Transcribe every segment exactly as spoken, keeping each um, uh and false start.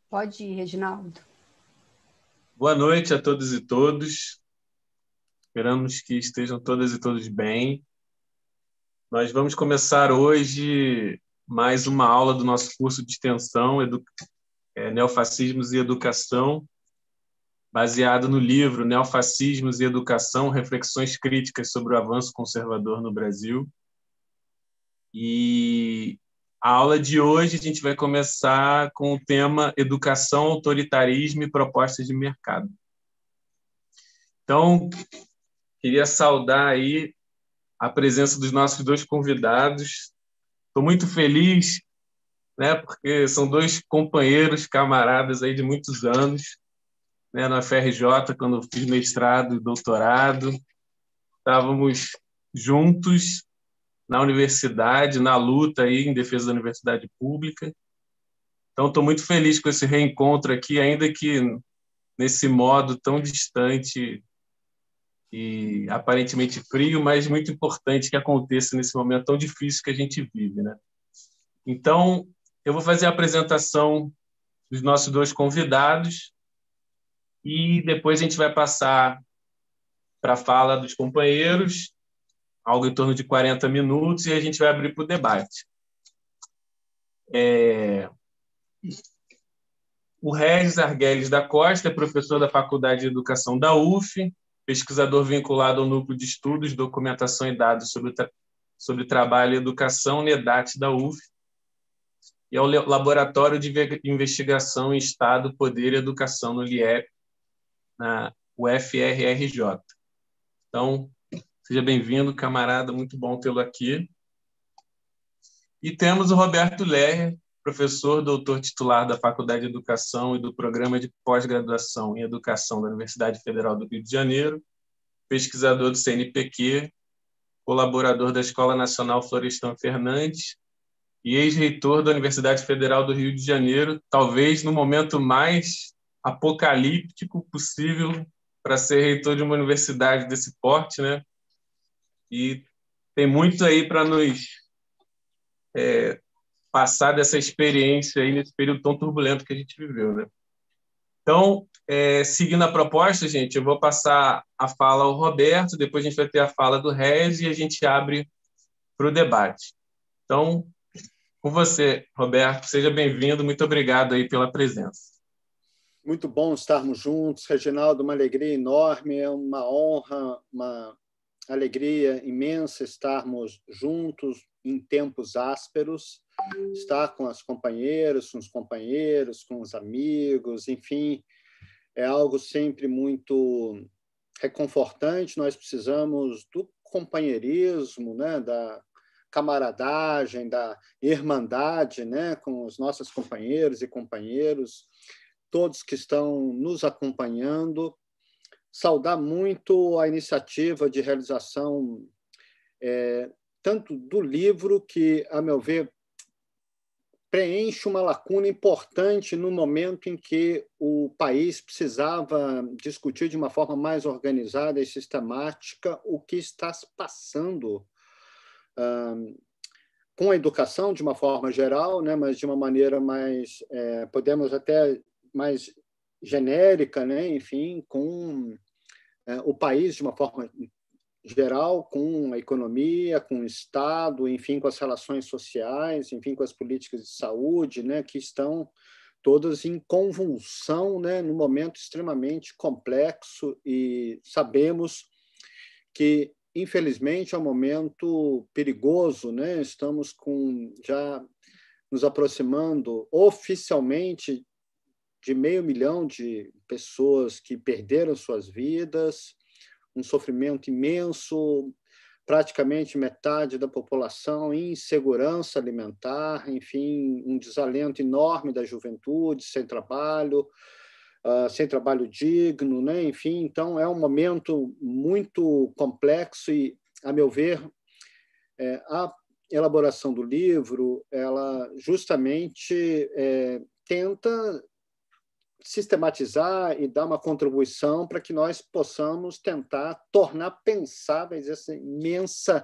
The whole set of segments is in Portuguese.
Pode ir, Reginaldo. Boa noite a todos e todos. Esperamos que estejam todas e todos bem. Nós vamos começar hoje mais uma aula do nosso curso de extensão Edu... é, Neofascismos e Educação, baseado no livro Neofascismos e Educação, Reflexões Críticas sobre o Avanço Conservador no Brasil. E a aula de hoje a gente vai começar com o tema Educação, Autoritarismo e Propostas de Mercado. Então, queria saudar aí a presença dos nossos dois convidados. Estou muito feliz, né, porque são dois companheiros, camaradas aí de muitos anos, né, na F R J, quando eu fiz mestrado e doutorado. Estávamos juntos na universidade, na luta aí em defesa da universidade pública. Então, estou muito feliz com esse reencontro aqui, ainda que nesse modo tão distante e aparentemente frio, mas muito importante que aconteça nesse momento tão difícil que a gente vive, né? Então, eu vou fazer a apresentação dos nossos dois convidados e depois a gente vai passar para a fala dos companheiros, algo em torno de quarenta minutos, e a gente vai abrir para o debate. É... O Regis Arguelles da Costa é professor da Faculdade de Educação da U F, pesquisador vinculado ao Núcleo de Estudos, Documentação e Dados sobre, tra... sobre Trabalho e Educação, NEDAT da U F, e ao Laboratório de Investigação em Estado, Poder e Educação no L I E P, na U F R R J. Então, seja bem-vindo, camarada, muito bom tê-lo aqui. E temos o Roberto Lerrer, professor, doutor titular da Faculdade de Educação e do Programa de Pós-Graduação em Educação da Universidade Federal do Rio de Janeiro, pesquisador do C N P Q, colaborador da Escola Nacional Florestan Fernandes e ex-reitor da Universidade Federal do Rio de Janeiro, talvez no momento mais apocalíptico possível para ser reitor de uma universidade desse porte, né? E tem muito aí para nos é, passar dessa experiência aí nesse período tão turbulento que a gente viveu, né? Então, é, seguindo a proposta, gente, eu vou passar a fala ao Roberto, depois a gente vai ter a fala do Rez e a gente abre para o debate. Então, com você, Roberto, seja bem-vindo, muito obrigado aí pela presença. Muito bom estarmos juntos, Reginaldo, uma alegria enorme, é uma honra, uma alegria imensa estarmos juntos em tempos ásperos, estar com as companheiras, com os companheiros, com os amigos, enfim, é algo sempre muito reconfortante. Nós precisamos do companheirismo, né, da camaradagem, da irmandade, né, com os nossos companheiros e companheiros, todos que estão nos acompanhando. Saudar muito a iniciativa de realização é, tanto do livro, que, a meu ver, preenche uma lacuna importante no momento em que o país precisava discutir de uma forma mais organizada e sistemática o que está se passando hum, com a educação, de uma forma geral, né, mas de uma maneira mais, é, podemos até mais genérica, né, enfim, com é, o país de uma forma geral, com a economia, com o Estado, enfim, com as relações sociais, enfim, com as políticas de saúde, né, que estão todas em convulsão, né, num momento extremamente complexo, e sabemos que, infelizmente, é um momento perigoso, né? Estamos com, já nos aproximando oficialmente de meio milhão de pessoas que perderam suas vidas, um sofrimento imenso, praticamente metade da população em insegurança alimentar, enfim, um desalento enorme da juventude, sem trabalho, uh, sem trabalho digno, né? Enfim, então é um momento muito complexo e, a meu ver, é, a elaboração do livro, ela justamente é, tenta sistematizar e dar uma contribuição para que nós possamos tentar tornar pensáveis essa imensa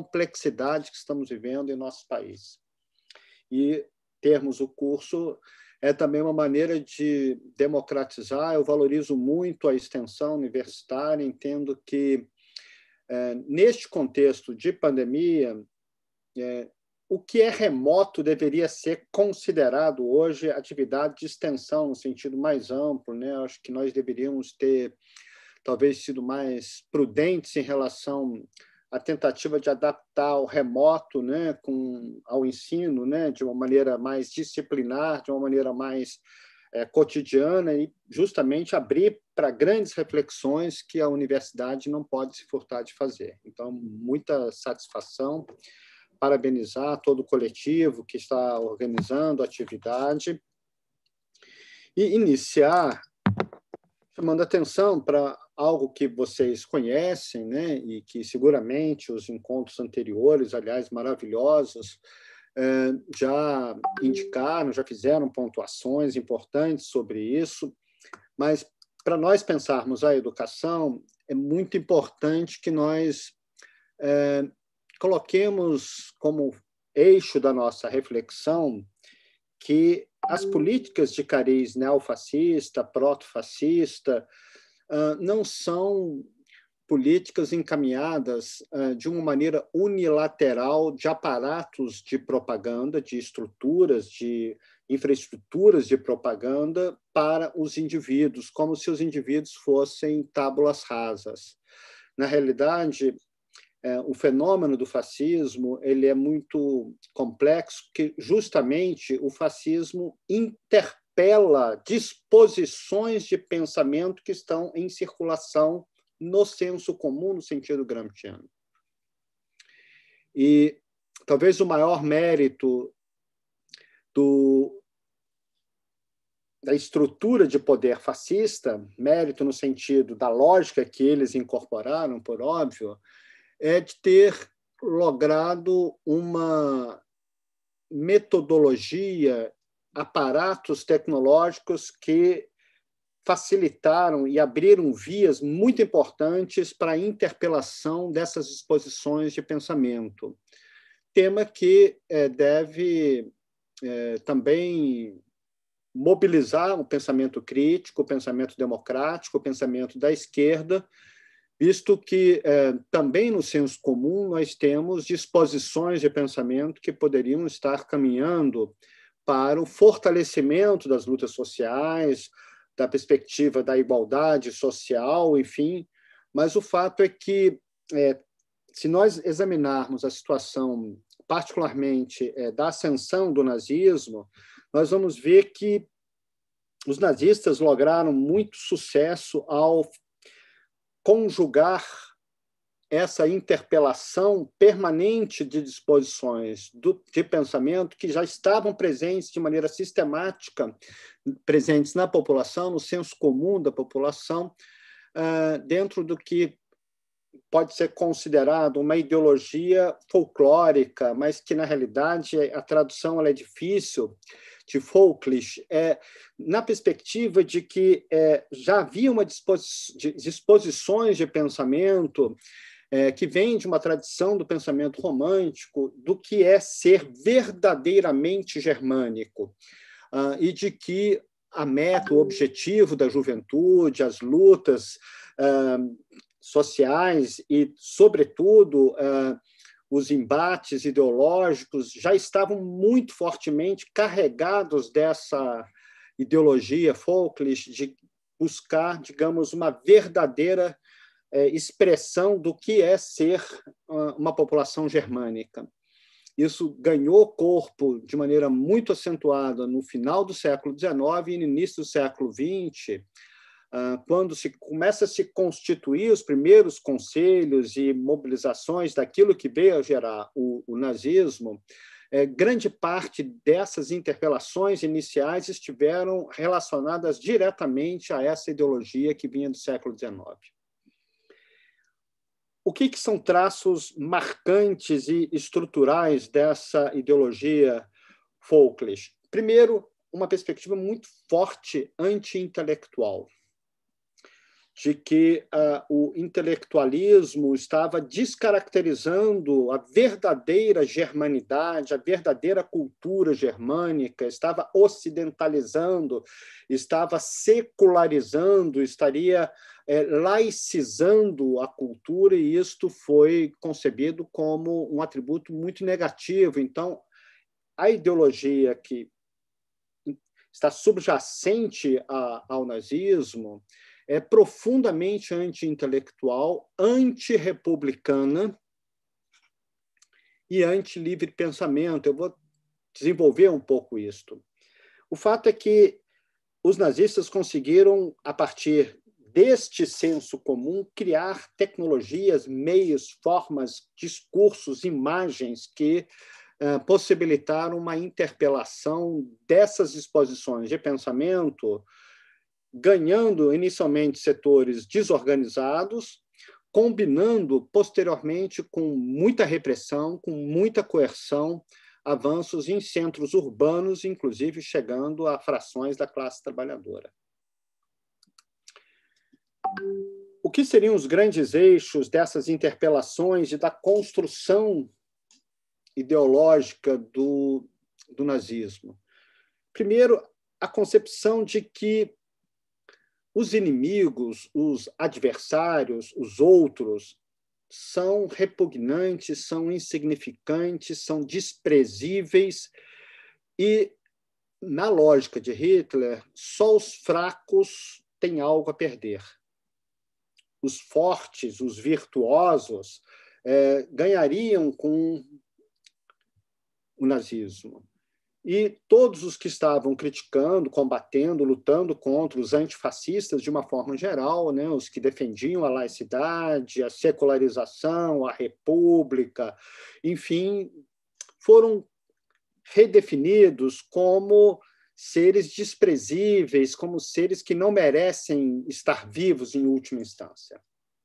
complexidade que estamos vivendo em nosso país. E termos o curso é também uma maneira de democratizar. Eu valorizo muito a extensão universitária, entendo que, é, neste contexto de pandemia, é, o que é remoto deveria ser considerado hoje atividade de extensão, no sentido mais amplo, né? Acho que nós deveríamos ter, talvez, sido mais prudentes em relação à tentativa de adaptar o remoto, né, com, ao ensino, né, de uma maneira mais disciplinar, de uma maneira mais é, cotidiana, e justamente abrir para grandes reflexões que a universidade não pode se furtar de fazer. Então, muita satisfação, parabenizar todo o coletivo que está organizando a atividade e iniciar chamando atenção para algo que vocês conhecem, né, e que seguramente os encontros anteriores, aliás, maravilhosos, já indicaram, já fizeram pontuações importantes sobre isso, mas para nós pensarmos a educação, é muito importante que nós é, coloquemos como eixo da nossa reflexão que as políticas de cariz neofascista, proto-fascista, não são políticas encaminhadas de uma maneira unilateral de aparatos de propaganda, de estruturas, de infraestruturas de propaganda para os indivíduos, como se os indivíduos fossem tábuas rasas. Na realidade, o fenômeno do fascismo ele é muito complexo, porque justamente o fascismo interpela disposições de pensamento que estão em circulação no senso comum, no sentido gramsciano. E talvez o maior mérito do, da estrutura de poder fascista, mérito no sentido da lógica que eles incorporaram, por óbvio, é de ter logrado uma metodologia, aparatos tecnológicos que facilitaram e abriram vias muito importantes para a interpelação dessas exposições de pensamento. Tema que é, deve é, também mobilizar o pensamento crítico, o pensamento democrático, o pensamento da esquerda, visto que é, também no senso comum nós temos disposições de pensamento que poderiam estar caminhando para o fortalecimento das lutas sociais, da perspectiva da igualdade social, enfim, mas o fato é que, é, se nós examinarmos a situação, particularmente é, da ascensão do nazismo, nós vamos ver que os nazistas lograram muito sucesso ao conjugar essa interpelação permanente de disposições do, de pensamento que já estavam presentes de maneira sistemática, presentes na população, no senso comum da população, uh, dentro do que pode ser considerado uma ideologia folclórica, mas que, na realidade, a tradução ela é difícil, de folklish, é, na perspectiva de que é, já havia uma disposi- de disposições de pensamento é, que vem de uma tradição do pensamento romântico, do que é ser verdadeiramente germânico, uh, e de que a meta, o objetivo da juventude, as lutas uh, sociais e, sobretudo, uh, os embates ideológicos já estavam muito fortemente carregados dessa ideologia folclish de buscar, digamos, uma verdadeira eh, expressão do que é ser uh, uma população germânica. Isso ganhou corpo de maneira muito acentuada no final do século dezenove e no início do século vinte, quando se começa a se constituir os primeiros conselhos e mobilizações daquilo que veio a gerar o, o nazismo, é, grande parte dessas interpelações iniciais estiveram relacionadas diretamente a essa ideologia que vinha do século dezenove. O que, que são traços marcantes e estruturais dessa ideologia folclish? Primeiro, uma perspectiva muito forte anti-intelectual. de que uh, o intelectualismo estava descaracterizando a verdadeira germanidade, a verdadeira cultura germânica, estava ocidentalizando, estava secularizando, estaria é, laicizando a cultura, e isto foi concebido como um atributo muito negativo. Então, a ideologia que está subjacente a, ao nazismo é profundamente anti-intelectual, anti-republicana e anti-livre pensamento. Eu vou desenvolver um pouco isto. O fato é que os nazistas conseguiram, a partir deste senso comum, criar tecnologias, meios, formas, discursos, imagens que uh, possibilitaram uma interpelação dessas exposições de pensamento, ganhando inicialmente setores desorganizados, combinando posteriormente com muita repressão, com muita coerção, avanços em centros urbanos, inclusive chegando a frações da classe trabalhadora. O que seriam os grandes eixos dessas interpelações e da construção ideológica do, do nazismo? Primeiro, a concepção de que os inimigos, os adversários, os outros, são repugnantes, são insignificantes, são desprezíveis e, na lógica de Hitler, só os fracos têm algo a perder. Os fortes, os virtuosos, eh, ganhariam com o nazismo. E todos os que estavam criticando, combatendo, lutando contra os antifascistas de uma forma geral, né, os que defendiam a laicidade, a secularização, a república, enfim, foram redefinidos como seres desprezíveis, como seres que não merecem estar vivos em última instância.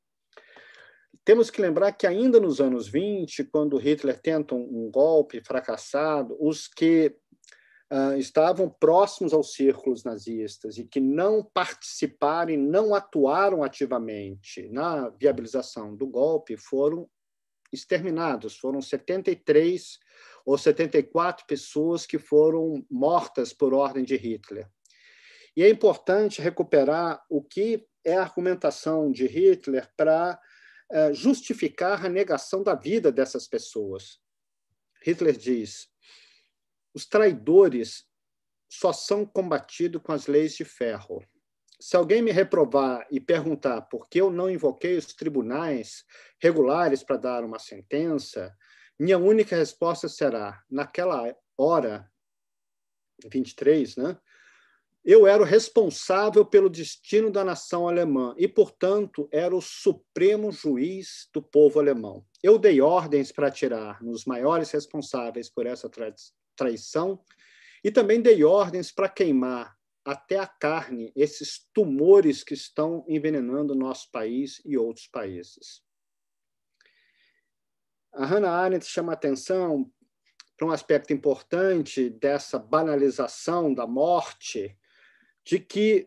Temos que lembrar que ainda nos anos vinte, quando Hitler tenta um golpe fracassado, os que uh, estavam próximos aos círculos nazistas e que não participaram e não atuaram ativamente na viabilização do golpe foram exterminados. Foram setenta e três ou setenta e quatro pessoas que foram mortas por ordem de Hitler. E é importante recuperar o que é a argumentação de Hitler para justificar a negação da vida dessas pessoas. Hitler diz: os traidores só são combatidos com as leis de ferro. Se alguém me reprovar e perguntar por que eu não invoquei os tribunais regulares para dar uma sentença, minha única resposta será: naquela hora, vinte e três, né? Eu era o responsável pelo destino da nação alemã e, portanto, era o supremo juiz do povo alemão. Eu dei ordens para atirar nos maiores responsáveis por essa tra- traição e também dei ordens para queimar até a carne esses tumores que estão envenenando o nosso país e outros países. A Hannah Arendt chama a atenção para um aspecto importante dessa banalização da morte, de que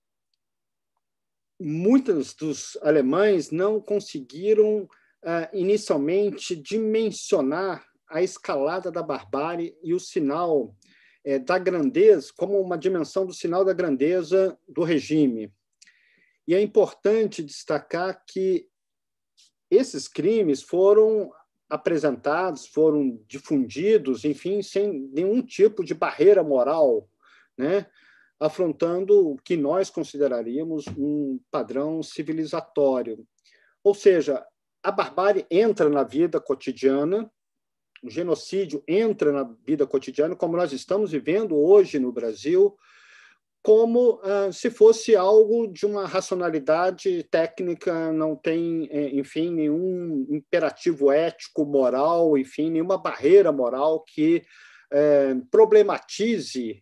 muitos dos alemães não conseguiram, uh, inicialmente, dimensionar a escalada da barbárie e o sinal eh, da grandeza, como uma dimensão do sinal da grandeza do regime. E é importante destacar que esses crimes foram apresentados, foram difundidos, enfim, sem nenhum tipo de barreira moral, né? Afrontando o que nós consideraríamos um padrão civilizatório. Ou seja, a barbárie entra na vida cotidiana, o genocídio entra na vida cotidiana, como nós estamos vivendo hoje no Brasil, como ah, se fosse algo de uma racionalidade técnica, não tem, enfim, nenhum imperativo ético, moral, enfim, nenhuma barreira moral que eh, problematize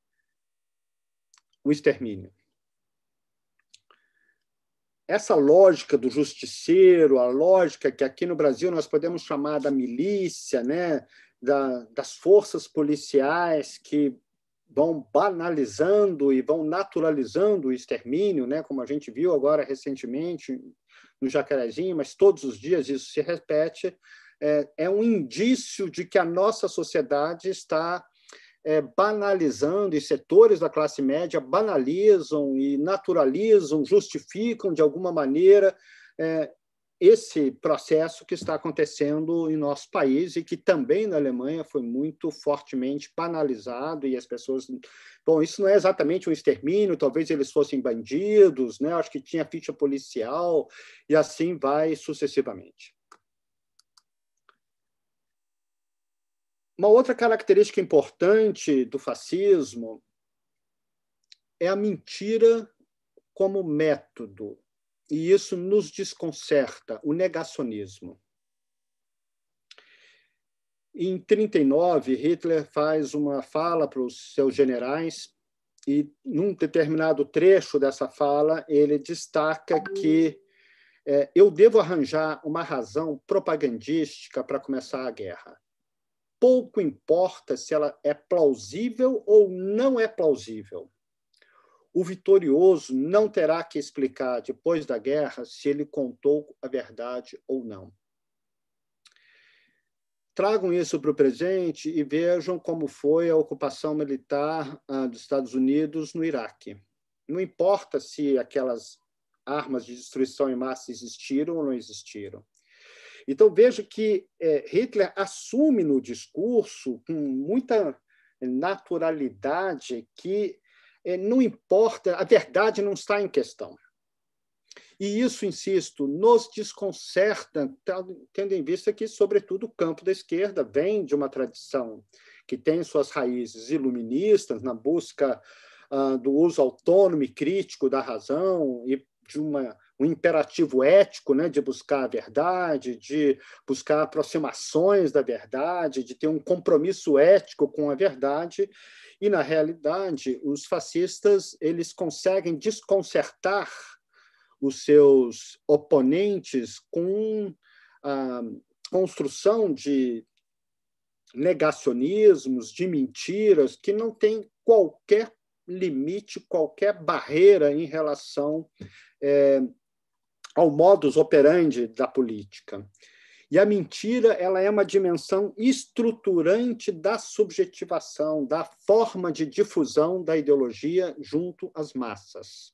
o extermínio. Essa lógica do justiceiro, a lógica que aqui no Brasil nós podemos chamar da milícia, né, da, das forças policiais que vão banalizando e vão naturalizando o extermínio, né? Como a gente viu agora recentemente no Jacarezinho, mas todos os dias isso se repete, é, é um indício de que a nossa sociedade está é, banalizando, e setores da classe média banalizam e naturalizam, justificam de alguma maneira é, esse processo que está acontecendo em nosso país e que também na Alemanha foi muito fortemente banalizado, e as pessoas... Bom, isso não é exatamente um extermínio, talvez eles fossem bandidos, né? Acho que tinha ficha policial, e assim vai sucessivamente. Uma outra característica importante do fascismo é a mentira como método. E isso nos desconcerta, o negacionismo. Em trinta e nove, Hitler faz uma fala para os seus generais e, num determinado trecho dessa fala, ele destaca que é, eu devo arranjar uma razão propagandística para começar a guerra. Pouco importa se ela é plausível ou não é plausível. O vitorioso não terá que explicar, depois da guerra, se ele contou a verdade ou não. Tragam isso para o presente e vejam como foi a ocupação militar ah, dos Estados Unidos no Iraque. Não importa se aquelas armas de destruição em massa existiram ou não existiram. Então, veja que eh, Hitler assume no discurso, com muita naturalidade, que não importa, a verdade não está em questão. E isso, insisto, nos desconcerta, tendo em vista que, sobretudo, o campo da esquerda vem de uma tradição que tem suas raízes iluministas, na busca uh, do uso autônomo e crítico da razão e de uma, um imperativo ético, né, de buscar a verdade, de buscar aproximações da verdade, de ter um compromisso ético com a verdade. E, na realidade, os fascistas eles conseguem desconcertar os seus oponentes com a construção de negacionismos, de mentiras, que não têm qualquer limite, qualquer barreira em relação é, ao modus operandi da política. E a mentira ela é uma dimensão estruturante da subjetivação, da forma de difusão da ideologia junto às massas.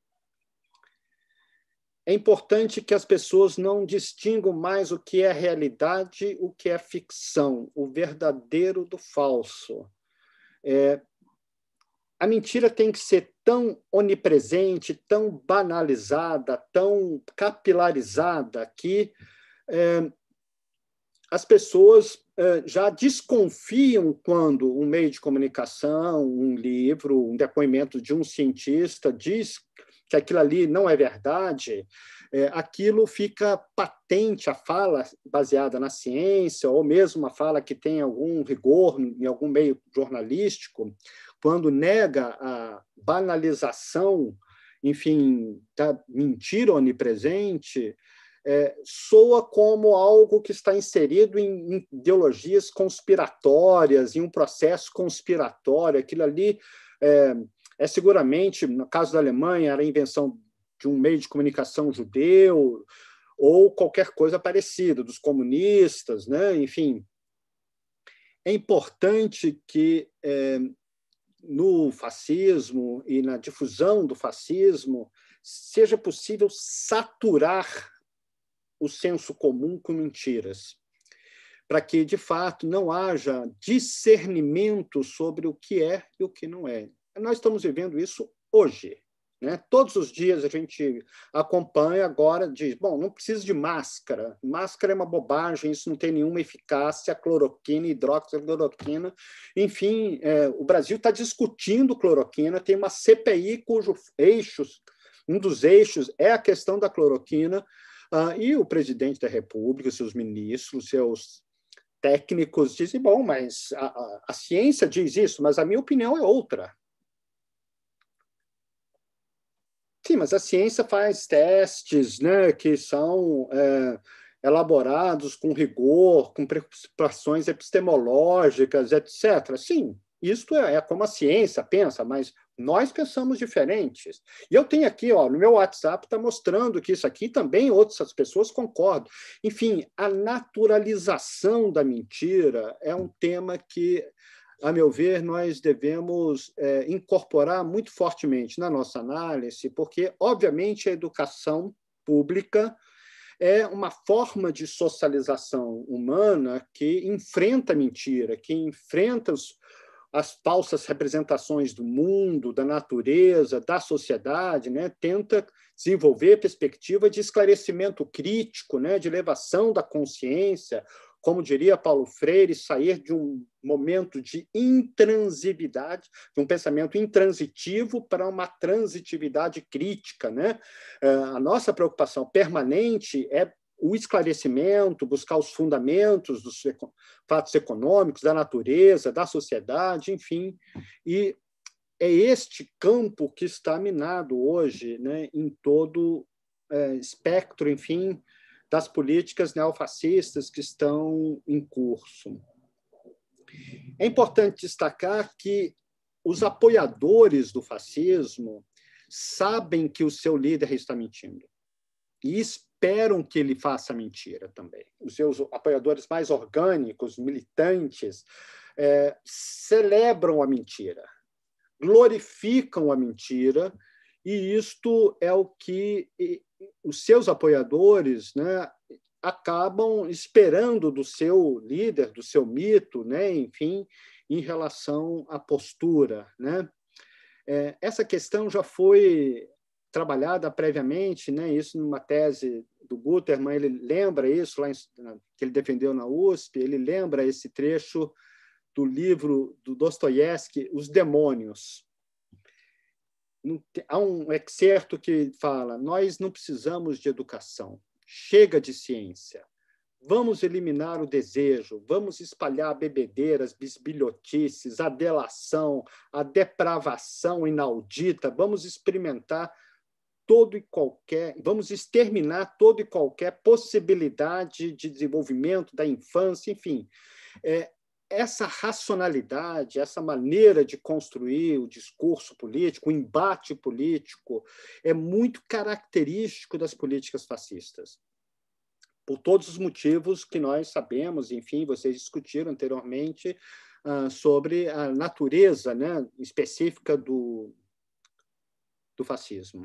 É importante que as pessoas não distingam mais o que é realidade, o que é ficção, o verdadeiro do falso. É, a mentira tem que ser tão onipresente, tão banalizada, tão capilarizada, que é, as pessoas eh, já desconfiam quando um meio de comunicação, um livro, um depoimento de um cientista diz que aquilo ali não é verdade, eh, aquilo fica patente, a fala baseada na ciência, ou mesmo uma fala que tem algum rigor em algum meio jornalístico, quando nega a banalização, enfim, da mentira onipresente, É, soa como algo que está inserido em, em ideologias conspiratórias, em um processo conspiratório. Aquilo ali é, é seguramente, no caso da Alemanha, era a invenção de um meio de comunicação judeu ou qualquer coisa parecida, dos comunistas, né? Enfim. É importante que é, no fascismo e na difusão do fascismo seja possível saturar o senso comum com mentiras, para que, de fato, não haja discernimento sobre o que é e o que não é. Nós estamos vivendo isso hoje. Né? Todos os dias a gente acompanha agora, diz, bom, não precisa de máscara, máscara é uma bobagem, isso não tem nenhuma eficácia, cloroquina, hidroxicloroquina, enfim, é, o Brasil está discutindo cloroquina, tem uma C P I cujo eixo, um dos eixos é a questão da cloroquina, Uh, e o presidente da República, seus ministros, seus técnicos dizem, bom, mas a, a, a ciência diz isso, mas a minha opinião é outra. Sim, mas a ciência faz testes, né, que são é, elaborados com rigor, com preocupações epistemológicas, etcétera. Sim, isto é, é como a ciência pensa, mas nós pensamos diferentes. E eu tenho aqui, ó, no meu WhatsApp, está mostrando que isso aqui também outras pessoas concordam. Enfim, a naturalização da mentira é um tema que, a meu ver, nós devemos é, incorporar muito fortemente na nossa análise, porque, obviamente, a educação pública é uma forma de socialização humana que enfrenta a mentira, que enfrenta os, as falsas representações do mundo, da natureza, da sociedade, né? Tenta desenvolver perspectiva de esclarecimento crítico, né? De elevação da consciência, como diria Paulo Freire, sair de um momento de intransibilidade, de um pensamento intransitivo para uma transitividade crítica, né? A nossa preocupação permanente é o esclarecimento, buscar os fundamentos dos fatos econômicos, da natureza, da sociedade, enfim. E é este campo que está minado hoje, né, em todo é, espectro, enfim, das políticas neofascistas que estão em curso. É importante destacar que os apoiadores do fascismo sabem que o seu líder está mentindo e esperam que ele faça mentira também. Os seus apoiadores mais orgânicos, militantes, é, celebram a mentira, glorificam a mentira, e isto é o que os seus apoiadores, né, acabam esperando do seu líder, do seu mito, né, enfim, em relação à postura, né? É, essa questão já foi trabalhada previamente, né? Isso numa tese do Gutermann, ele lembra isso lá em, que ele defendeu na U S P, ele lembra esse trecho do livro do Dostoiévski, Os Demônios. Há um excerto que fala: nós não precisamos de educação, chega de ciência. Vamos eliminar o desejo, vamos espalhar bebedeiras, bisbilhotices, a delação, a depravação inaudita, vamos experimentar todo e qualquer, vamos exterminar toda e qualquer possibilidade de desenvolvimento da infância, enfim. É, essa racionalidade, essa maneira de construir o discurso político, o embate político, é muito característico das políticas fascistas, por todos os motivos que nós sabemos, enfim, vocês discutiram anteriormente uh, sobre a natureza, né, específica do, do fascismo.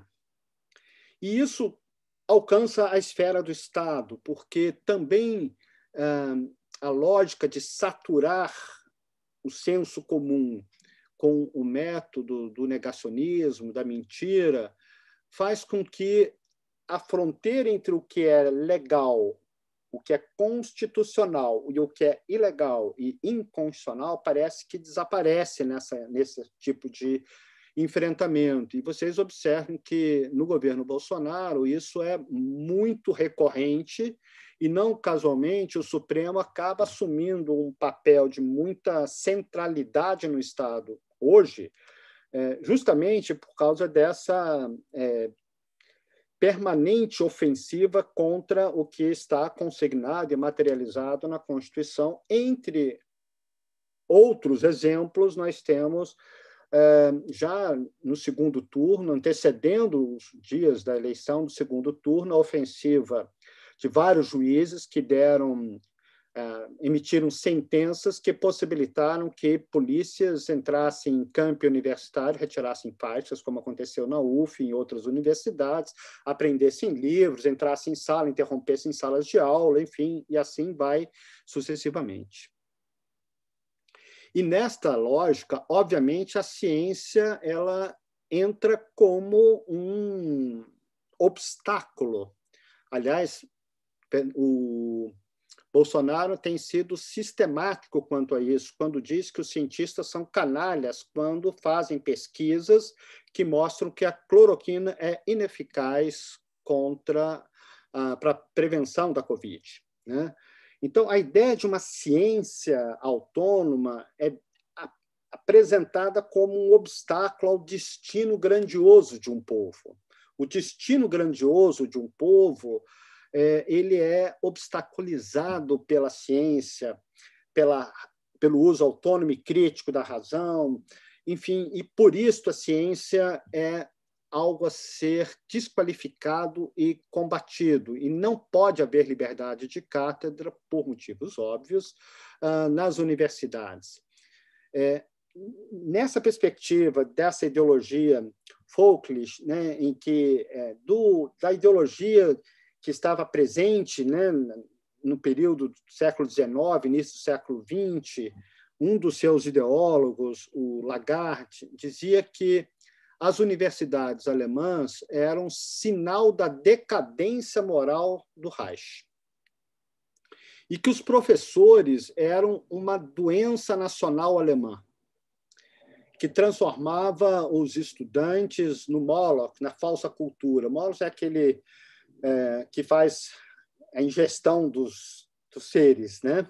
E isso alcança a esfera do Estado, porque também uh, a lógica de saturar o senso comum com o método do negacionismo, da mentira, faz com que a fronteira entre o que é legal, o que é constitucional e o que é ilegal e inconstitucional parece que desaparece nessa, nesse tipo de enfrentamento. E vocês observam que no governo Bolsonaro isso é muito recorrente e não casualmente o Supremo acaba assumindo um papel de muita centralidade no Estado hoje, justamente por causa dessa é, permanente ofensiva contra o que está consignado e materializado na Constituição. Entre outros exemplos, nós temos já no segundo turno, antecedendo os dias da eleição do segundo turno, a ofensiva de vários juízes que deram, emitiram sentenças que possibilitaram que polícias entrassem em campo universitário, retirassem faixas, como aconteceu na U F e em outras universidades, aprendessem livros, entrassem em sala, interrompessem salas de aula, enfim, e assim vai sucessivamente. E nesta lógica, obviamente, a ciência ela entra como um obstáculo. Aliás, o Bolsonaro tem sido sistemático quanto a isso, quando diz que os cientistas são canalhas quando fazem pesquisas que mostram que a cloroquina é ineficaz contra para a prevenção da Covid, né? Então, a ideia de uma ciência autônoma é apresentada como um obstáculo ao destino grandioso de um povo. O destino grandioso de um povo, é, ele é obstaculizado pela ciência, pela pelo uso autônomo e crítico da razão, enfim, e por isso a ciência é algo a ser desqualificado e combatido, e não pode haver liberdade de cátedra, por motivos óbvios, nas universidades. É, nessa perspectiva dessa ideologia folklist, né, em que é, do, da ideologia que estava presente, né, no período do século dezenove, início do século vinte, um dos seus ideólogos, o Lagarde, dizia que as universidades alemãs eram sinal da decadência moral do Reich e que os professores eram uma doença nacional alemã que transformava os estudantes no Moloch, na falsa cultura. Moloch é aquele é, que faz a ingestão dos, dos seres, né?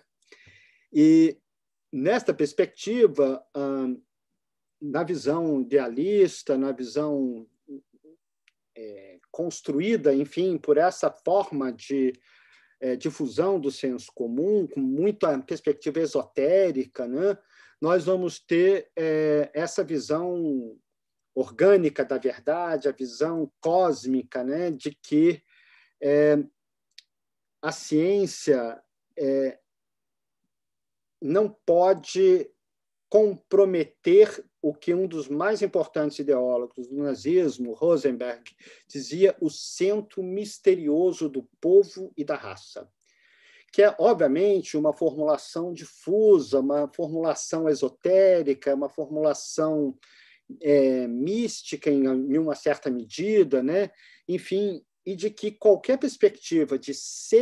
E nesta perspectiva, na visão idealista, na visão é, construída, enfim, por essa forma de é, difusão do senso comum, com muita perspectiva esotérica, né? Nós vamos ter é, essa visão orgânica da verdade, a visão cósmica, né? De que é, a ciência é, não pode comprometer o que um dos mais importantes ideólogos do nazismo, Rosenberg, dizia, o centro misterioso do povo e da raça, que é, obviamente, uma formulação difusa, uma formulação esotérica, uma formulação é, mística, em, em uma certa medida, né? Enfim, e de que qualquer perspectiva de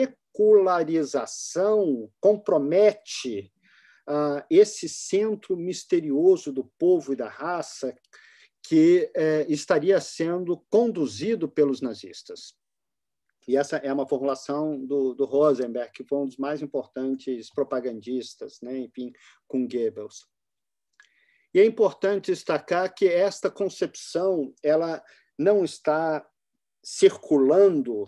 secularização compromete Uh, esse centro misterioso do povo e da raça que uh, estaria sendo conduzido pelos nazistas. E essa é uma formulação do, do Rosenberg, que foi um dos mais importantes propagandistas, né? Enfim, com Goebbels. E é importante destacar que esta concepção ela não está circulando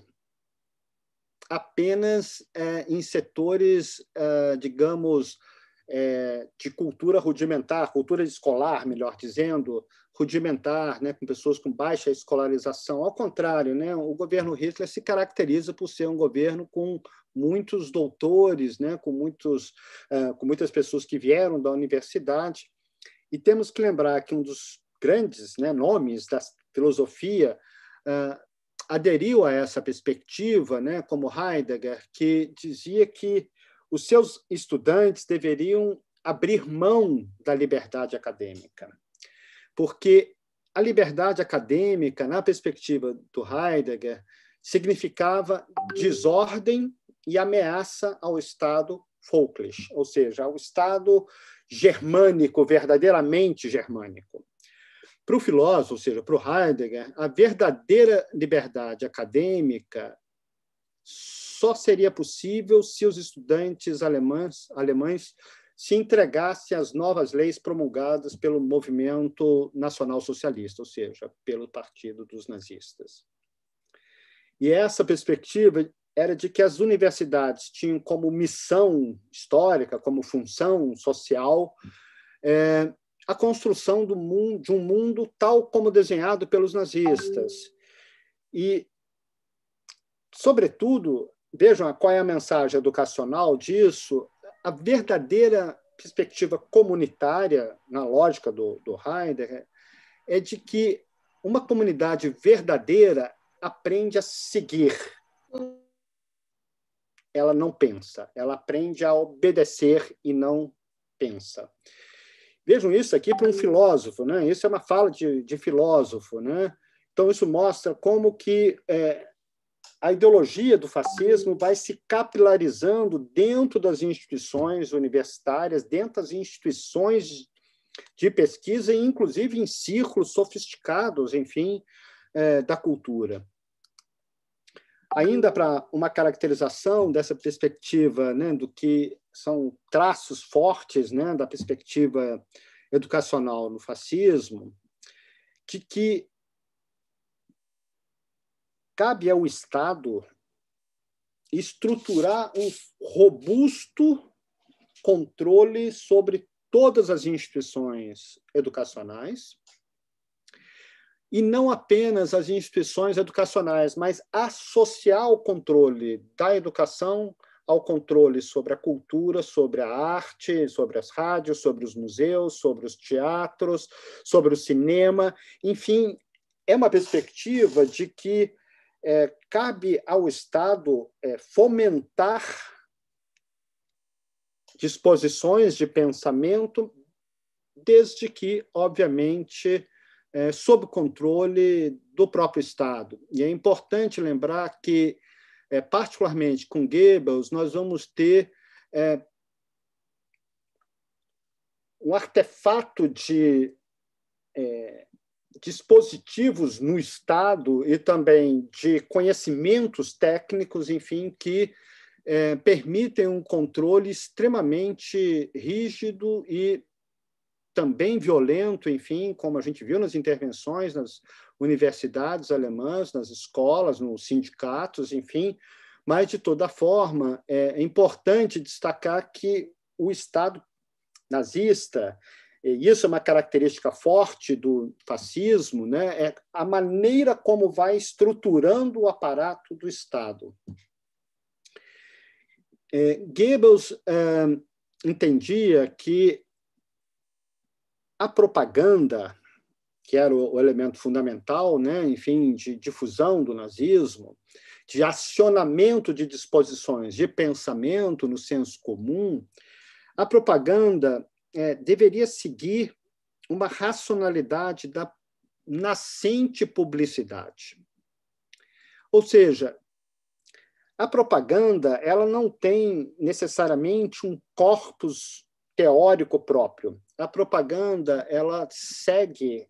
apenas uh, em setores, uh, digamos, É, de cultura rudimentar, cultura escolar, melhor dizendo, rudimentar, né, com pessoas com baixa escolarização. Ao contrário, né, o governo Hitler se caracteriza por ser um governo com muitos doutores, né, com, muitos, uh, com muitas pessoas que vieram da universidade. E temos que lembrar que um dos grandes, né, nomes da filosofia uh, aderiu a essa perspectiva, né, como Heidegger, que dizia que os seus estudantes deveriam abrir mão da liberdade acadêmica, porque a liberdade acadêmica, na perspectiva do Heidegger, significava desordem e ameaça ao Estado folklist, ou seja, ao Estado germânico, verdadeiramente germânico. Para o filósofo, ou seja, para o Heidegger, a verdadeira liberdade acadêmica só seria possível se os estudantes alemães, alemães se entregassem às novas leis promulgadas pelo movimento nacional socialista, ou seja, pelo partido dos nazistas. E essa perspectiva era de que as universidades tinham como missão histórica, como função social, é, a construção do mundo, de um mundo tal como desenhado pelos nazistas. E, sobretudo, vejam qual é a mensagem educacional disso, a verdadeira perspectiva comunitária, na lógica do, do Heidegger, é de que uma comunidade verdadeira aprende a seguir. Ela não pensa, ela aprende a obedecer e não pensa. Vejam isso aqui para um filósofo, né? Isso é uma fala de, de filósofo, né? Então, isso mostra como que é, a ideologia do fascismo vai se capilarizando dentro das instituições universitárias, dentro das instituições de pesquisa e, inclusive, em círculos sofisticados, enfim, é, da cultura. Ainda para uma caracterização dessa perspectiva, né, do que são traços fortes, né, da perspectiva educacional no fascismo, que, que cabe ao Estado estruturar um robusto controle sobre todas as instituições educacionais, e não apenas as instituições educacionais, mas associar o controle da educação ao controle sobre a cultura, sobre a arte, sobre as rádios, sobre os museus, sobre os teatros, sobre o cinema. Enfim, é uma perspectiva de que é, cabe ao Estado é, fomentar disposições de pensamento, desde que, obviamente, é, sob controle do próprio Estado. E é importante lembrar que, é, particularmente com Goebbels, nós vamos ter é, um artefato de é, dispositivos no Estado e também de conhecimentos técnicos, enfim, que é, permitem um controle extremamente rígido e também violento, enfim, como a gente viu nas intervenções nas universidades alemãs, nas escolas, nos sindicatos, enfim. Mas, de toda forma, é importante destacar que o Estado nazista, e isso é uma característica forte do fascismo, né, é a maneira como vai estruturando o aparato do Estado. É, Goebbels é, entendia que a propaganda, que era o, o elemento fundamental, né, enfim, de difusão do nazismo, de acionamento de disposições de pensamento no senso comum, a propaganda é, deveria seguir uma racionalidade da nascente publicidade. Ou seja, a propaganda ela não tem necessariamente um corpus teórico próprio. A propaganda ela segue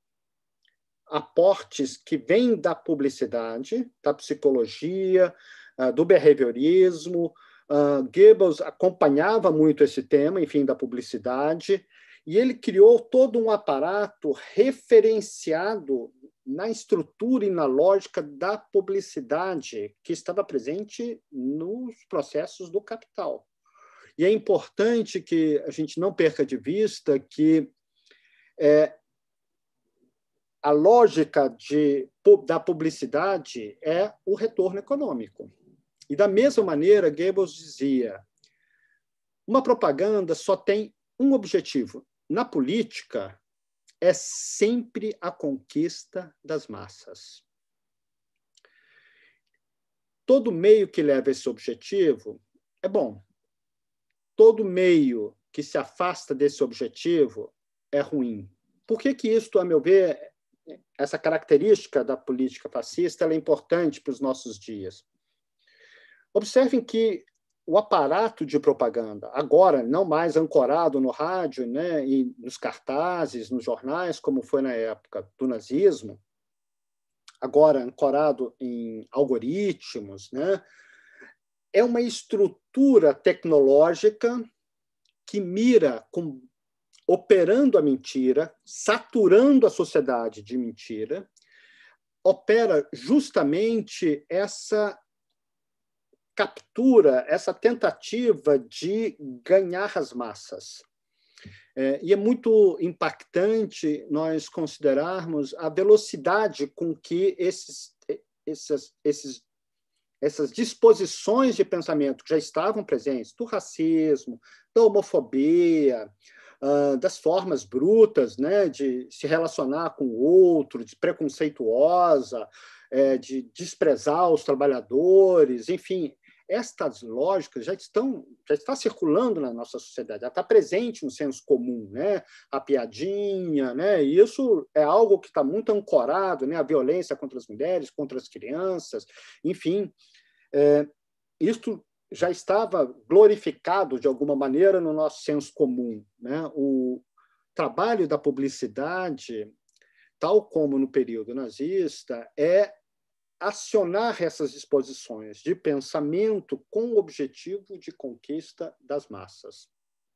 aportes que vêm da publicidade, da psicologia, do behaviorismo. Goebbels acompanhava muito esse tema, enfim, da publicidade, e ele criou todo um aparato referenciado na estrutura e na lógica da publicidade que estava presente nos processos do capital. E é importante que a gente não perca de vista que é, a lógica de, da publicidade é o retorno econômico. E, da mesma maneira, Goebbels dizia, uma propaganda só tem um objetivo. Na política, é sempre a conquista das massas. Todo meio que leva esse objetivo é bom. Todo meio que se afasta desse objetivo é ruim. Por que que isso, a meu ver, essa característica da política fascista ela é importante para os nossos dias? Observem que o aparato de propaganda, agora não mais ancorado no rádio, né, e nos cartazes, nos jornais, como foi na época do nazismo, agora ancorado em algoritmos, né, é uma estrutura tecnológica que mira, com, operando a mentira, saturando a sociedade de mentira, opera justamente essa captura, essa tentativa de ganhar as massas. É, e é muito impactante nós considerarmos a velocidade com que esses, esses, esses, essas disposições de pensamento que já estavam presentes, do racismo, da homofobia, uh, das formas brutas, né, de se relacionar com o outro, de preconceituosa, é, de desprezar os trabalhadores, enfim, estas lógicas já estão, já está circulando na nossa sociedade, já está presente no senso comum, né? A piadinha, né? E isso é algo que está muito ancorado, né? A violência contra as mulheres, contra as crianças, enfim, é, isto já estava glorificado de alguma maneira no nosso senso comum, né? O trabalho da publicidade, tal como no período nazista, é acionar essas disposições de pensamento com o objetivo de conquista das massas.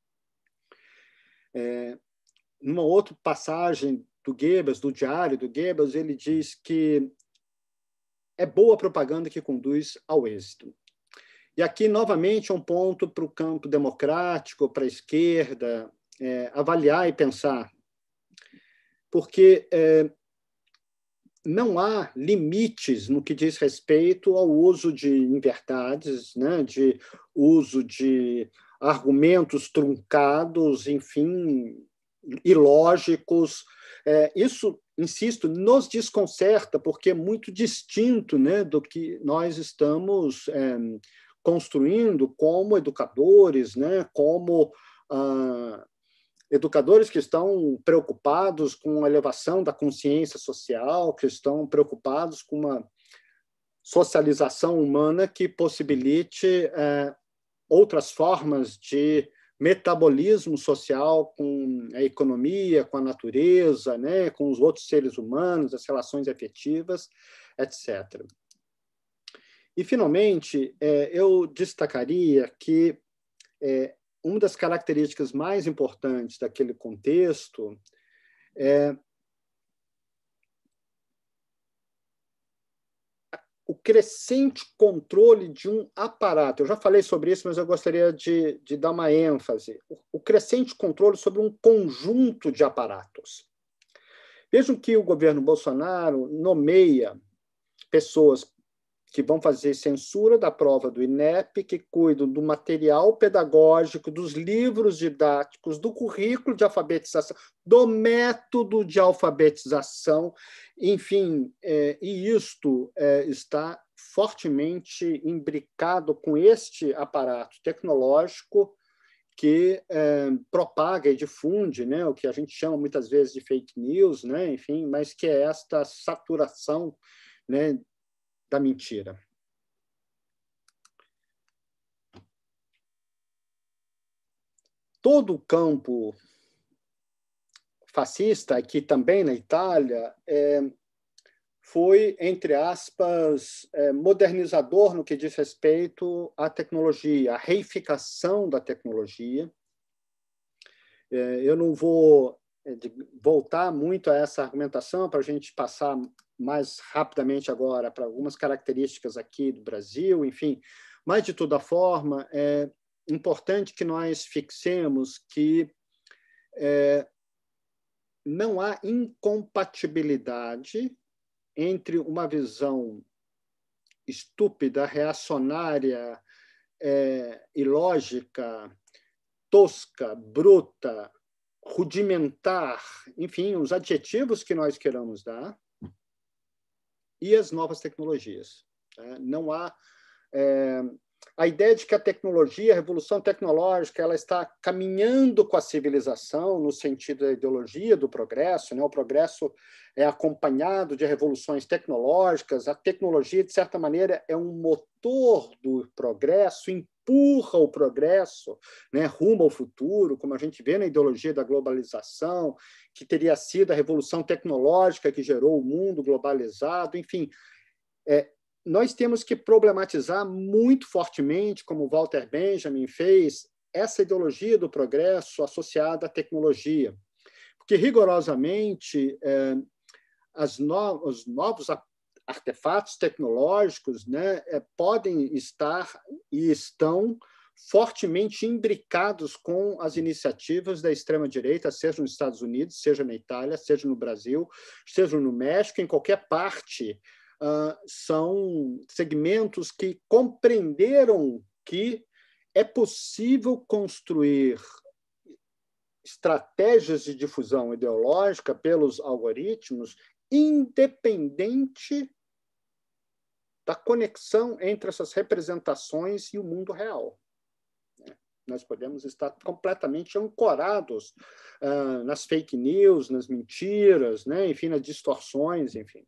É, numa outra passagem do Goebbels, do diário do Goebbels, ele diz que é boa propaganda que conduz ao êxito. E aqui, novamente, é um ponto para o campo democrático, para a esquerda, é, avaliar e pensar. Porque é, não há limites no que diz respeito ao uso de inverdades, né, de uso de argumentos truncados, enfim, ilógicos. É, isso, insisto, nos desconcerta, porque é muito distinto, né, do que nós estamos é, construindo como educadores, né, como ah, educadores que estão preocupados com a elevação da consciência social, que estão preocupados com uma socialização humana que possibilite é, outras formas de metabolismo social com a economia, com a natureza, né, com os outros seres humanos, as relações afetivas, etcétera. E, finalmente, é, eu destacaria que é, uma das características mais importantes daquele contexto é o crescente controle de um aparato. Eu já falei sobre isso, mas eu gostaria de, de dar uma ênfase. O, o crescente controle sobre um conjunto de aparatos. Vejam que o governo Bolsonaro nomeia pessoas que vão fazer censura da prova do INEP, que cuidam do material pedagógico, dos livros didáticos, do currículo de alfabetização, do método de alfabetização, enfim, é, e isto é, está fortemente imbricado com este aparato tecnológico que é, propaga e difunde, né, o que a gente chama muitas vezes de fake news, né, enfim, mas que é esta saturação, né, da mentira. Todo o campo fascista, aqui também na Itália, é, foi, entre aspas, é, modernizador no que diz respeito à tecnologia, à reificação da tecnologia. É, eu não vou é, voltar muito a essa argumentação para a gente passar mais rapidamente agora para algumas características aqui do Brasil, enfim, mas, de toda forma, é importante que nós fixemos que é, não há incompatibilidade entre uma visão estúpida, reacionária, é, ilógica, tosca, bruta, rudimentar, enfim, os adjetivos que nós queiramos dar, e as novas tecnologias. Não há é, a ideia de que a tecnologia, a revolução tecnológica, ela está caminhando com a civilização no sentido da ideologia do progresso, né? O progresso é acompanhado de revoluções tecnológicas, a tecnologia, de certa maneira, é um motor do progresso, empurra o progresso, né, rumo ao futuro, como a gente vê na ideologia da globalização, que teria sido a revolução tecnológica que gerou o mundo globalizado, enfim. É, nós temos que problematizar muito fortemente, como Walter Benjamin fez, essa ideologia do progresso associada à tecnologia. Porque, rigorosamente, é, as no os novos artefatos tecnológicos, né, é, podem estar e estão fortemente imbricados com as iniciativas da extrema-direita, seja nos Estados Unidos, seja na Itália, seja no Brasil, seja no México, em qualquer parte. Uh, são segmentos que compreenderam que é possível construir estratégias de difusão ideológica pelos algoritmos independente da conexão entre essas representações e o mundo real. Nós podemos estar completamente ancorados uh, nas fake news, nas mentiras, né? Enfim, nas distorções, enfim.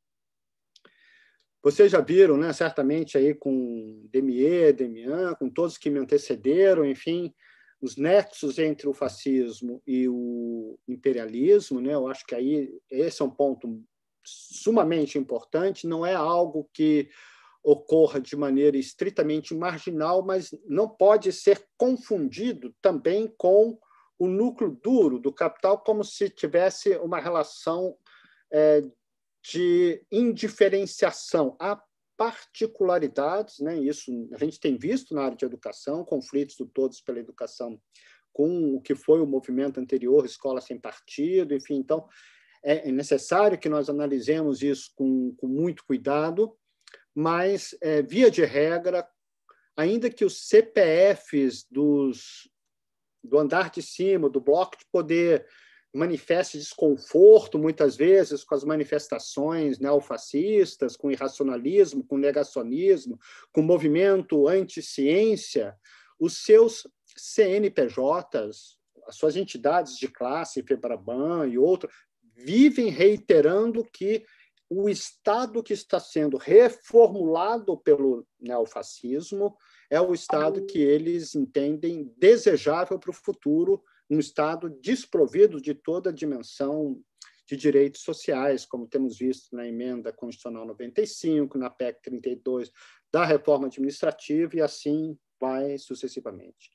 Vocês já viram, né, certamente, aí com Demier, Demian, com todos que me antecederam, enfim, os nexos entre o fascismo e o imperialismo, né? Eu acho que aí esse é um ponto sumamente importante, não é algo que ocorra de maneira estritamente marginal, mas não pode ser confundido também com o núcleo duro do capital, como se tivesse uma relação é, de indiferenciação. Há particularidades, né? Isso a gente tem visto na área de educação, conflitos do Todos pela Educação com o que foi o movimento anterior, Escola Sem Partido, enfim. Então, é necessário que nós analisemos isso com, com muito cuidado, mas, é, via de regra, ainda que os C P Fs dos, do andar de cima, do bloco de poder, manifeste desconforto, muitas vezes, com as manifestações neofascistas, com irracionalismo, com negacionismo, com movimento anti-ciência, os seus C N P Js, as suas entidades de classe, FEBRABAN e outras, vivem reiterando que o Estado que está sendo reformulado pelo neofascismo é o Estado que eles entendem desejável para o futuro, um Estado desprovido de toda a dimensão de direitos sociais, como temos visto na Emenda Constitucional noventa e cinco, na P E C trinta e dois, da reforma administrativa, e assim vai sucessivamente.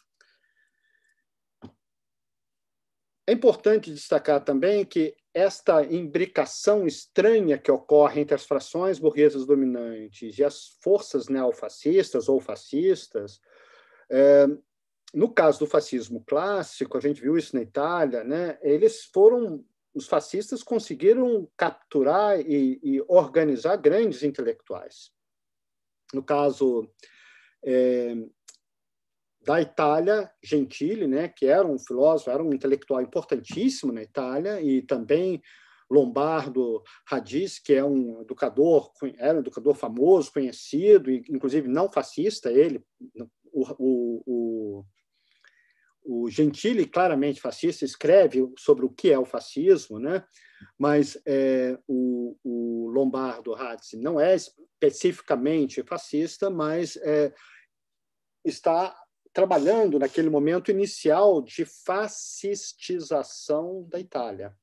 É importante destacar também que esta imbricação estranha que ocorre entre as frações burguesas dominantes e as forças neofascistas ou fascistas, é, no caso do fascismo clássico, a gente viu isso na Itália, né? Eles foram, os fascistas conseguiram capturar e, e organizar grandes intelectuais. No caso é, da Itália, Gentili, né, que era um filósofo, era um intelectual importantíssimo na Itália, e também Lombardo Radice, que é um educador, era um educador famoso, conhecido, e inclusive não fascista, ele, o, o, o, o Gentili, claramente fascista, escreve sobre o que é o fascismo, né, mas é, o, o Lombardo Radice não é especificamente fascista, mas é, está trabalhando naquele momento inicial de fascistização da Itália.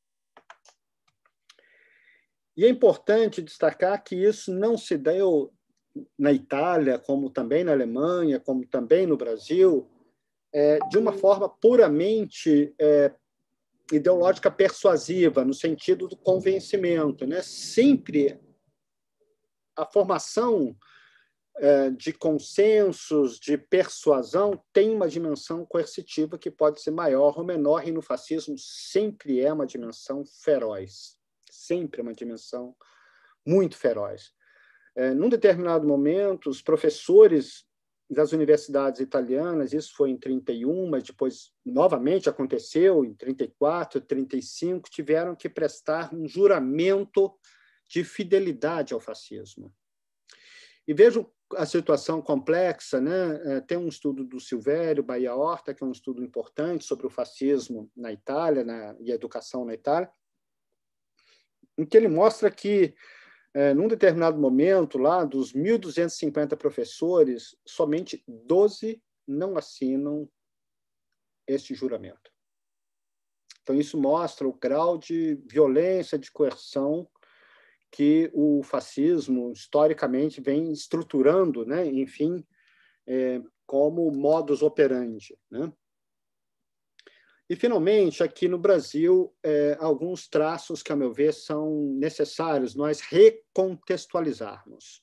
E é importante destacar que isso não se deu na Itália, como também na Alemanha, como também no Brasil, é, de uma forma puramente é, ideológica persuasiva, no sentido do convencimento, né? Sempre a formação de consensos, de persuasão, tem uma dimensão coercitiva que pode ser maior ou menor, e no fascismo sempre é uma dimensão feroz, sempre é uma dimensão muito feroz. É, num determinado momento, os professores das universidades italianas, isso foi em trinta e um, mas depois novamente aconteceu em trinta e quatro, trinta e cinco, tiveram que prestar um juramento de fidelidade ao fascismo. E vejam a situação complexa, né? Tem um estudo do Silvério Bahia Horta, que é um estudo importante sobre o fascismo na Itália, na, e a educação na Itália, em que ele mostra que, é, num determinado momento, lá, dos mil duzentos e cinquenta professores, somente doze não assinam este juramento. Então, isso mostra o grau de violência, de coerção que o fascismo, historicamente, vem estruturando, né? Enfim, é, como modus operandi, né? E, finalmente, aqui no Brasil, é, alguns traços que, a meu ver, são necessários nós recontextualizarmos.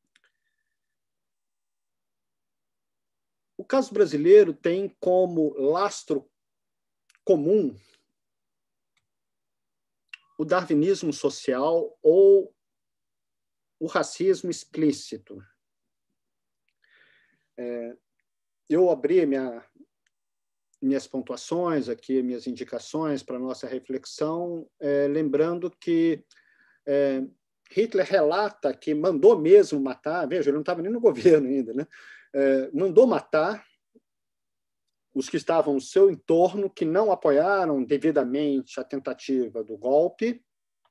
O caso brasileiro tem como lastro comum o darwinismo social ou o racismo explícito. É, eu abri minha, minhas pontuações aqui, minhas indicações para a nossa reflexão, é, lembrando que é, Hitler relata que mandou mesmo matar, veja, ele não estava nem no governo ainda, né? É, mandou matar os que estavam no seu entorno, que não apoiaram devidamente a tentativa do golpe,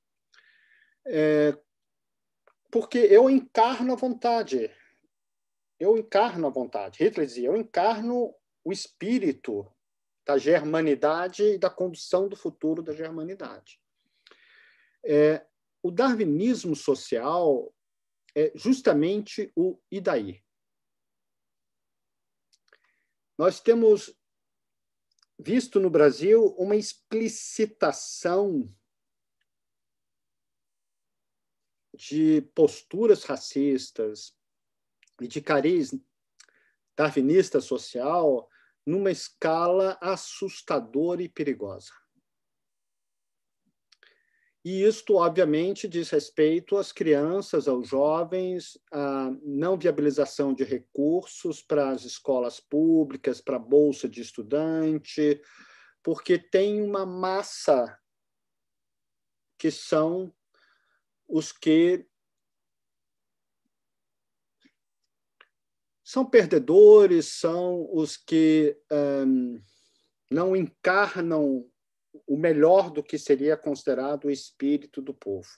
é, porque eu encarno a vontade. Eu encarno a vontade. Hitler dizia, eu encarno o espírito da germanidade e da condução do futuro da germanidade. É, o darwinismo social é justamente o e daí. Nós temos visto no Brasil uma explicitação de posturas racistas e de cariz darwinista social numa escala assustadora e perigosa. E isto, obviamente, diz respeito às crianças, aos jovens, à não viabilização de recursos para as escolas públicas, para a bolsa de estudante, porque tem uma massa que são os que são perdedores, são os que hum, não encarnam o melhor do que seria considerado o espírito do povo.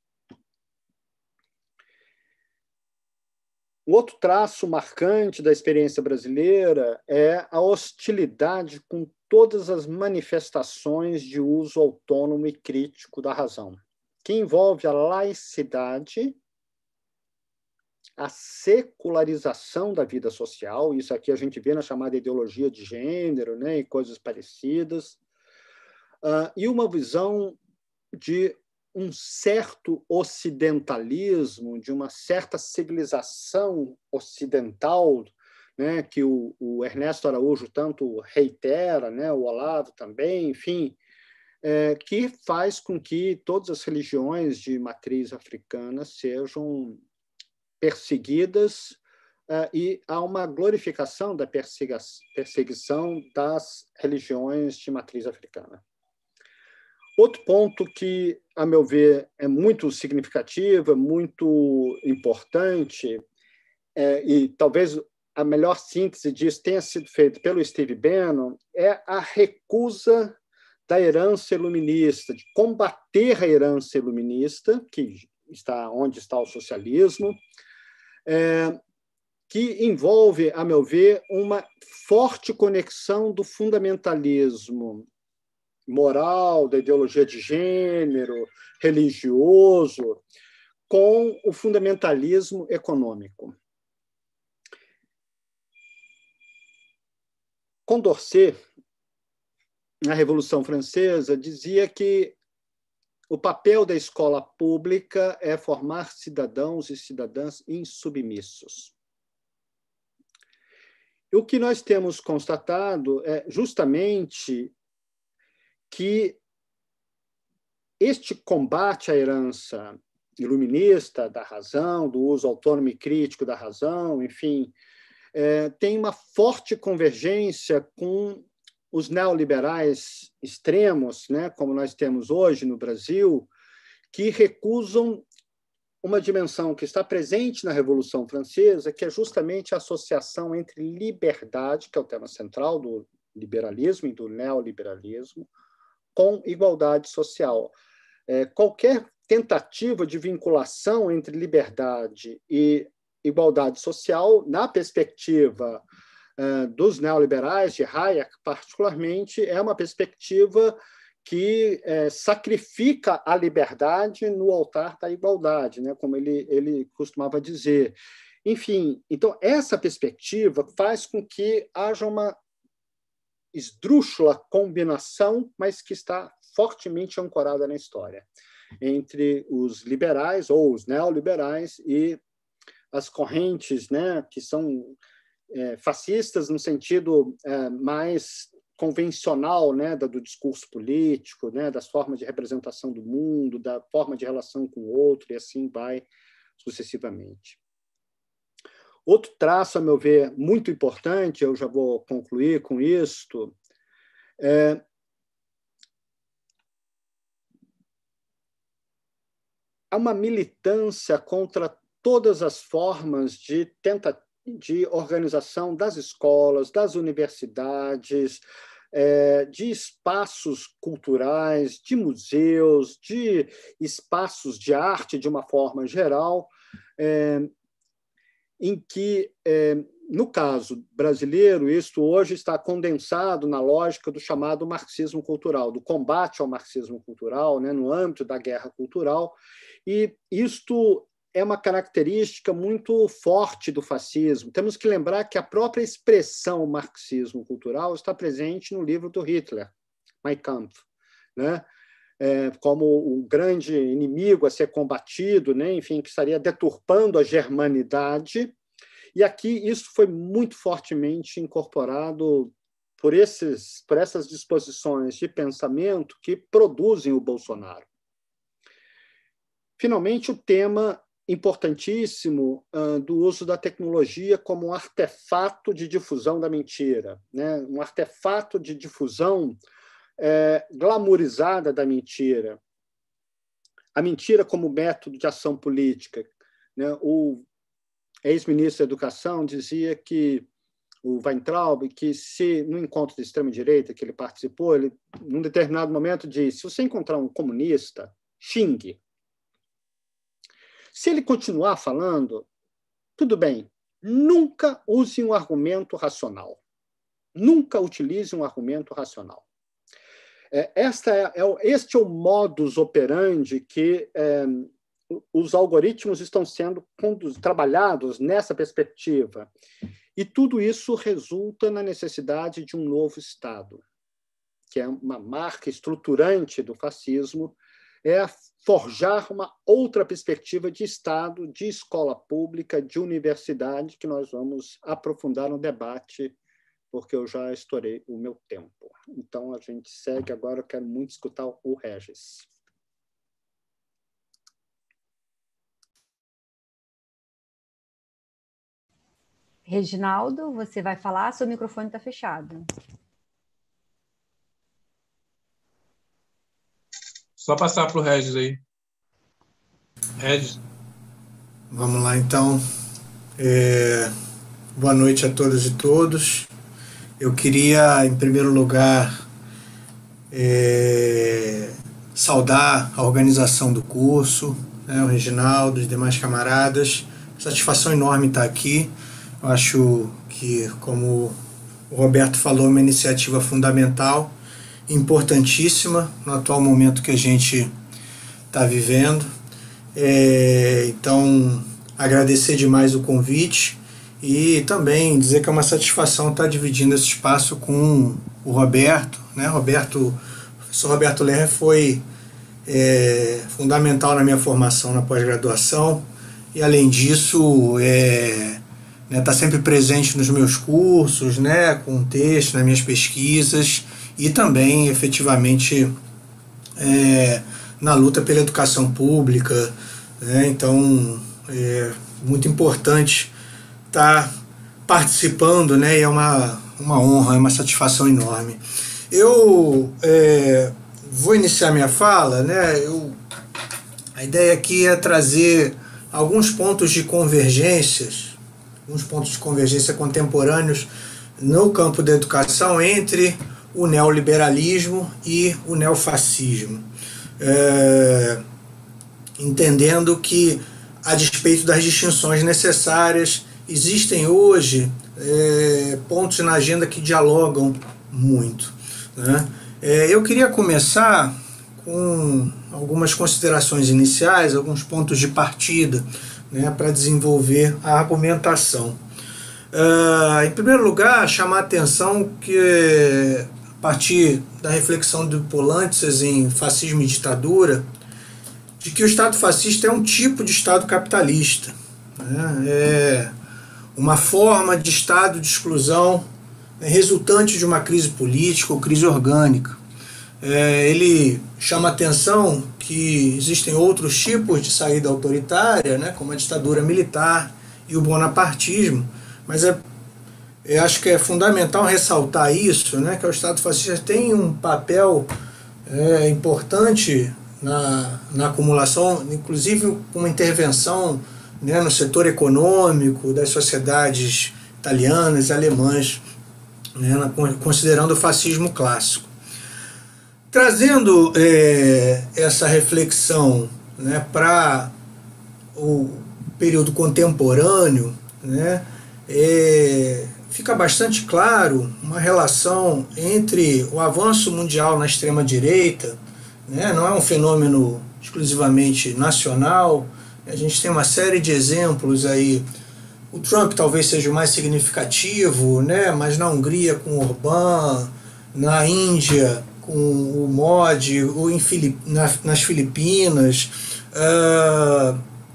Um outro traço marcante da experiência brasileira é a hostilidade com todas as manifestações de uso autônomo e crítico da razão, que envolve a laicidade, a secularização da vida social, isso aqui a gente vê na chamada ideologia de gênero, né, e coisas parecidas, uh, e uma visão de um certo ocidentalismo, de uma certa civilização ocidental, né, que o, o Ernesto Araújo tanto reitera, né, o Olavo também, enfim, é, que faz com que todas as religiões de matriz africana sejam perseguidas, uh, e há uma glorificação da perseguição das religiões de matriz africana. Outro ponto que, a meu ver, é muito significativo, muito importante, é, e talvez a melhor síntese disso tenha sido feita pelo Steve Bannon, é a recusa da herança iluminista, de combater a herança iluminista, que está onde está o socialismo, É, que envolve, a meu ver, uma forte conexão do fundamentalismo moral, da ideologia de gênero, religioso, com o fundamentalismo econômico. Condorcet, na Revolução Francesa, dizia que o papel da escola pública é formar cidadãos e cidadãs insubmissos. E o que nós temos constatado é justamente que este combate à herança iluminista da razão, do uso autônomo e crítico da razão, enfim, é, tem uma forte convergência com os neoliberais extremos, né, como nós temos hoje no Brasil, que recusam uma dimensão que está presente na Revolução Francesa, que é justamente a associação entre liberdade, que é o tema central do liberalismo e do neoliberalismo, com igualdade social. É, qualquer tentativa de vinculação entre liberdade e igualdade social, na perspectiva dos neoliberais, de Hayek particularmente, é uma perspectiva que é, sacrifica a liberdade no altar da igualdade, né, como ele, ele costumava dizer. Enfim, então, essa perspectiva faz com que haja uma esdrúxula combinação, mas que está fortemente ancorada na história, entre os liberais ou os neoliberais e as correntes, né, que são É, fascistas no sentido é, mais convencional, né, do discurso político, né, das formas de representação do mundo, da forma de relação com o outro, e assim vai sucessivamente. Outro traço, a meu ver, muito importante, eu já vou concluir com isto, é há uma militância contra todas as formas de tentativa de organização das escolas, das universidades, de espaços culturais, de museus, de espaços de arte, de uma forma geral, em que, no caso brasileiro, isto hoje está condensado na lógica do chamado marxismo cultural, do combate ao marxismo cultural, né, no âmbito da guerra cultural, e isto é uma característica muito forte do fascismo. Temos que lembrar que a própria expressão marxismo cultural está presente no livro do Hitler, Mein Kampf, né? é, como o grande inimigo a ser combatido, né? Enfim, que estaria deturpando a germanidade. E aqui isso foi muito fortemente incorporado por, esses, por essas disposições de pensamento que produzem o Bolsonaro. Finalmente, o tema importantíssimo uh, do uso da tecnologia como um artefato de difusão da mentira, né? Um artefato de difusão é, glamourizada da mentira. A mentira como método de ação política, né? O ex-ministro da Educação dizia que, o Weintraub, que se no encontro de extrema-direita que ele participou, ele, num determinado momento, disse: se você encontrar um comunista, xingue. Se ele continuar falando, tudo bem, nunca use um argumento racional. Nunca utilize um argumento racional. É, esta é, é, este é o modus operandi que é, os algoritmos estão sendo trabalhados nessa perspectiva. E tudo isso resulta na necessidade de um novo Estado, que é uma marca estruturante do fascismo, é forjar uma outra perspectiva de Estado, de escola pública, de universidade, que nós vamos aprofundar no debate, porque eu já estourei o meu tempo. Então, a gente segue agora, eu quero muito escutar o Regis. Reginaldo, você vai falar, seu microfone está fechado. Só passar para o Regis aí. Regis. Vamos lá, então. É... Boa noite a todas e todos. Eu queria, em primeiro lugar, é... saudar a organização do curso, né, o Reginaldo, os demais camaradas. Satisfação enorme estar aqui. Eu acho que, como o Roberto falou, é uma iniciativa fundamental, importantíssima no atual momento que a gente está vivendo. É, então, agradecer demais o convite e também dizer que é uma satisfação estar dividindo esse espaço com o Roberto, né? Roberto, o professor Roberto Lerner foi é, fundamental na minha formação na pós-graduação e, além disso, é, né, tá sempre presente nos meus cursos, né, com texto, nas minhas pesquisas e também, efetivamente, é, na luta pela educação pública, né? Então, é muito importante estar participando, né? E é uma, uma honra, é uma satisfação enorme. Eu é, vou iniciar minha fala, né? Eu, a ideia aqui é trazer alguns pontos de convergências, alguns pontos de convergência contemporâneos no campo da educação entre o neoliberalismo e o neofascismo. É, entendendo que, a despeito das distinções necessárias, existem hoje é, pontos na agenda que dialogam muito, né? É, eu queria começar com algumas considerações iniciais, alguns pontos de partida, né, para desenvolver a argumentação. Uh, em primeiro lugar, chamar a atenção que, a partir da reflexão do Polantzes em Fascismo e Ditadura, de que o Estado fascista é um tipo de Estado capitalista, né? É uma forma de Estado de exclusão, né, resultante de uma crise política ou crise orgânica. É, ele chama a atenção que existem outros tipos de saída autoritária, né, como a ditadura militar e o bonapartismo, mas é, eu acho que é fundamental ressaltar isso, né, que o Estado fascista tem um papel é, importante na, na acumulação, inclusive com uma intervenção, né, no setor econômico das sociedades italianas e alemãs, né, na, considerando o fascismo clássico. Trazendo é, essa reflexão, né, para o período contemporâneo, né, é, fica bastante claro uma relação entre o avanço mundial na extrema-direita, né, não é um fenômeno exclusivamente nacional, a gente tem uma série de exemplos aí, o Trump talvez seja o mais significativo, né, mas na Hungria com Orbán, na Índia com o M O D, ou em Filip, na, nas Filipinas, uh,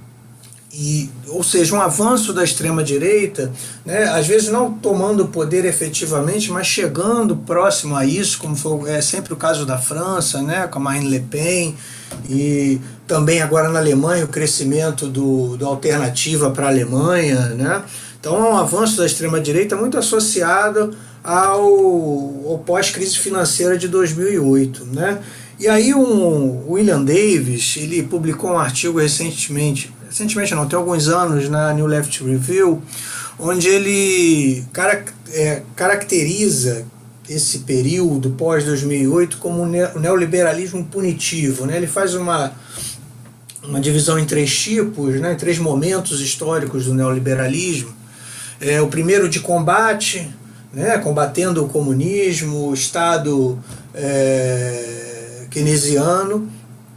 e, ou seja, um avanço da extrema-direita, né, às vezes não tomando o poder efetivamente, mas chegando próximo a isso, como foi é sempre o caso da França, né, com a Marine Le Pen, e também agora na Alemanha o crescimento do, do Alternativa para a Alemanha, né? Então é um avanço da extrema-direita muito associado ao, ao pós-crise financeira de dois mil e oito, né? E aí um William Davis, ele publicou um artigo recentemente, recentemente não, tem alguns anos, na New Left Review, onde ele carac é, caracteriza esse período pós dois mil e oito como o neoliberalismo punitivo, né? Ele faz uma, uma divisão em três tipos, né? Em três momentos históricos do neoliberalismo. É, o primeiro de combate, né? Combatendo o comunismo, o Estado é, keynesiano.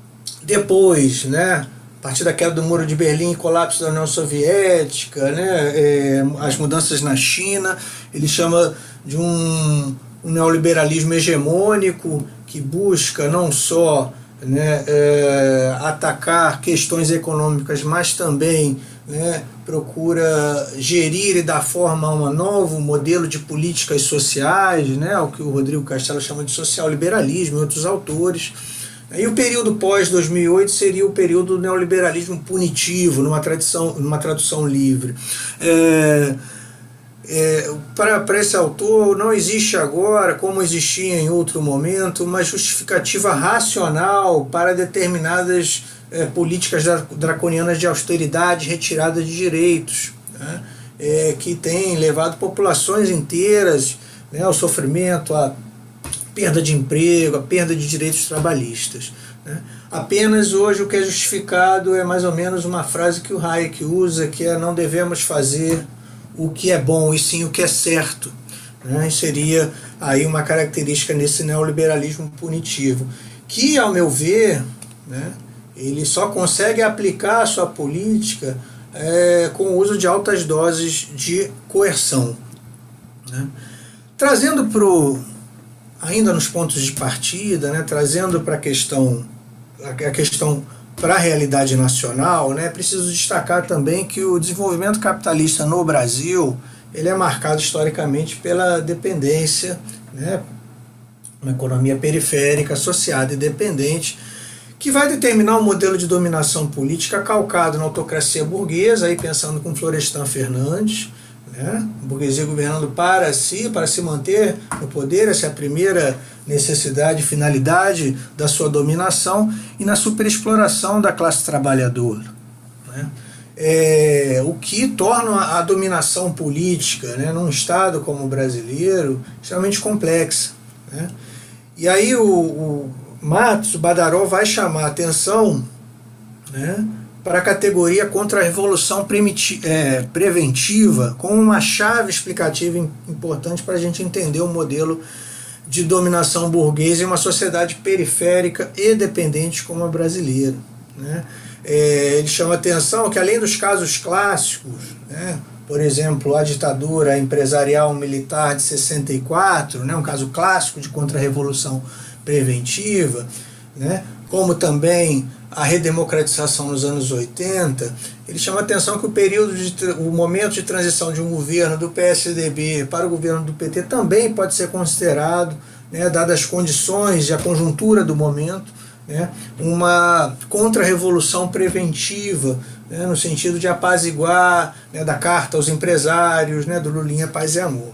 Depois, né? A partir da queda do Muro de Berlim e colapso da União Soviética, né? É, as mudanças na China, ele chama de um um neoliberalismo hegemônico que busca não só, né, é, atacar questões econômicas, mas também, né, procura gerir e dar forma a um novo modelo de políticas sociais, né, o que o Rodrigo Castelo chama de social-liberalismo e outros autores. E o período pós dois mil e oito seria o período do neoliberalismo punitivo, numa, tradição, numa tradução livre. É, É, para, para esse autor não existe agora, como existia em outro momento, uma justificativa racional para determinadas é, políticas draconianas de austeridade, retirada de direitos, né, é, que têm levado populações inteiras, né, ao sofrimento, à perda de emprego, à perda de direitos trabalhistas, né. Apenas hoje o que é justificado é mais ou menos uma frase que o Hayek usa, que é: não devemos fazer o que é bom, e sim o que é certo, né? Seria aí uma característica nesse neoliberalismo punitivo, que, ao meu ver, né, ele só consegue aplicar a sua política é, com o uso de altas doses de coerção, né? Trazendo para o, ainda nos pontos de partida, né, trazendo para a questão, a questão para a realidade nacional, né, preciso destacar também que o desenvolvimento capitalista no Brasil ele é marcado historicamente pela dependência, né, uma economia periférica, associada e dependente, que vai determinar um modelo de dominação política calcado na autocracia burguesa, aí pensando com Florestan Fernandes, né, a burguesia governando para si, para se manter no poder, essa é a primeira necessidade e finalidade da sua dominação, e na superexploração da classe trabalhadora, né? É, o que torna a dominação política, né, num Estado como o brasileiro extremamente complexa, né? E aí o, o Matos, o Badaró, vai chamar a atenção, né, para a categoria contra a revolução é, preventiva como uma chave explicativa importante para a gente entender o modelo de dominação burguesa em uma sociedade periférica e dependente como a brasileira, né? É, ele chama a atenção que, além dos casos clássicos, né, por exemplo, a ditadura empresarial militar de sessenta e quatro, né, um caso clássico de contra-revolução preventiva, né, como também a redemocratização nos anos oitenta, ele chama a atenção que o período de, o momento de transição de um governo do P S D B para o governo do P T também pode ser considerado, né, dadas as condições e a conjuntura do momento, né, uma contra-revolução preventiva, né, no sentido de apaziguar, né, da carta aos empresários, né, do Lulinha Paz e Amor.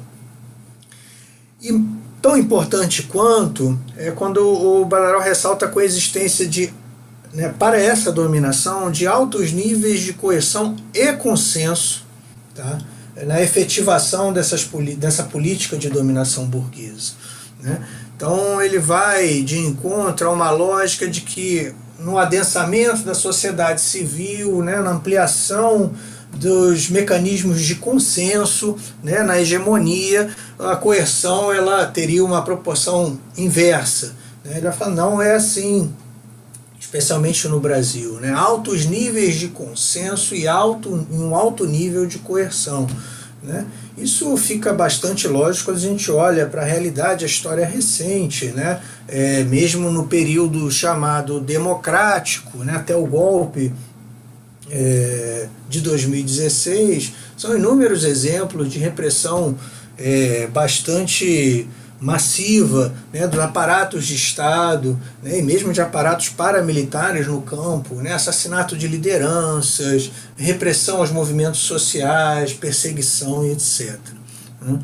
E tão importante quanto é quando o Badaró ressalta a coexistência de, né, para essa dominação, de altos níveis de coerção e consenso, tá, na efetivação dessas, dessa política de dominação burguesa, né? Então ele vai de encontro a uma lógica de que no adensamento da sociedade civil, né, na ampliação dos mecanismos de consenso, né, na hegemonia, a coerção ela teria uma proporção inversa, né? Ele vai falar: não é assim, especialmente no Brasil, né? Altos níveis de consenso e alto, um alto nível de coerção, né? Isso fica bastante lógico quando a gente olha para a realidade, a história recente, né? É, mesmo no período chamado democrático, né? Até o golpe é, de dois mil e dezesseis, são inúmeros exemplos de repressão é, bastante massiva, né, dos aparatos de Estado, né, e mesmo de aparatos paramilitares no campo, né, assassinato de lideranças, repressão aos movimentos sociais, perseguição e etcétera. Né.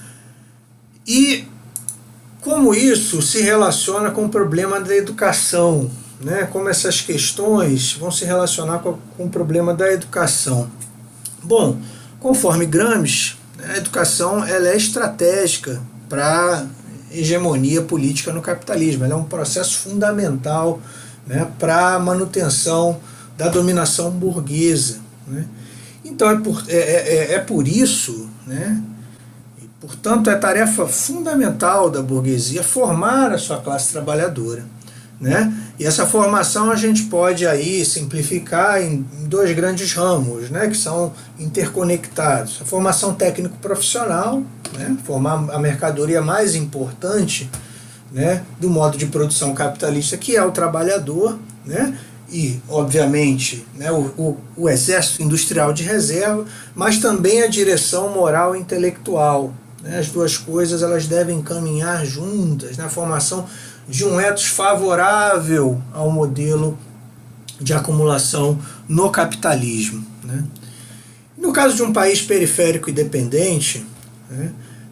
E como isso se relaciona com o problema da educação, né, como essas questões vão se relacionar com, com o problema da educação. Bom, conforme Gramsci, a educação ela é estratégica para a hegemonia política no capitalismo. Ela é um processo fundamental, né, para a manutenção da dominação burguesa. Né. Então é por, é, é, é por isso, né, e, portanto, é tarefa fundamental da burguesia formar a sua classe trabalhadora. Né? E essa formação a gente pode aí simplificar em dois grandes ramos, né, que são interconectados. A formação técnico-profissional, né, formar a mercadoria mais importante, né, do modo de produção capitalista, que é o trabalhador, né, e, obviamente, né, o, o, o exército industrial de reserva, mas também a direção moral e intelectual. Né? As duas coisas elas devem caminhar juntas, na, né, formação de um ethos favorável ao modelo de acumulação no capitalismo. Né? No caso de um país periférico e dependente, né,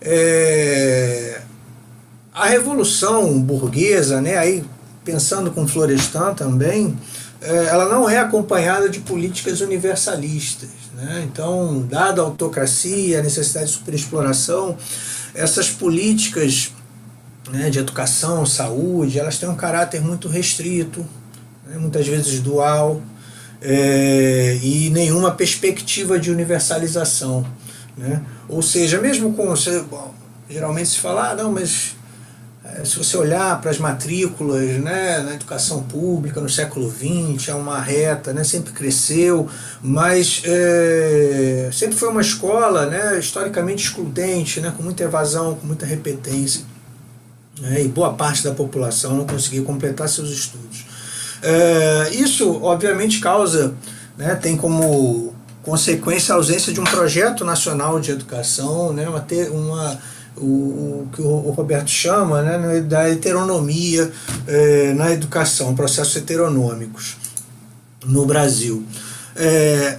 é, a revolução burguesa, né, aí, pensando com Florestan também, é, ela não é acompanhada de políticas universalistas. Né? Então, dada a autocracia, a necessidade de superexploração, essas políticas, né, de educação, saúde, elas têm um caráter muito restrito, né, muitas vezes dual, é, e nenhuma perspectiva de universalização. Né? Ou seja, mesmo com... Bom, geralmente se fala, ah, não, mas é, se você olhar para as matrículas, né, na educação pública no século vinte, é uma reta, né, sempre cresceu, mas é, sempre foi uma escola, né, historicamente excludente, né, com muita evasão, com muita repetência. É, e boa parte da população não conseguia completar seus estudos. É, isso, obviamente, causa, né, tem como consequência a ausência de um projeto nacional de educação, né, uma, uma, o, o que o Roberto chama, né, da heteronomia é, na educação, processos heteronômicos no Brasil. É,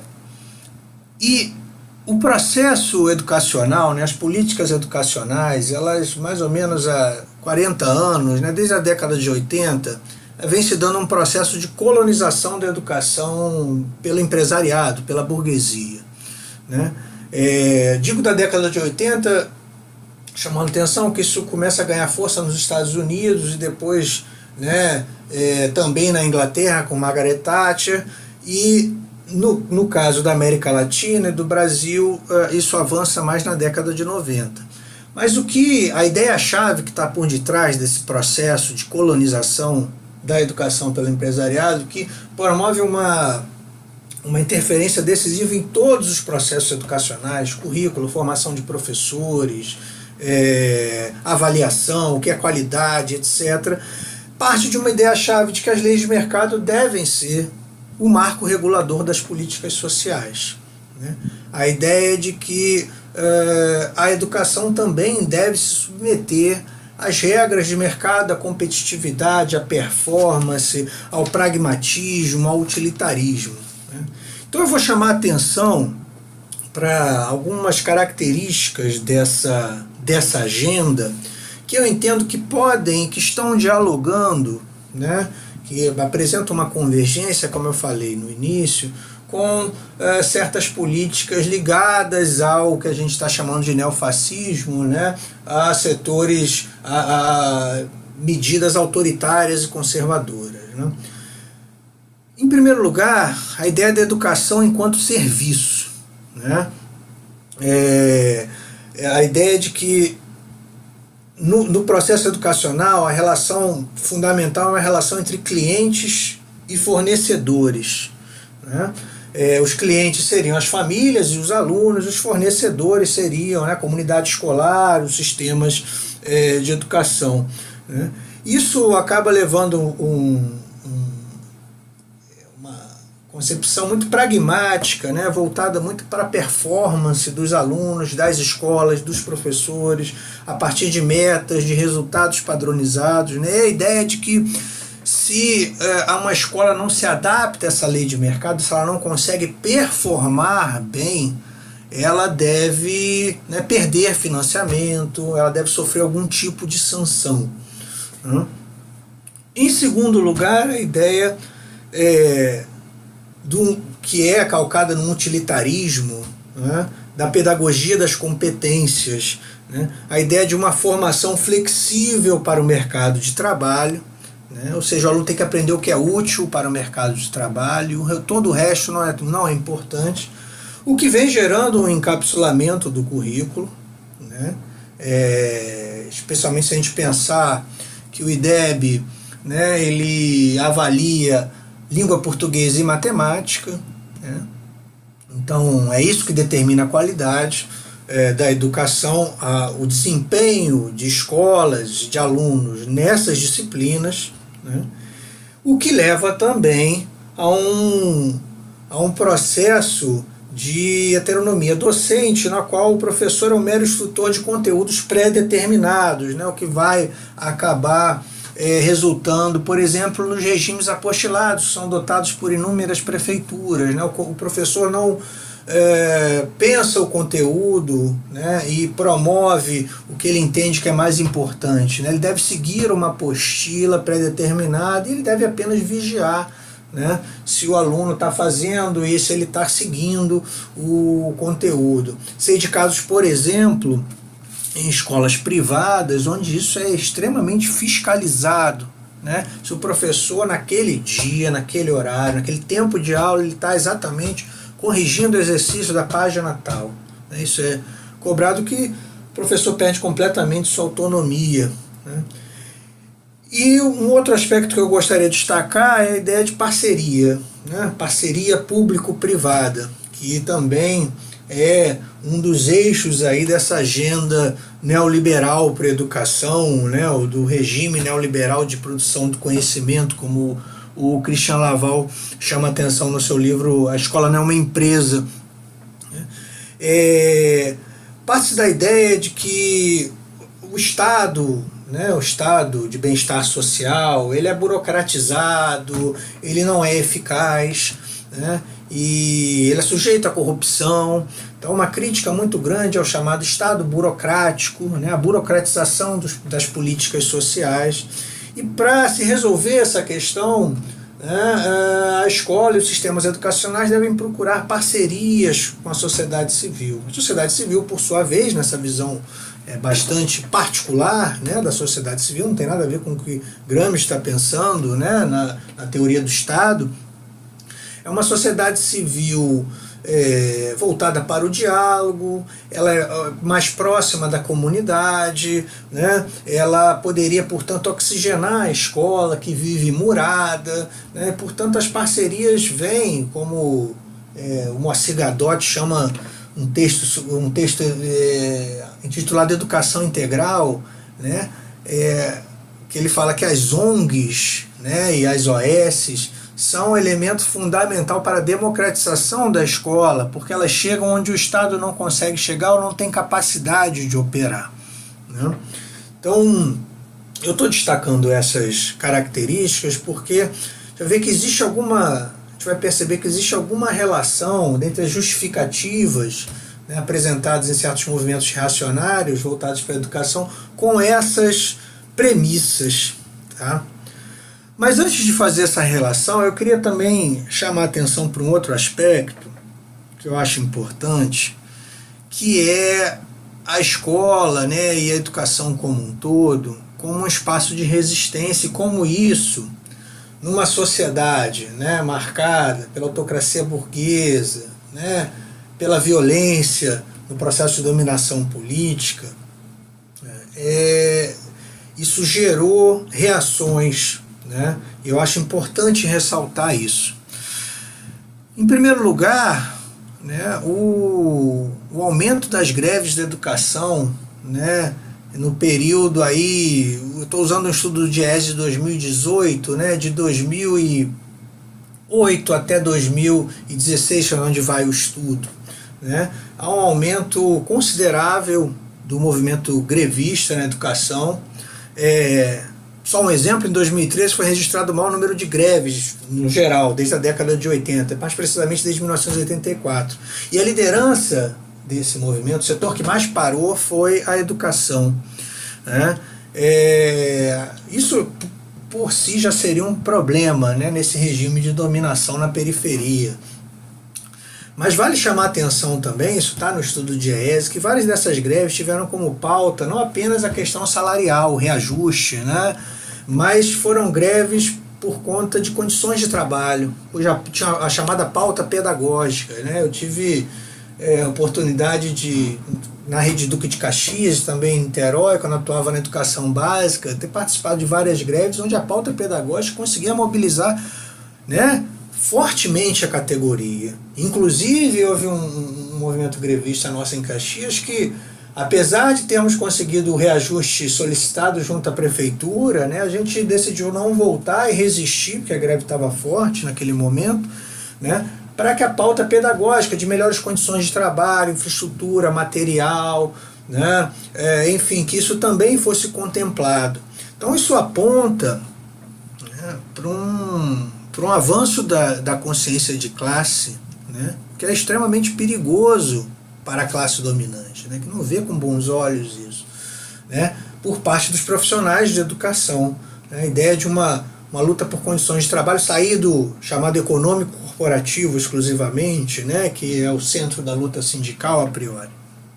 e o processo educacional, né, as políticas educacionais, elas mais ou menos há quarenta anos, né, desde a década de oitenta, vem se dando um processo de colonização da educação pelo empresariado, pela burguesia. Né? É, digo da década de oitenta, chamando atenção que isso começa a ganhar força nos Estados Unidos e depois, né, é, também na Inglaterra com Margaret Thatcher, e no, no caso da América Latina e do Brasil, isso avança mais na década de noventa. Mas o que a ideia-chave que está por detrás desse processo de colonização da educação pelo empresariado, que promove uma, uma interferência decisiva em todos os processos educacionais, currículo, formação de professores, é, avaliação, o que é qualidade, etcétera, parte de uma ideia-chave de que as leis de mercado devem ser o marco regulador das políticas sociais. Né? A ideia de que uh, a educação também deve se submeter às regras de mercado, à competitividade, à performance, ao pragmatismo, ao utilitarismo. Né? Então eu vou chamar a atenção para algumas características dessa, dessa agenda que eu entendo que podem, que estão dialogando, né? Que apresentam uma convergência, como eu falei no início, com uh, certas políticas ligadas ao que a gente está chamando de neofascismo, né, a setores, a, a medidas autoritárias e conservadoras. Né. Em primeiro lugar, a ideia da educação enquanto serviço. Né, é, a ideia de que no, no processo educacional a relação fundamental é a relação entre clientes e fornecedores. Né. É, os clientes seriam as famílias e os alunos, os fornecedores seriam, né, a comunidade escolar, os sistemas é, de educação, né? Isso acaba levando um, um, uma concepção muito pragmática, né, voltada muito para a performance dos alunos, das escolas, dos professores, a partir de metas, de resultados padronizados, né? A ideia de que se é, uma escola não se adapta a essa lei de mercado, se ela não consegue performar bem, ela deve, né, perder financiamento, ela deve sofrer algum tipo de sanção, né? Em segundo lugar, a ideia é, do, que é calcada no utilitarismo, né, da pedagogia das competências, né, a ideia de uma formação flexível para o mercado de trabalho, né, ou seja, o aluno tem que aprender o que é útil para o mercado de trabalho, todo o resto não é, não é importante, o que vem gerando um encapsulamento do currículo, né, é, especialmente se a gente pensar que o I D E B, né, ele avalia língua portuguesa e matemática, né? Então é isso que determina a qualidade é, da educação, a, o desempenho de escolas, de alunos nessas disciplinas, né? O que leva também a um, a um processo de heteronomia docente, na qual o professor é um mero instrutor de conteúdos pré-determinados, né, o que vai acabar é, resultando, por exemplo, nos regimes apostilados, que são adotados por inúmeras prefeituras, né, o, o professor não é, pensa o conteúdo, né, e promove o que ele entende que é mais importante, né, ele deve seguir uma apostila pré-determinada e ele deve apenas vigiar, né, se o aluno está fazendo e se ele está seguindo o conteúdo. Sei de casos, por exemplo, em escolas privadas, onde isso é extremamente fiscalizado, né? Se o professor naquele dia, naquele horário, naquele tempo de aula, ele está exatamente corrigindo o exercício da página tal, né? Isso é cobrado, que o professor perde completamente sua autonomia, né? E um outro aspecto que eu gostaria de destacar é a ideia de parceria, né? Parceria público-privada, que também é um dos eixos aí dessa agenda neoliberal para a educação, né? O do regime neoliberal de produção do conhecimento, como o Christian Laval chama atenção no seu livro A Escola Não é uma Empresa. É, parte da ideia de que o Estado, né, o estado de bem-estar social, ele é burocratizado, ele não é eficaz, né, e ele é sujeito à corrupção. Então, uma crítica muito grande ao chamado Estado burocrático, né, a burocratização dos, das políticas sociais. E para se resolver essa questão, né, a escola e os sistemas educacionais devem procurar parcerias com a sociedade civil. A sociedade civil, por sua vez, nessa visão é bastante particular, né, da sociedade civil, não tem nada a ver com o que Gramsci está pensando, né, na, na teoria do Estado, é uma sociedade civil é, voltada para o diálogo, ela é mais próxima da comunidade, né, ela poderia, portanto, oxigenar a escola que vive murada, né, portanto as parcerias vêm, como é, o Moacir Gadot chama um texto, um texto é, intitulado Educação Integral, né, é, que ele fala que as O N Gs, né, e as O S são um elemento fundamental para a democratização da escola, porque elas chegam onde o Estado não consegue chegar ou não tem capacidade de operar, né? Então, eu estou destacando essas características porque já vê que existe alguma... vai perceber que existe alguma relação entre as justificativas, né, apresentadas em certos movimentos reacionários voltados para a educação com essas premissas, tá? Mas antes de fazer essa relação, eu queria também chamar a atenção para um outro aspecto que eu acho importante, que é a escola, né, e a educação como um todo, como um espaço de resistência, e como isso, numa sociedade, né, marcada pela autocracia burguesa, né, pela violência no processo de dominação política, é, isso gerou reações, né, e eu acho importante ressaltar isso. Em primeiro lugar, né, o, o aumento das greves da educação, né, no período aí, eu estou usando um estudo do Diese de dois mil e dezoito, né, de dois mil e oito até dois mil e dezesseis, é onde vai o estudo, né, há um aumento considerável do movimento grevista na educação. É, só um exemplo, em dois mil e treze foi registrado o maior número de greves, no geral, desde a década de oitenta, mais precisamente desde mil novecentos e oitenta e quatro. E a liderança desse movimento, o setor que mais parou foi a educação, né? É, isso por si já seria um problema, né, nesse regime de dominação na periferia. Mas vale chamar a atenção também, isso está no estudo de Diese, que várias dessas greves tiveram como pauta não apenas a questão salarial, o reajuste, né, mas foram greves por conta de condições de trabalho. Eu já tinha a chamada pauta pedagógica, né, eu tive é, a oportunidade de, na Rede Duque de Caxias, também em Niterói, quando atuava na educação básica, ter participado de várias greves onde a pauta pedagógica conseguia mobilizar, né, fortemente a categoria. Inclusive, houve um, um movimento grevista nosso em Caxias que, apesar de termos conseguido o reajuste solicitado junto à prefeitura, né, a gente decidiu não voltar e resistir, porque a greve estava forte naquele momento, né, para que a pauta pedagógica de melhores condições de trabalho, infraestrutura, material, né, é, enfim, que isso também fosse contemplado. Então isso aponta, né, para um para um avanço da, da consciência de classe, né, que é extremamente perigoso para a classe dominante, né, que não vê com bons olhos isso, né, por parte dos profissionais de educação. Né, a ideia de uma, uma luta por condições de trabalho, sair do chamado econômico corporativo exclusivamente, né, que é o centro da luta sindical a priori.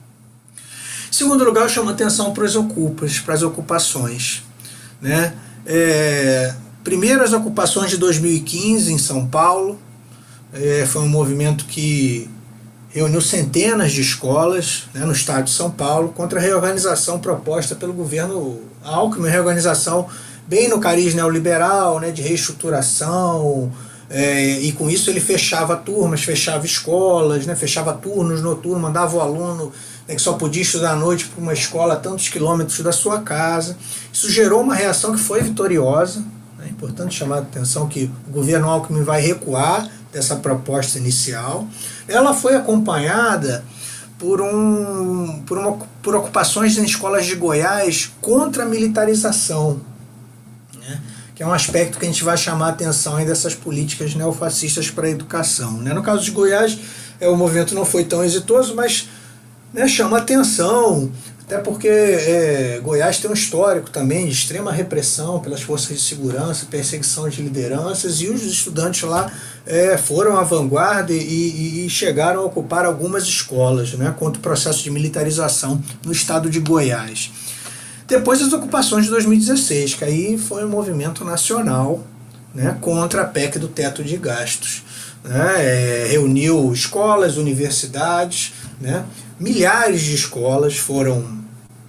Em segundo lugar, eu chamo a atenção para os ocupas, para as ocupações. Né, é, Primeiro, as ocupações de dois mil e quinze em São Paulo, é, foi um movimento que reuniu centenas de escolas, né, no estado de São Paulo contra a reorganização proposta pelo governo Alckmin, reorganização bem no cariz neoliberal, né, de reestruturação, é, e com isso ele fechava turmas, fechava escolas, né, fechava turnos noturnos, mandava o aluno, né, que só podia estudar à noite para uma escola a tantos quilômetros da sua casa. Isso gerou uma reação que foi vitoriosa. É importante chamar a atenção que o governo Alckmin vai recuar dessa proposta inicial. Ela foi acompanhada por, um, por, uma, por ocupações em escolas de Goiás contra a militarização, né, que é um aspecto que a gente vai chamar a atenção aí dessas políticas neofascistas para a educação. Né. No caso de Goiás, é, o movimento não foi tão exitoso, mas, né, chama a atenção. Até porque é, Goiás tem um histórico também de extrema repressão pelas forças de segurança, perseguição de lideranças, e os estudantes lá é, foram à vanguarda e, e, e chegaram a ocupar algumas escolas, né, contra o processo de militarização no estado de Goiás. Depois as ocupações de dois mil e dezesseis, que aí foi um movimento nacional, né, contra a P E C do teto de gastos. Né, é, reuniu escolas, universidades, né, milhares de escolas foram,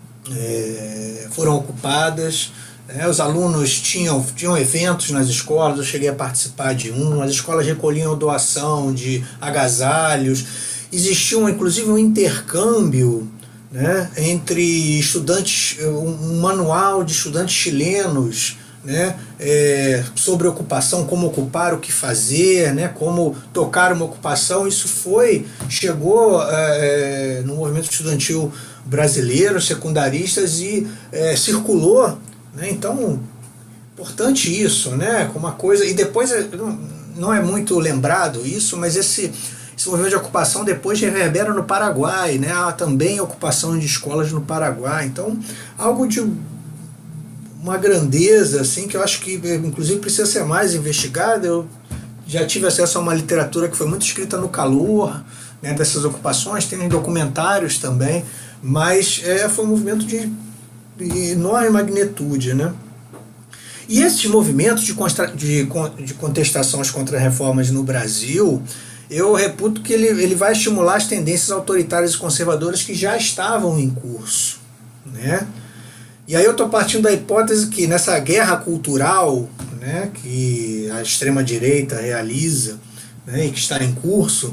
é, foram ocupadas, né, os alunos tinham, tinham eventos nas escolas, eu cheguei a participar de um, as escolas recolhiam doação de agasalhos, existia um, inclusive um intercâmbio, né, entre estudantes, um, um manual de estudantes chilenos, né, é, sobre ocupação, como ocupar, o que fazer, né, como tocar uma ocupação. Isso foi, chegou é, no movimento estudantil brasileiro, secundaristas, e é, circulou, né, então, importante isso, né, como uma coisa, e depois, não, não é muito lembrado isso, mas esse, esse movimento de ocupação depois reverbera no Paraguai, né, há também ocupação de escolas no Paraguai, então, algo de uma grandeza, assim, que eu acho que, inclusive, precisa ser mais investigada. Eu já tive acesso a uma literatura que foi muito escrita no calor, né, dessas ocupações, tem documentários também, mas é, foi um movimento de, de enorme magnitude, né? E esses movimentos de, de, de contestação às contrarreformas no Brasil, eu reputo que ele, ele vai estimular as tendências autoritárias e conservadoras que já estavam em curso, né? E aí eu estou partindo da hipótese que nessa guerra cultural, né, que a extrema-direita realiza, né, e que está em curso,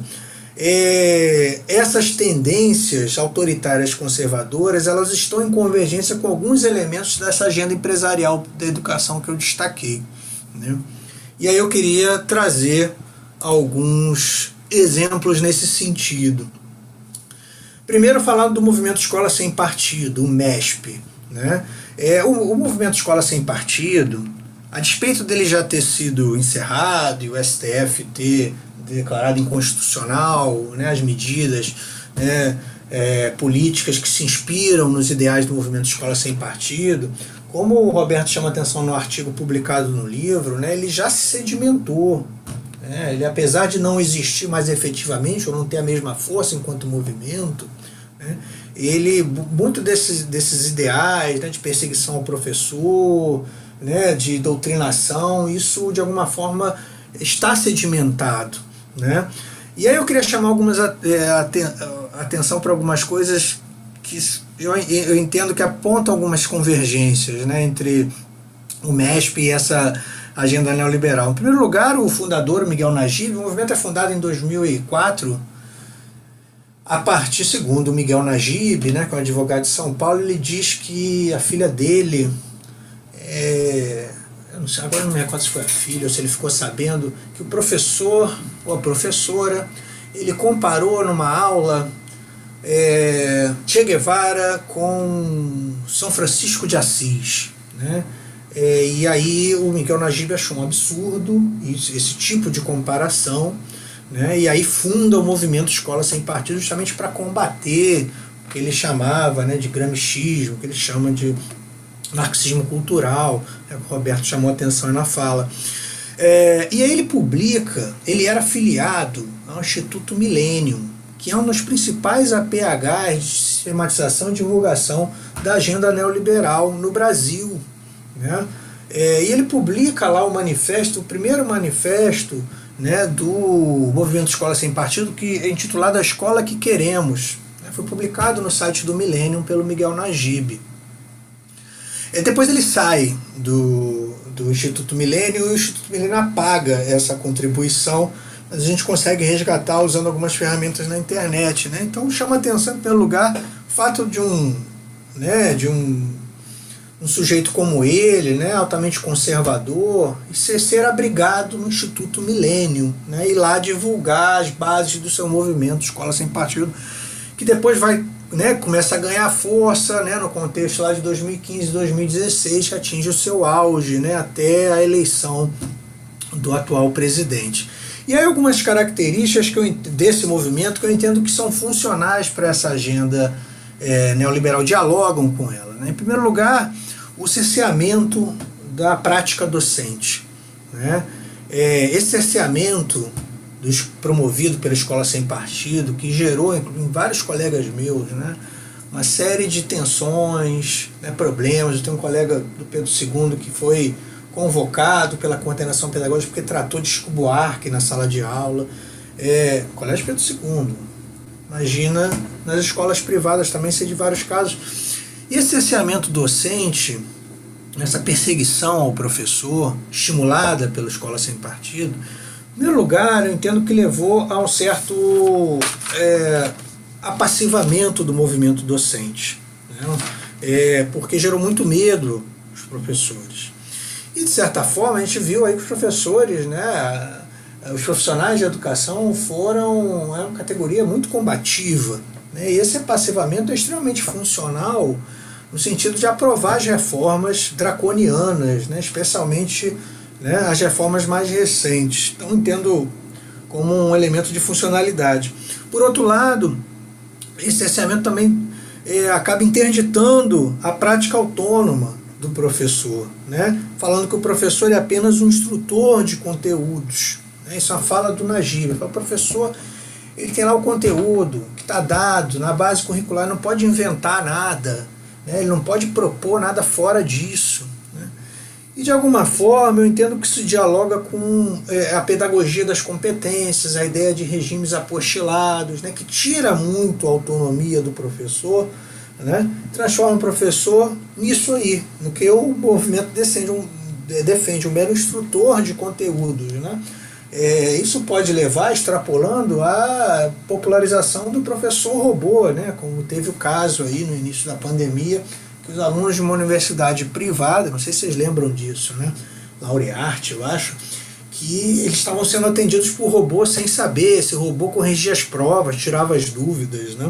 é, essas tendências autoritárias conservadoras, elas estão em convergência com alguns elementos dessa agenda empresarial da educação que eu destaquei, né? E aí eu queria trazer alguns exemplos nesse sentido. Primeiro, falando do movimento Escola Sem Partido, o MESP, né? É, o, o movimento Escola Sem Partido, a despeito dele já ter sido encerrado e o S T F ter declarado inconstitucional, né, as medidas, né, é, políticas que se inspiram nos ideais do movimento Escola Sem Partido, como o Roberto chama atenção no artigo publicado no livro, né, ele já se sedimentou. Né, ele, apesar de não existir mais efetivamente, ou não ter a mesma força enquanto movimento, né, ele, muito desses, desses ideais, né, de perseguição ao professor, né, de doutrinação, isso de alguma forma está sedimentado, né? E aí eu queria chamar algumas é, aten atenção para algumas coisas que eu, eu entendo que apontam algumas convergências, né, entre o MESP e essa agenda neoliberal. Em primeiro lugar, o fundador, Miguel Najib, o movimento é fundado em dois mil e quatro, a partir, segundo o Miguel Najib, né, que é um advogado de São Paulo, ele diz que a filha dele, é, eu não sei, agora não me recordo se foi a filha ou se ele ficou sabendo, que o professor ou a professora, ele comparou numa aula é, Che Guevara com São Francisco de Assis, né? É, e aí o Miguel Najib achou um absurdo esse, esse tipo de comparação, né? E aí funda o movimento Escola Sem Partido justamente para combater o que ele chamava, né, de gramscismo, o que ele chama de marxismo cultural, né, que o Roberto chamou a atenção na fala. É, e aí ele publica, ele era afiliado ao Instituto Millennium, que é um dos principais A P Hs de sistematização e divulgação da agenda neoliberal no Brasil, né? É, e ele publica lá o manifesto, o primeiro manifesto, né, do movimento Escola Sem Partido, que é intitulado A Escola que Queremos, né? Foi publicado no site do Millennium pelo Miguel Najib. E depois ele sai do, do Instituto Millennium e o Instituto Millennium apaga essa contribuição, mas a gente consegue resgatar usando algumas ferramentas na internet, né? Então chama atenção, em primeiro lugar, o fato de um, né, de um, um sujeito como ele, né, altamente conservador, e ser, ser abrigado no Instituto Millennium, né, e lá divulgar as bases do seu movimento Escola Sem Partido, que depois vai, né, começa a ganhar força, né, no contexto lá de dois mil e quinze, dois mil e dezesseis, que atinge o seu auge, né, até a eleição do atual presidente. E aí algumas características que eu, desse movimento que eu entendo que são funcionais para essa agenda é, neoliberal, dialogam com ela, né? Em primeiro lugar, o cerceamento da prática docente, né? É, esse cerceamento dos, promovido pela Escola Sem Partido, que gerou em vários colegas meus, né, uma série de tensões, né, problemas. Eu tenho um colega do Pedro segundo que foi convocado pela coordenação pedagógica porque tratou de Chico Buarque na sala de aula. É, Colégio Pedro segundo. Imagina nas escolas privadas também ser de vários casos. E esse cerceamento docente, essa perseguição ao professor, estimulada pela Escola Sem Partido, em primeiro lugar, eu entendo que levou a um certo é, apassivamento do movimento docente, né? É, porque gerou muito medo os professores. E, de certa forma, a gente viu aí que os professores, né, os profissionais de educação foram é uma categoria muito combativa, né, e esse apassivamento é extremamente funcional no sentido de aprovar as reformas draconianas, né, especialmente, né, as reformas mais recentes. Então, entendo como um elemento de funcionalidade. Por outro lado, esse cerceamento também é, acaba interditando a prática autônoma do professor, né? Falando que o professor é apenas um instrutor de conteúdos, né? Isso é uma fala do Najib. O professor, ele tem lá o conteúdo que está dado na base curricular, não pode inventar nada, né? Ele não pode propor nada fora disso, né? E de alguma forma eu entendo que isso dialoga com é, a pedagogia das competências, a ideia de regimes apostilados, né? Que tira muito a autonomia do professor, né? Transforma o professor nisso aí, no que o movimento defende um, defende um mero instrutor de conteúdos, né? É, isso pode levar, extrapolando, à popularização do professor robô, né? Como teve o caso aí no início da pandemia, que os alunos de uma universidade privada, não sei se vocês lembram disso, né? Laureate, eu acho, que eles estavam sendo atendidos por robô sem saber, esse robô corrigia as provas, tirava as dúvidas, né?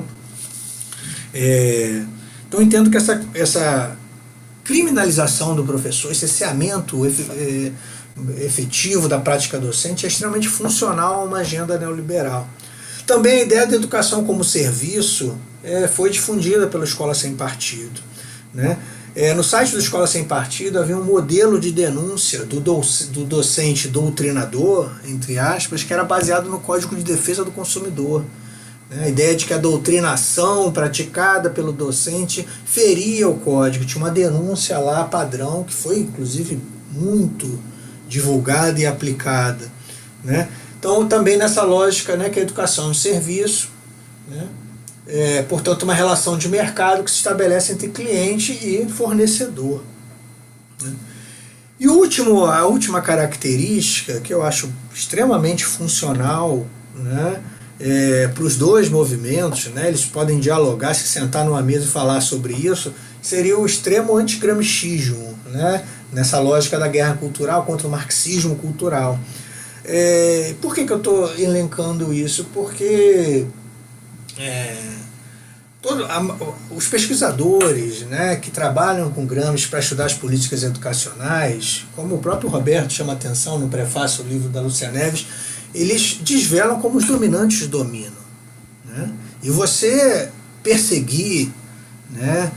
É, então eu entendo que essa, essa criminalização do professor, esse cerceamento é, efetivo da prática docente é extremamente funcional a uma agenda neoliberal. Também a ideia da educação como serviço é, foi difundida pela Escola Sem Partido, né? É, no site da Escola Sem Partido havia um modelo de denúncia do, do, do docente doutrinador, entre aspas, que era baseado no Código de Defesa do Consumidor. Né? A ideia de que a doutrinação praticada pelo docente feria o código. Tinha uma denúncia lá, padrão, que foi inclusive muito divulgada e aplicada. Né? Então, também nessa lógica, né, que a educação é um serviço, né? É, portanto, uma relação de mercado que se estabelece entre cliente e fornecedor. Né? E o último, a última característica, que eu acho extremamente funcional, né, é, para os dois movimentos, né, eles podem dialogar, se sentar numa mesa e falar sobre isso, seria o extremo antigramscismo, né, nessa lógica da guerra cultural contra o marxismo cultural. É, por que, que eu estou elencando isso? Porque É, todo, a, os pesquisadores, né, que trabalham com Gramsci para estudar as políticas educacionais, como o próprio Roberto chama atenção no prefácio do livro da Lúcia Neves, eles desvelam como os dominantes dominam. Né? E você perseguir, né,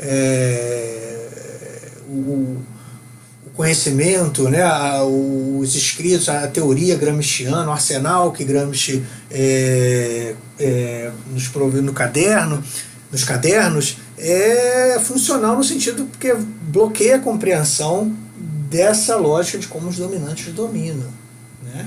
é, o, o conhecimento, né, a, os escritos, a teoria gramsciana, o arsenal que Gramsci é, é, nos proveu no caderno, nos cadernos, é funcional no sentido porque bloqueia a compreensão dessa lógica de como os dominantes dominam. Né?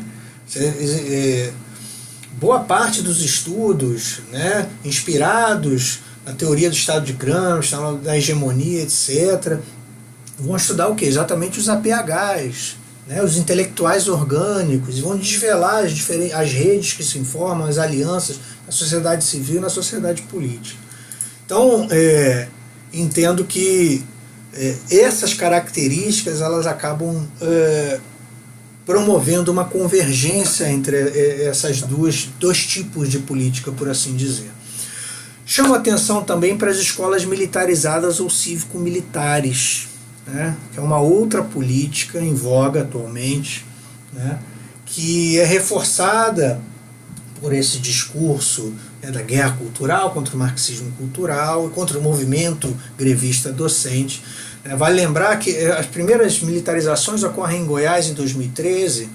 É, boa parte dos estudos, né, inspirados na teoria do Estado de Gramsci, da hegemonia, etcétera, vão estudar o que? Exatamente os A P Hs, né, os intelectuais orgânicos, e vão desvelar as, diferentes, as redes que se informam, as alianças na sociedade civil e na sociedade política. Então, é, entendo que é, essas características elas acabam é, promovendo uma convergência entre é, essas duas dois tipos de política, por assim dizer. Chamo atenção também para as escolas militarizadas ou cívico-militares, né, que é uma outra política em voga atualmente, né, que é reforçada por esse discurso, né, da guerra cultural contra o marxismo cultural e contra o movimento grevista docente. É, vale lembrar que as primeiras militarizações ocorrem em Goiás em dois mil e treze,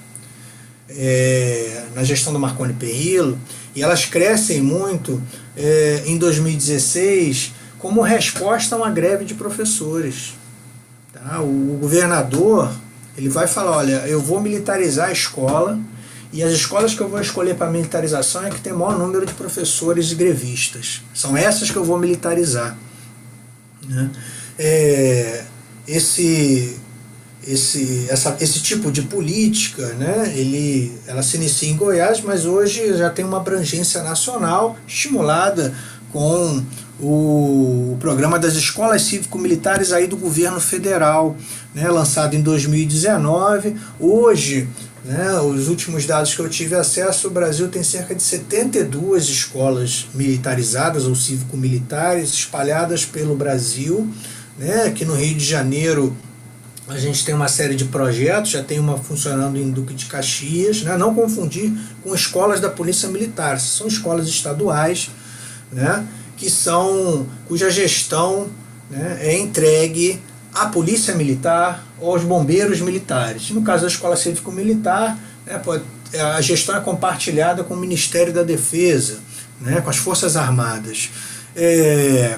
é, na gestão do Marconi Perillo, e elas crescem muito é, em dois mil e dezesseis como resposta a uma greve de professores. Tá? O governador ele vai falar, olha, eu vou militarizar a escola, e as escolas que eu vou escolher para militarização é que tem o maior número de professores e grevistas. São essas que eu vou militarizar. Né? É, esse, esse, essa, esse tipo de política, né, ele, ela se inicia em Goiás, mas hoje já tem uma abrangência nacional, estimulada com o programa das escolas cívico-militares aí do governo federal, né, lançado em dois mil e dezenove. Hoje, né, os últimos dados que eu tive acesso, o Brasil tem cerca de setenta e duas escolas militarizadas ou cívico-militares espalhadas pelo Brasil. Né, aqui no Rio de Janeiro a gente tem uma série de projetos, já tem uma funcionando em Duque de Caxias, né, não confundir com escolas da Polícia Militar, são escolas estaduais, né, que são, cuja gestão, né, é entregue à Polícia Militar ou aos bombeiros militares. No caso da Escola Cívico-Militar, né, pode, a gestão é compartilhada com o Ministério da Defesa, né, com as Forças Armadas. É...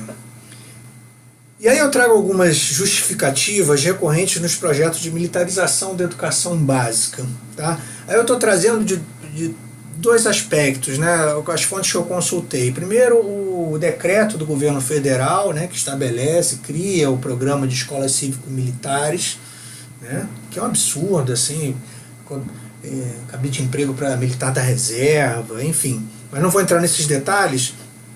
E aí eu trago algumas justificativas recorrentes nos projetos de militarização da educação básica. Tá? Aí eu estou trazendo de, de dois aspectos, né, as fontes que eu consultei. Primeiro, o decreto do governo federal, né, que estabelece, cria o programa de escolas cívico-militares, né, que é um absurdo, assim, é, cabide de emprego para militar da reserva, enfim. Mas não vou entrar nesses detalhes.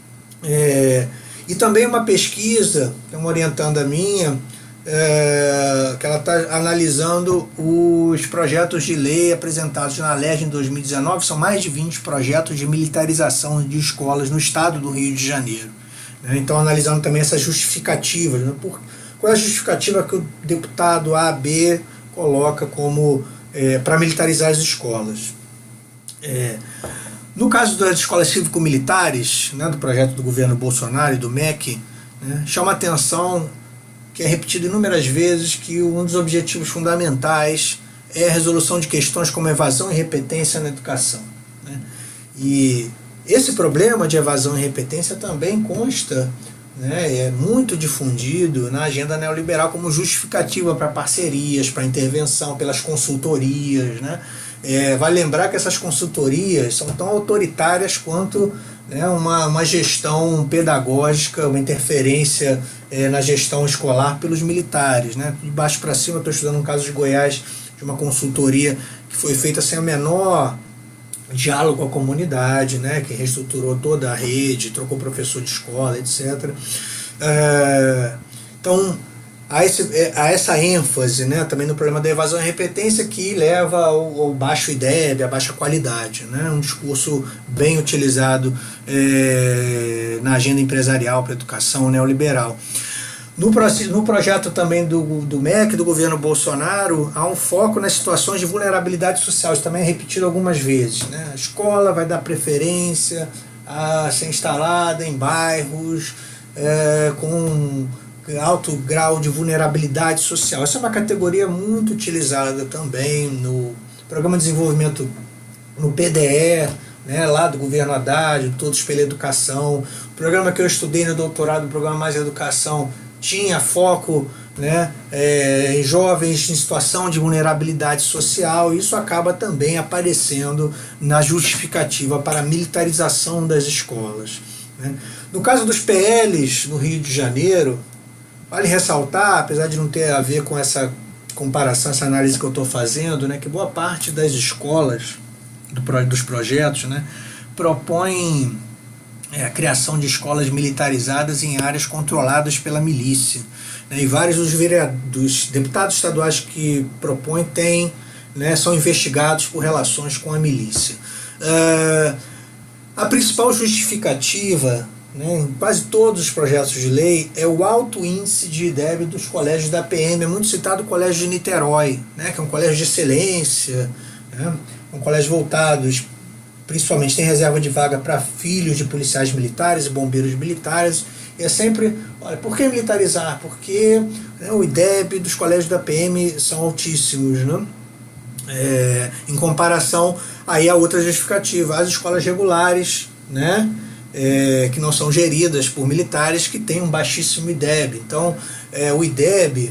É, e também uma pesquisa, que é uma orientanda minha, é, que ela está analisando os projetos de lei apresentados na L E R J em dois mil e dezenove, são mais de vinte projetos de militarização de escolas no estado do Rio de Janeiro. Né? Então, analisando também essas justificativas, né? Por, qual é a justificativa que o deputado A, B coloca como é, para militarizar as escolas. É, no caso das escolas cívico-militares, né, do projeto do governo Bolsonaro e do M E C, né, chama a atenção que é repetido inúmeras vezes que um dos objetivos fundamentais é a resolução de questões como evasão e repetência na educação. Né? E esse problema de evasão e repetência também consta, né, é muito difundido na agenda neoliberal como justificativa para parcerias, para intervenção, pelas consultorias. Né? É, vale lembrar que essas consultorias são tão autoritárias quanto, né, uma, uma gestão pedagógica, uma interferência é, na gestão escolar pelos militares. Né? De baixo para cima, estou estudando um caso de Goiás, de uma consultoria que foi feita sem a menor diálogo com a comunidade, né, que reestruturou toda a rede, trocou professor de escola, etcétera. É, então, há, esse, há essa ênfase, né, também no problema da evasão e repetência que leva ao, ao baixo I D E B, à baixa qualidade. Né, um discurso bem utilizado é, na agenda empresarial para a educação neoliberal. No, no projeto também do, do M E C, do governo Bolsonaro, há um foco nas situações de vulnerabilidade social. Isso também é repetido algumas vezes. Né? A escola vai dar preferência a ser instalada em bairros é, com alto grau de vulnerabilidade social. Essa é uma categoria muito utilizada também no Programa de Desenvolvimento, no P D E, né, lá do governo Haddad, Todos pela Educação. O programa que eu estudei no doutorado, o Programa Mais Educação, tinha foco, né, é, em jovens em situação de vulnerabilidade social. Isso acaba também aparecendo na justificativa para a militarização das escolas. Né. No caso dos P Ls no Rio de Janeiro, vale ressaltar, apesar de não ter a ver com essa comparação, essa análise que eu estou fazendo, né, que boa parte das escolas, do, dos projetos, né, propõem É a criação de escolas militarizadas em áreas controladas pela milícia. Né, e vários dos, dos deputados estaduais que propõem têm, né, são investigados por relações com a milícia. Uh, a principal justificativa, né, em quase todos os projetos de lei, é o alto índice de I D E B dos colégios da P M. É muito citado o colégio de Niterói, né, que é um colégio de excelência, né, um colégio voltado principalmente tem reserva de vaga para filhos de policiais militares e bombeiros militares, e é sempre, olha, por que militarizar? Porque, né, o I D E B dos colégios da P M são altíssimos, né? É, em comparação, aí a outra justificativa, as escolas regulares, né, é, que não são geridas por militares, que têm um baixíssimo I D E B. Então, é, o I D E B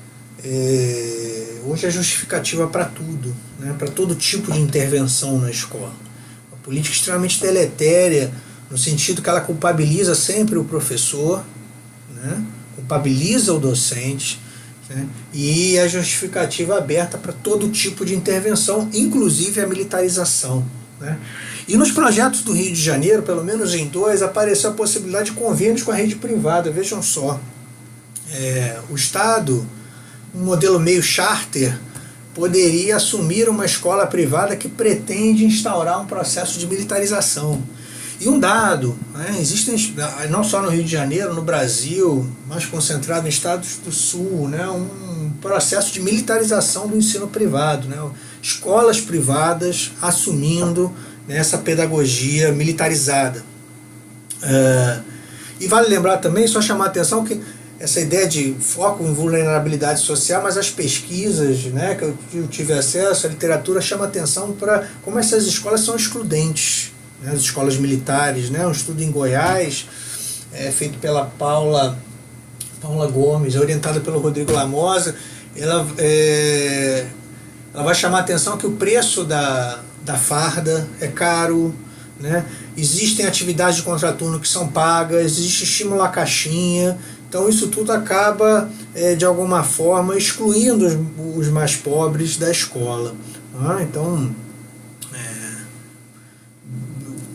é, hoje é justificativa para tudo, né, para todo tipo de intervenção na escola. Política extremamente deletéria, no sentido que ela culpabiliza sempre o professor, né? Culpabiliza o docente, né? E a justificativa aberta para todo tipo de intervenção, inclusive a militarização. Né? E nos projetos do Rio de Janeiro, pelo menos em dois, apareceu a possibilidade de convênios com a rede privada. Vejam só, é, o Estado, um modelo meio charter, poderia assumir uma escola privada que pretende instaurar um processo de militarização. E um dado, né, existem, não só no Rio de Janeiro, no Brasil, mas concentrado em estados do Sul, né, um processo de militarização do ensino privado, né, escolas privadas assumindo, né, essa pedagogia militarizada. Uh, e vale lembrar também, só chamar a atenção que essa ideia de foco em vulnerabilidade social, mas as pesquisas, né, que eu tive acesso, a literatura chama atenção para como essas escolas são excludentes, né, as escolas militares. Né, um estudo em Goiás, é, feito pela Paula, Paula Gomes, orientada pelo Rodrigo Lamosa, ela, é, ela vai chamar a atenção que o preço da, da farda é caro, né, existem atividades de contraturno que são pagas, existe estímulo à caixinha. Então isso tudo acaba, é, de alguma forma, excluindo os, os mais pobres da escola. Ah, então,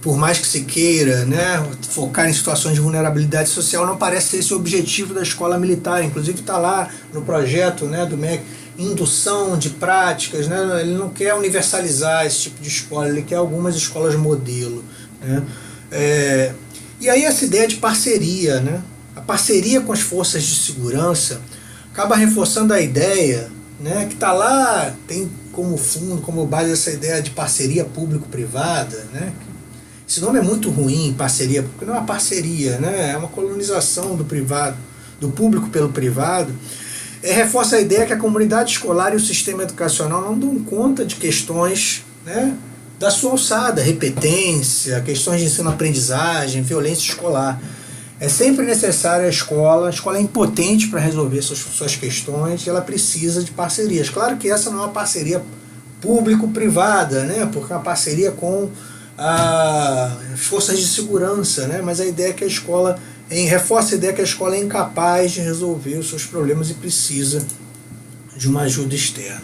por mais que se queira, né, focar em situações de vulnerabilidade social, não parece ser esse o objetivo da escola militar. Inclusive está lá no projeto, né, do M E C, indução de práticas, né, ele não quer universalizar esse tipo de escola, ele quer algumas escolas modelo, né. É, e aí essa ideia de parceria, né, a parceria com as forças de segurança acaba reforçando a ideia, né, que está lá, tem como fundo, como base essa ideia de parceria público-privada, né. Esse nome é muito ruim, parceria, porque não é uma parceria, né? É uma colonização do privado, do público pelo privado. É, reforça a ideia que a comunidade escolar e o sistema educacional não dão conta de questões, né, da sua alçada, repetência, questões de ensino-aprendizagem, violência escolar. É sempre necessária a escola, a escola é impotente para resolver suas, suas questões e ela precisa de parcerias. Claro que essa não é uma parceria público-privada, né? Porque é uma parceria com as forças de segurança, né? Mas a ideia é que a escola, em, reforça a ideia que a escola é incapaz de resolver os seus problemas e precisa de uma ajuda externa.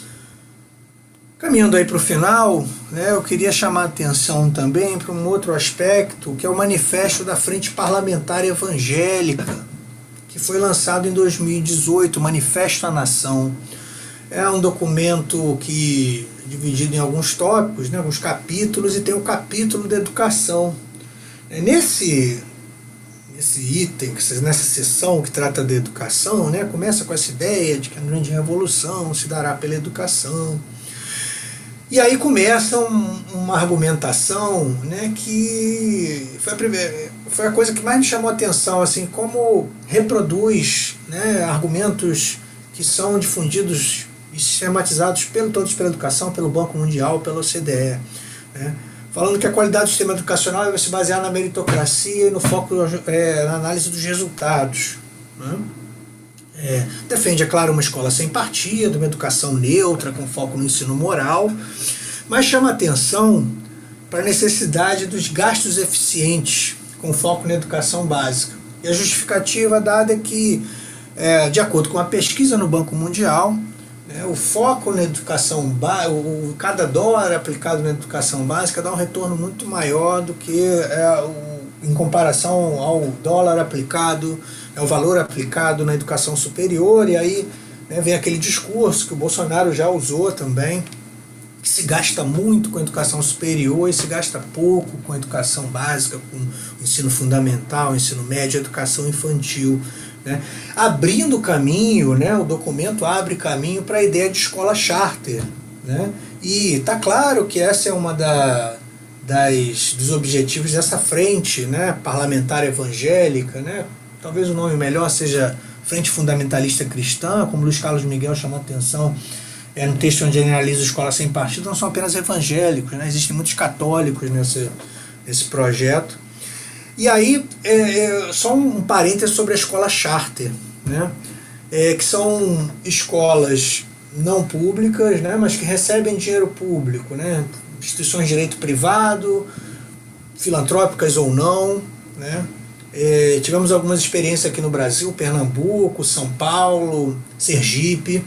Caminhando aí para o final, né, eu queria chamar a atenção também para um outro aspecto, que é o Manifesto da Frente Parlamentar Evangélica, que foi lançado em dois mil e dezoito, Manifesto à Nação. É um documento que dividido em alguns tópicos, né, alguns capítulos, e tem o capítulo da educação. Nesse, nesse item, nessa seção que trata da educação, né, começa com essa ideia de que a grande revolução se dará pela educação. E aí começa um, uma argumentação, né, que foi a, primeira, foi a coisa que mais me chamou a atenção, assim, como reproduz, né, argumentos que são difundidos e sistematizados pelo, todos pela educação, pelo Banco Mundial, pela O C D E, né, falando que a qualidade do sistema educacional deve se basear na meritocracia e no foco é, na análise dos resultados, né. É, defende, é claro, uma escola sem partido, uma educação neutra, com foco no ensino moral, mas chama atenção para a necessidade dos gastos eficientes, com foco na educação básica. E a justificativa dada é que, é, de acordo com a pesquisa no Banco Mundial, né, o foco na educação básica, cada dólar aplicado na educação básica dá um retorno muito maior do que é, o, em comparação ao dólar aplicado, é o valor aplicado na educação superior. E aí, né, vem aquele discurso que o Bolsonaro já usou também, que se gasta muito com a educação superior e se gasta pouco com a educação básica, com o ensino fundamental, o ensino médio, a educação infantil, né, abrindo caminho, né, o documento abre caminho para a ideia de escola charter, né, e está claro que essa é uma da, das, dos objetivos dessa frente, né, parlamentar evangélica, né. Talvez o nome melhor seja Frente Fundamentalista Cristã, como Luiz Carlos Miguel chamou a atenção é, no texto onde ele analisa a escola sem partido, não são apenas evangélicos, né? Existem muitos católicos nesse, nesse projeto. E aí, é, é, só um parênteses sobre a escola charter, né? É, que são escolas não públicas, né? Mas que recebem dinheiro público, né? Instituições de direito privado, filantrópicas ou não, né? É, tivemos algumas experiências aqui no Brasil, Pernambuco, São Paulo, Sergipe.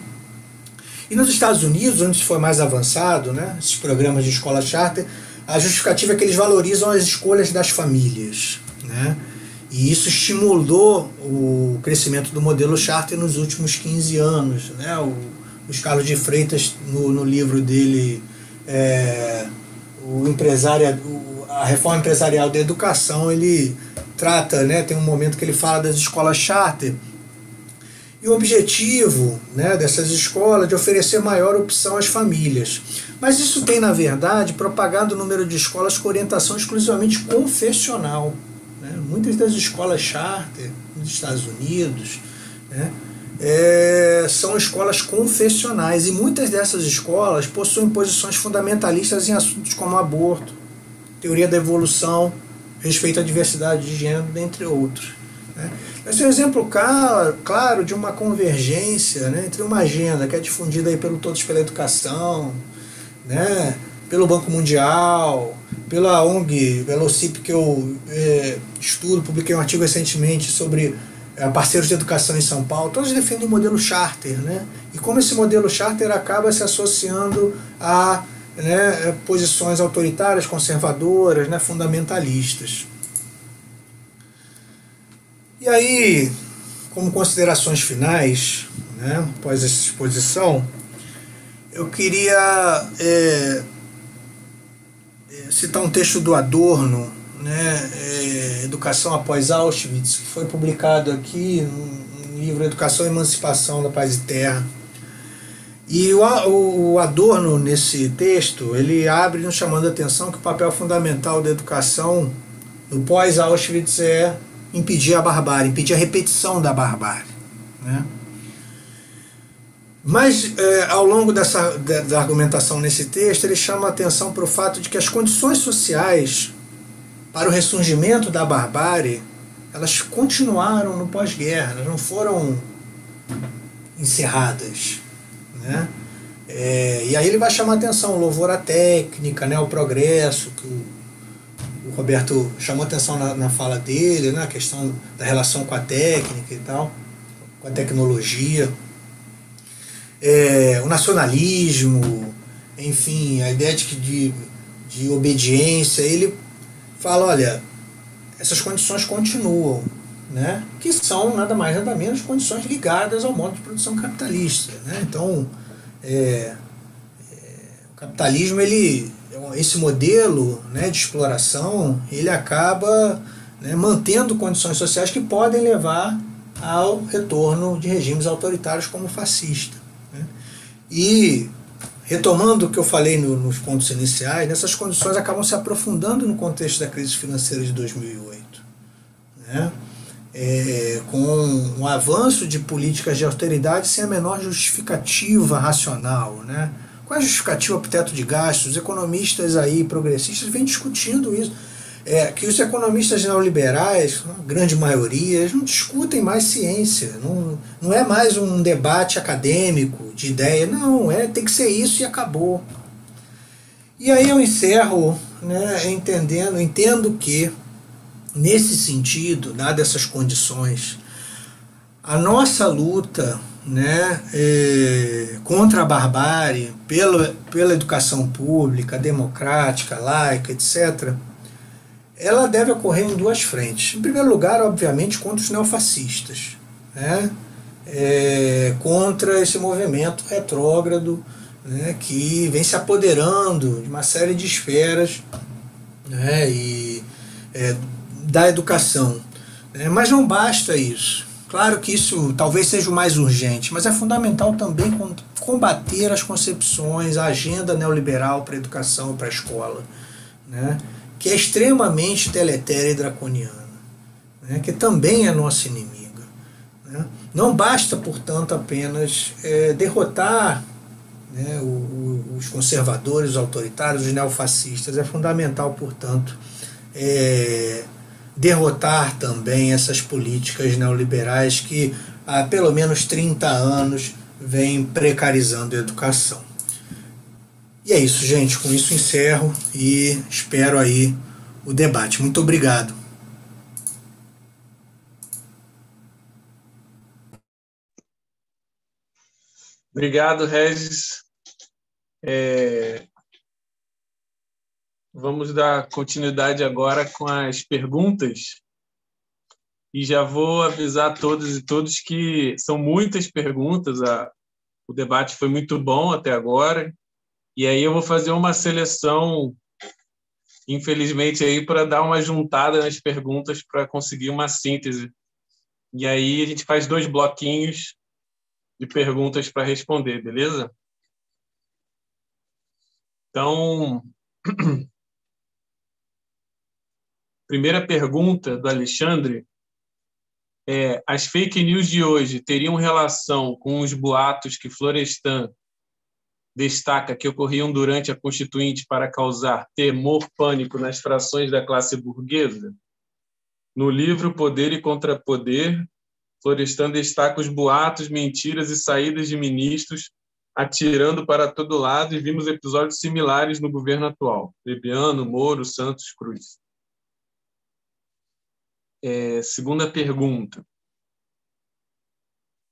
E nos Estados Unidos, onde isso foi mais avançado, né, esses programas de escola charter, a justificativa é que eles valorizam as escolhas das famílias, né, e isso estimulou o crescimento do modelo charter nos últimos quinze anos. Né, o Luiz Carlos de Freitas, no, no livro dele, é, o empresário, a reforma empresarial da educação, ele trata, né, tem um momento que ele fala das escolas charter, e o objetivo, né, dessas escolas é de oferecer maior opção às famílias. Mas isso tem, na verdade, propagado o número de escolas com orientação exclusivamente confessional. Né? Muitas das escolas charter nos Estados Unidos, né, é, são escolas confessionais, e muitas dessas escolas possuem posições fundamentalistas em assuntos como aborto, teoria da evolução, respeito à diversidade de gênero, dentre outros. Né? Esse é um exemplo claro, claro de uma convergência, né, entre uma agenda que é difundida aí pelo Todos pela Educação, né, pelo Banco Mundial, pela O N G, pela O C I P, que eu é, estudo, publiquei um artigo recentemente sobre é, parceiros de educação em São Paulo. Todos defendem o modelo charter, né, e como esse modelo charter acaba se associando a né, posições autoritárias, conservadoras, né, fundamentalistas. E aí, como considerações finais, né, após essa exposição, eu queria é, citar um texto do Adorno, né, é, Educação após Auschwitz, que foi publicado aqui no livro Educação e Emancipação da Paz e Terra. E o, o Adorno, nesse texto, ele abre nos chamando a atenção que o papel fundamental da educação no pós-Auschwitz é impedir a barbárie, impedir a repetição da barbárie, né? Mas, é, ao longo dessa, da, da argumentação nesse texto, ele chama a atenção para o fato de que as condições sociais para o ressurgimento da barbárie, elas continuaram no pós-guerra, elas não foram encerradas, né? É, e aí ele vai chamar a atenção, o louvor à técnica, né, o progresso, que o, o Roberto chamou a atenção na, na fala dele, né, a questão da relação com a técnica e tal, com a tecnologia. É, o nacionalismo, enfim, a ideia de, de, de obediência, ele fala, olha, essas condições continuam, né, que são nada mais nada menos condições ligadas ao modo de produção capitalista, né? Então, é, é, o capitalismo, ele, esse modelo, né, de exploração, ele acaba, né, mantendo condições sociais que podem levar ao retorno de regimes autoritários como o fascista. E, retomando o que eu falei no, nos pontos iniciais, essas condições acabam se aprofundando no contexto da crise financeira de dois mil e oito. Né? É, com um avanço de políticas de austeridade sem a menor justificativa racional. Né? Qual é a justificativa para o teto de gastos? Os economistas aí, progressistas, vêm discutindo isso. É, que os economistas neoliberais, a grande maioria, eles não discutem mais ciência, não, não é mais um debate acadêmico de ideia, não, é, tem que ser isso e acabou. E aí eu encerro, né, entendendo, entendo que, nesse sentido, dadas essas condições, a nossa luta, né, é, contra a barbárie, pela, pela educação pública, democrática, laica, etcétera, ela deve ocorrer em duas frentes. Em primeiro lugar, obviamente, contra os neofascistas, né? É, contra esse movimento retrógrado, né, que vem se apoderando de uma série de esferas, né, e, é, da educação. Né? Mas não basta isso. Claro que isso talvez seja o mais urgente, mas é fundamental também combater as concepções, a agenda neoliberal para a educação, para a escola, né? Que é extremamente deletéria e draconiana, né, que também é nossa inimiga. Né. Não basta, portanto, apenas é, derrotar, né, o, o, os conservadores, os autoritários, os neofascistas. É fundamental, portanto, é, derrotar também essas políticas neoliberais que há pelo menos trinta anos vêm precarizando a educação. E é isso, gente. Com isso encerro e espero aí o debate. Muito obrigado. Obrigado, Regis. É... Vamos dar continuidade agora com as perguntas. E já vou avisar a todos e todos que são muitas perguntas. O debate foi muito bom até agora. E aí eu vou fazer uma seleção, infelizmente, aí para dar uma juntada nas perguntas para conseguir uma síntese. E aí a gente faz dois bloquinhos de perguntas para responder, beleza? Então, primeira pergunta do Alexandre é: as fake news de hoje teriam relação com os boatos que Florestan destaca que ocorriam durante a Constituinte para causar temor, pânico nas frações da classe burguesa? No livro Poder e Contrapoder, Florestan destaca os boatos, mentiras e saídas de ministros atirando para todo lado, e vimos episódios similares no governo atual. Bebiano, Moro, Santos, Cruz. É, segunda pergunta,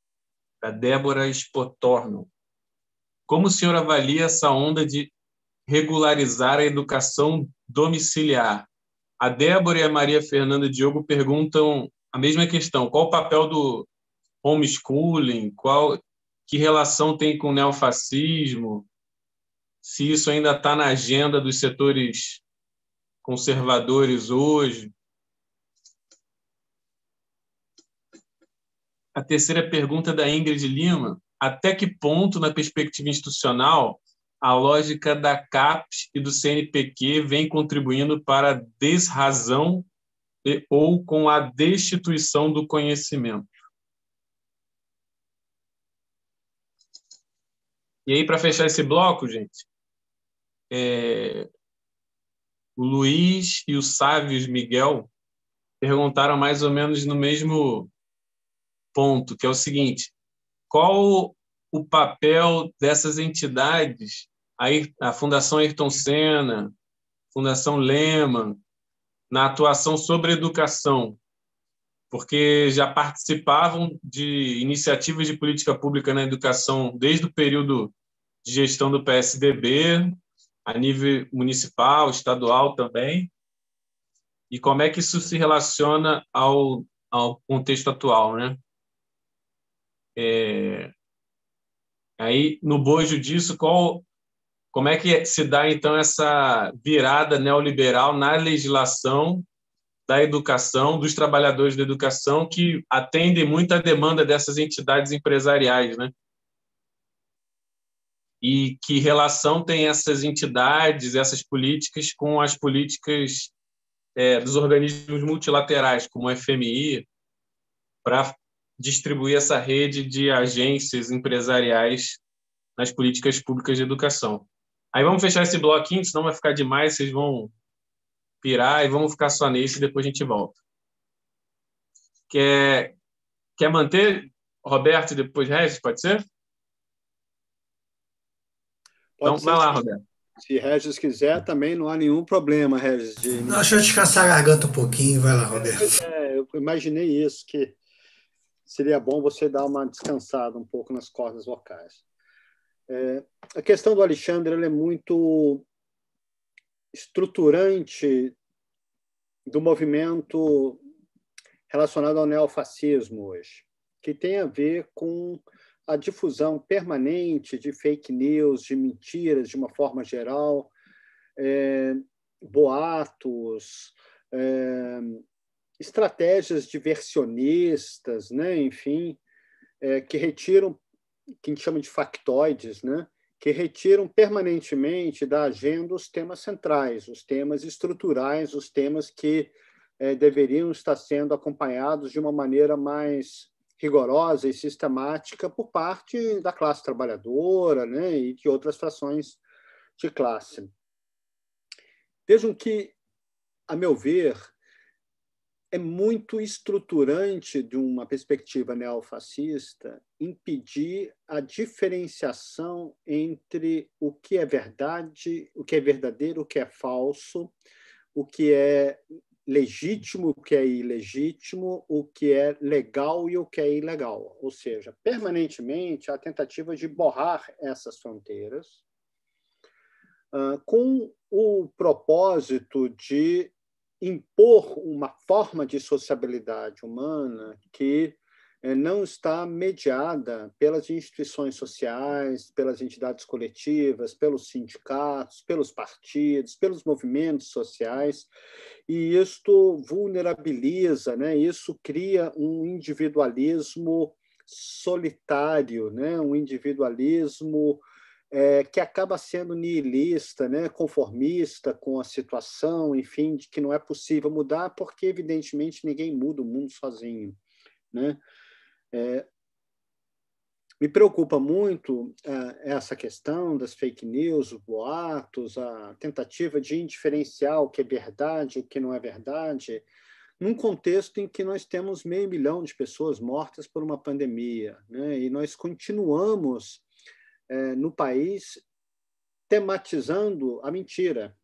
da Débora Spotorno. Como o senhor avalia essa onda de regularizar a educação domiciliar. A Débora e a Maria Fernanda Diogo perguntam a mesma questão. Qual o papel do homeschooling? Qual, que relação tem com o neofascismo? Se isso ainda está na agenda dos setores conservadores hoje. A terceira pergunta da Ingrid Lima. Até que ponto, na perspectiva institucional, a lógica da CAPES e do C N P Q vem contribuindo para a desrazão e, ou com a destituição do conhecimento? E aí, para fechar esse bloco, gente, é... o Luiz e o Sávios Miguel perguntaram mais ou menos no mesmo ponto, que é o seguinte: qual o papel dessas entidades, a Fundação Ayrton Senna, Fundação Lehman, na atuação sobre educação? Porque já participavam de iniciativas de política pública na educação desde o período de gestão do P S D B, a nível municipal, estadual também. E como é que isso se relaciona ao, ao contexto atual, né? É... Aí, no bojo disso, qual, como é que se dá, então, essa virada neoliberal na legislação da educação, dos trabalhadores da educação, que atendem muito à demanda dessas entidades empresariais, né? E que relação tem essas entidades, essas políticas, com as políticas é, dos organismos multilaterais, como o F M I, para distribuir essa rede de agências empresariais nas políticas públicas de educação. Aí vamos fechar esse bloquinho, senão vai ficar demais, vocês vão pirar e vamos ficar só nesse e depois a gente volta. Quer, quer manter, Roberto, e depois Regis, pode ser? Pode então, ser, vai lá, sim. Roberto. Se Regis quiser, também não há nenhum problema, Regis. De... Não, deixa eu descansar a garganta um pouquinho, vai lá, Roberto. É, eu imaginei isso, que seria bom você dar uma descansada um pouco nas cordas vocais. É, a questão do Alexandre ela é muito estruturante do movimento relacionado ao neofascismo hoje, que tem a ver com a difusão permanente de fake news, de mentiras, de uma forma geral, é, boatos, é, estratégias diversionistas, né? Enfim, é, que retiram, que a gente chama de factoides, né? Que retiram permanentemente da agenda os temas centrais, os temas estruturais, os temas que é, deveriam estar sendo acompanhados de uma maneira mais rigorosa e sistemática por parte da classe trabalhadora, né, e de outras frações de classe. Vejam que, a meu ver, é muito estruturante de uma perspectiva neofascista impedir a diferenciação entre o que é verdade, o que é verdadeiro, o que é falso, o que é legítimo, o que é ilegítimo, o que é legal e o que é ilegal. Ou seja, permanentemente a tentativa de borrar essas fronteiras uh, com o propósito de impor uma forma de sociabilidade humana que eh, não está mediada pelas instituições sociais, pelas entidades coletivas, pelos sindicatos, pelos partidos, pelos movimentos sociais, e isto vulnerabiliza, né? Isso cria um individualismo solitário, né? Um individualismo É, que acaba sendo nihilista, né, conformista com a situação, enfim, de que não é possível mudar, porque, evidentemente, ninguém muda o mundo sozinho, né? É, me preocupa muito é, essa questão das fake news, os boatos, a tentativa de indiferenciar o que é verdade, o que não é verdade, num contexto em que nós temos meio milhão de pessoas mortas por uma pandemia, né? E nós continuamos no país tematizando a mentira.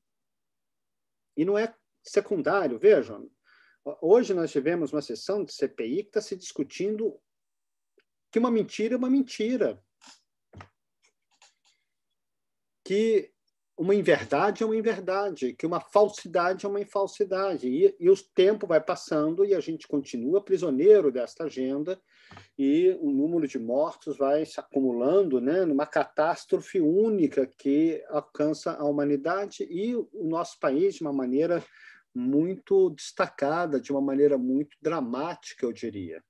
E não é secundário, vejam. Hoje nós tivemos uma sessão de C P I que está se discutindo que uma mentira é uma mentira. Que uma inverdade é uma inverdade, que uma falsidade é uma falsidade. E, e o tempo vai passando e a gente continua prisioneiro desta agenda e o número de mortos vai se acumulando, né, numa catástrofe única que alcança a humanidade e o nosso país de uma maneira muito destacada, de uma maneira muito dramática, eu diria.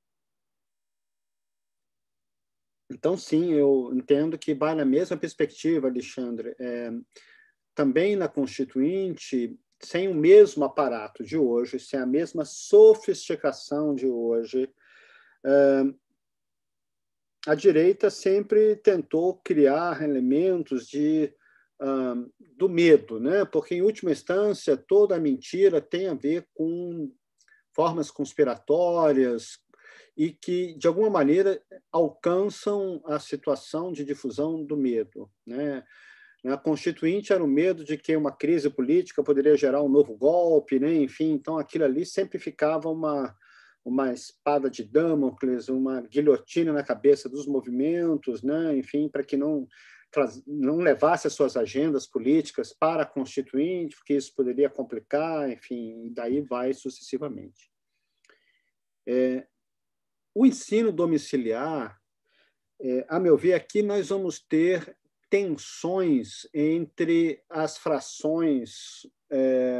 Então, sim, eu entendo que vai na mesma perspectiva, Alexandre. É, também na Constituinte, sem o mesmo aparato de hoje, sem a mesma sofisticação de hoje, é, a direita sempre tentou criar elementos de, uh, do medo, né? Porque, em última instância, toda a mentira tem a ver com formas conspiratórias, e que, de alguma maneira, alcançam a situação de difusão do medo, né? Na Constituinte era o medo de que uma crise política poderia gerar um novo golpe, né? Enfim, então aquilo ali sempre ficava uma, uma espada de Damocles, uma guilhotina na cabeça dos movimentos, né? Enfim, para que não, não levasse as suas agendas políticas para a Constituinte, porque isso poderia complicar, enfim, e daí vai sucessivamente. É, O ensino domiciliar, é, a meu ver, aqui nós vamos ter tensões entre as frações é,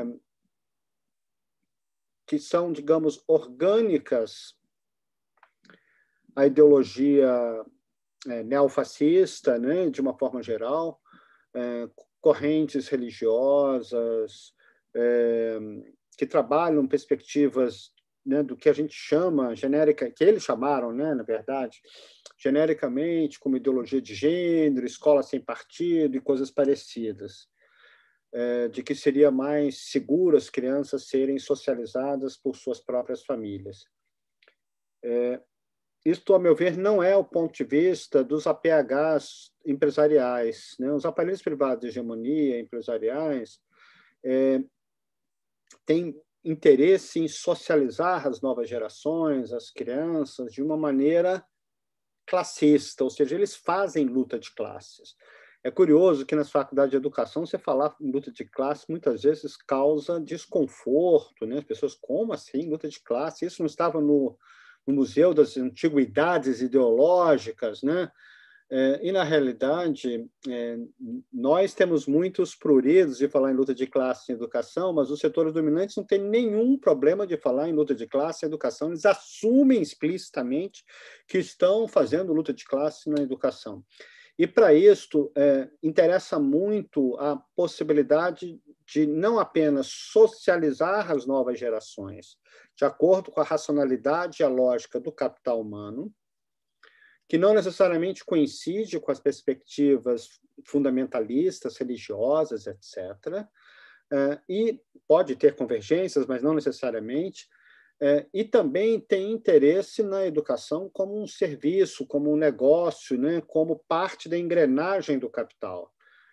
que são, digamos, orgânicas à ideologia é, neofascista, né, de uma forma geral, é, correntes religiosas é, que trabalham perspectivas, né, do que a gente chama genérica, que eles chamaram, né, na verdade, genericamente como ideologia de gênero, escola sem partido e coisas parecidas, é, de que seria mais seguro as crianças serem socializadas por suas próprias famílias. É, isto, a meu ver, não é o ponto de vista dos A P Hs empresariais, né? Os aparelhos privados de hegemonia empresariais é, têm interesse em socializar as novas gerações, as crianças, de uma maneira classista, ou seja, eles fazem luta de classes. É curioso que nas faculdades de educação você falar em luta de classe muitas vezes causa desconforto, né? As pessoas, como assim luta de classe? Isso não estava no, no Museu das Antiguidades Ideológicas, né? É, e, na realidade, é, nós temos muitos pruridos de falar em luta de classe em educação, mas os setores dominantes não têm nenhum problema de falar em luta de classe em educação. Eles assumem explicitamente que estão fazendo luta de classe na educação. E, para isto, é, interessa muito a possibilidade de não apenas socializar as novas gerações, de acordo com a racionalidade e a lógica do capital humano, que não necessariamente coincide com as perspectivas fundamentalistas, religiosas, etcétera, e pode ter convergências, mas não necessariamente, e também tem interesse na educação como um serviço, como um negócio, né, como parte da engrenagem do capital.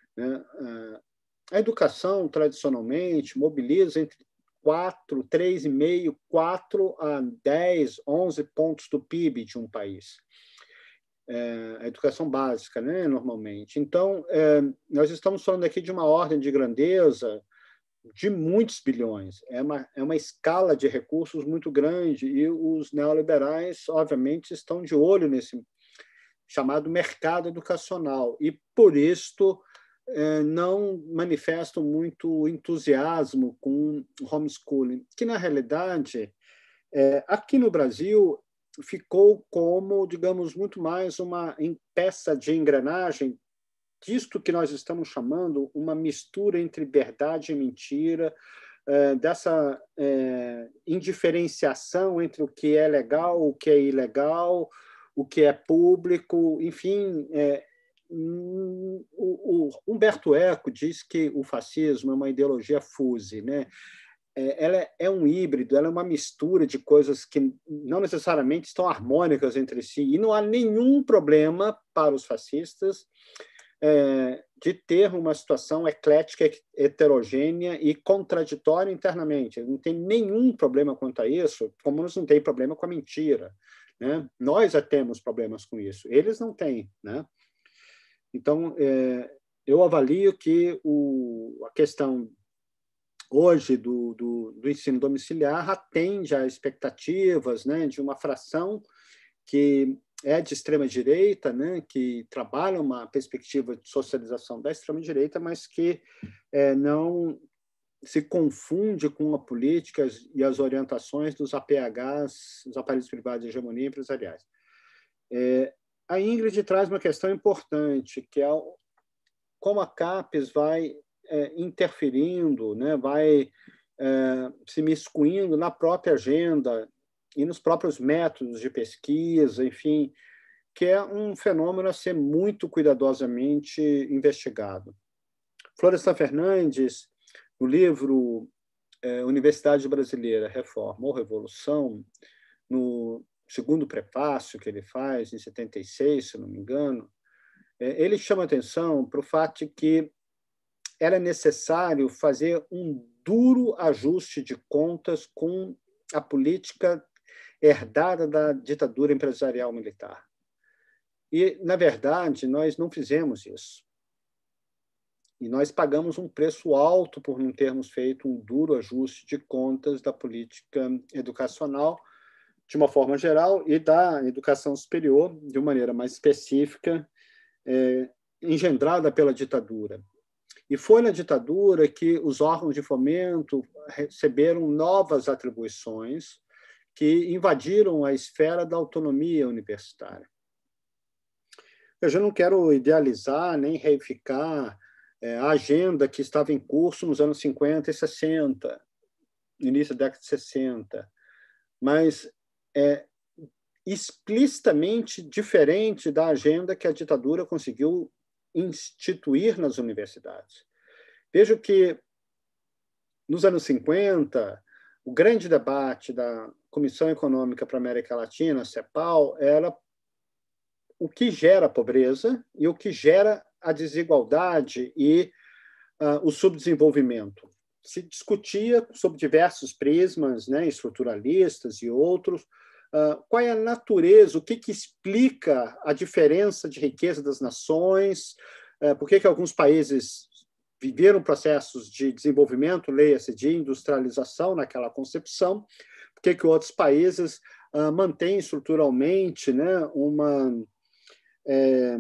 A educação, tradicionalmente, mobiliza entre quatro, três vírgula cinco, quatro a dez, onze pontos do P I B de um país. É, a educação básica, né, normalmente. Então, é, nós estamos falando aqui de uma ordem de grandeza de muitos bilhões. É uma, é uma escala de recursos muito grande e os neoliberais, obviamente, estão de olho nesse chamado mercado educacional e, por isto, é, não manifestam muito entusiasmo com homeschooling, que, na realidade, é, aqui no Brasil, ficou como, digamos, muito mais uma peça de engrenagem disto que nós estamos chamando uma mistura entre verdade e mentira, dessa indiferenciação entre o que é legal, o que é ilegal, o que é público, enfim. O Humberto Eco diz que o fascismo é uma ideologia fuse, né? Ela é um híbrido, ela é uma mistura de coisas que não necessariamente estão harmônicas entre si, e não há nenhum problema para os fascistas é, de ter uma situação eclética, heterogênea e contraditória internamente. Não tem nenhum problema quanto a isso, como nós não tem problema com a mentira, né? Nós já temos problemas com isso, eles não têm, né? Então, é, eu avalio que o, a questão hoje do, do, do ensino domiciliar atende a expectativas, né, de uma fração que é de extrema-direita, né, que trabalha uma perspectiva de socialização da extrema-direita, mas que é, não se confunde com as políticas e as orientações dos A P Hs, os aparelhos privados de hegemonia empresariais. É, a Ingrid traz uma questão importante, que é como a CAPES vai é, interferindo, né, vai é, se miscuindo na própria agenda e nos próprios métodos de pesquisa, enfim, que é um fenômeno a ser muito cuidadosamente investigado. Florestan Fernandes, no livro é, Universidade Brasileira, Reforma ou Revolução, no segundo prefácio que ele faz, em setenta e seis, se não me engano, é, ele chama atenção para o fato de que era necessário fazer um duro ajuste de contas com a política herdada da ditadura empresarial militar. E, na verdade, nós não fizemos isso. E nós pagamos um preço alto por não termos feito um duro ajuste de contas da política educacional, de uma forma geral, e da educação superior, de uma maneira mais específica, é, engendrada pela ditadura. E foi na ditadura que os órgãos de fomento receberam novas atribuições que invadiram a esfera da autonomia universitária. Eu já não quero idealizar nem reificar é, a agenda que estava em curso nos anos cinquenta e sessenta, no início da década de sessenta, mas é explicitamente diferente da agenda que a ditadura conseguiu instituir nas universidades. Vejo que, nos anos cinquenta, o grande debate da Comissão Econômica para a América Latina, a CEPAL, era o que gera a pobreza e o que gera a desigualdade e uh, o subdesenvolvimento. Se discutia sob diversos prismas, né, estruturalistas e outros, uh, qual é a natureza, o que, que explica a diferença de riqueza das nações, uh, por que, que alguns países viveram processos de desenvolvimento, leia-se de industrialização naquela concepção, por que, que outros países uh, mantêm estruturalmente, né, uma é,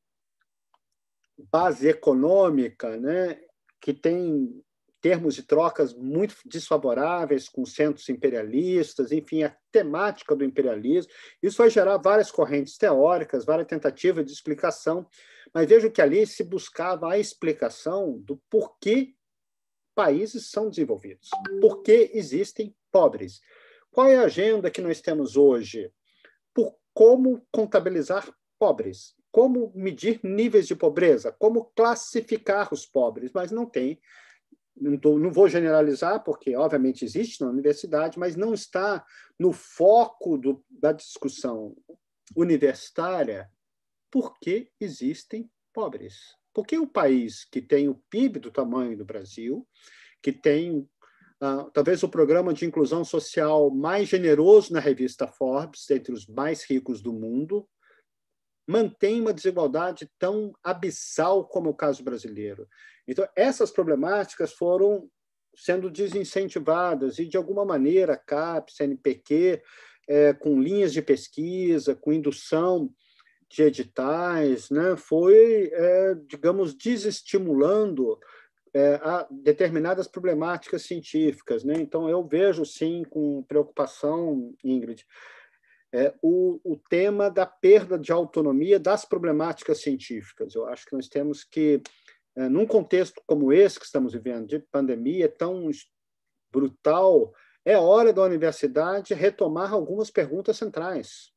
base econômica, né, que tem termos de trocas muito desfavoráveis com centros imperialistas, enfim, a temática do imperialismo. Isso vai gerar várias correntes teóricas, várias tentativas de explicação, mas vejo que ali se buscava a explicação do porquê países são desenvolvidos, por que existem pobres. Qual é a agenda que nós temos hoje? Por como contabilizar pobres, como medir níveis de pobreza, como classificar os pobres, mas não tem. Não, tô, não vou generalizar, porque, obviamente, existe na universidade, mas não está no foco do, da discussão universitária por que existem pobres. Porque o país que tem o P I B do tamanho do Brasil, que tem uh, talvez o programa de inclusão social mais generoso na revista Forbes, entre os mais ricos do mundo, mantém uma desigualdade tão abissal como o caso brasileiro. Então, essas problemáticas foram sendo desincentivadas e, de alguma maneira, a CAPES, C N P Q, é, com linhas de pesquisa, com indução de editais, né, foi, é, digamos, desestimulando é, a determinadas problemáticas científicas, né? Então, eu vejo, sim, com preocupação, Ingrid, É, o, o tema da perda de autonomia das problemáticas científicas. Eu acho que nós temos que, é, num contexto como esse que estamos vivendo, de pandemia tão brutal, é hora da universidade retomar algumas perguntas centrais.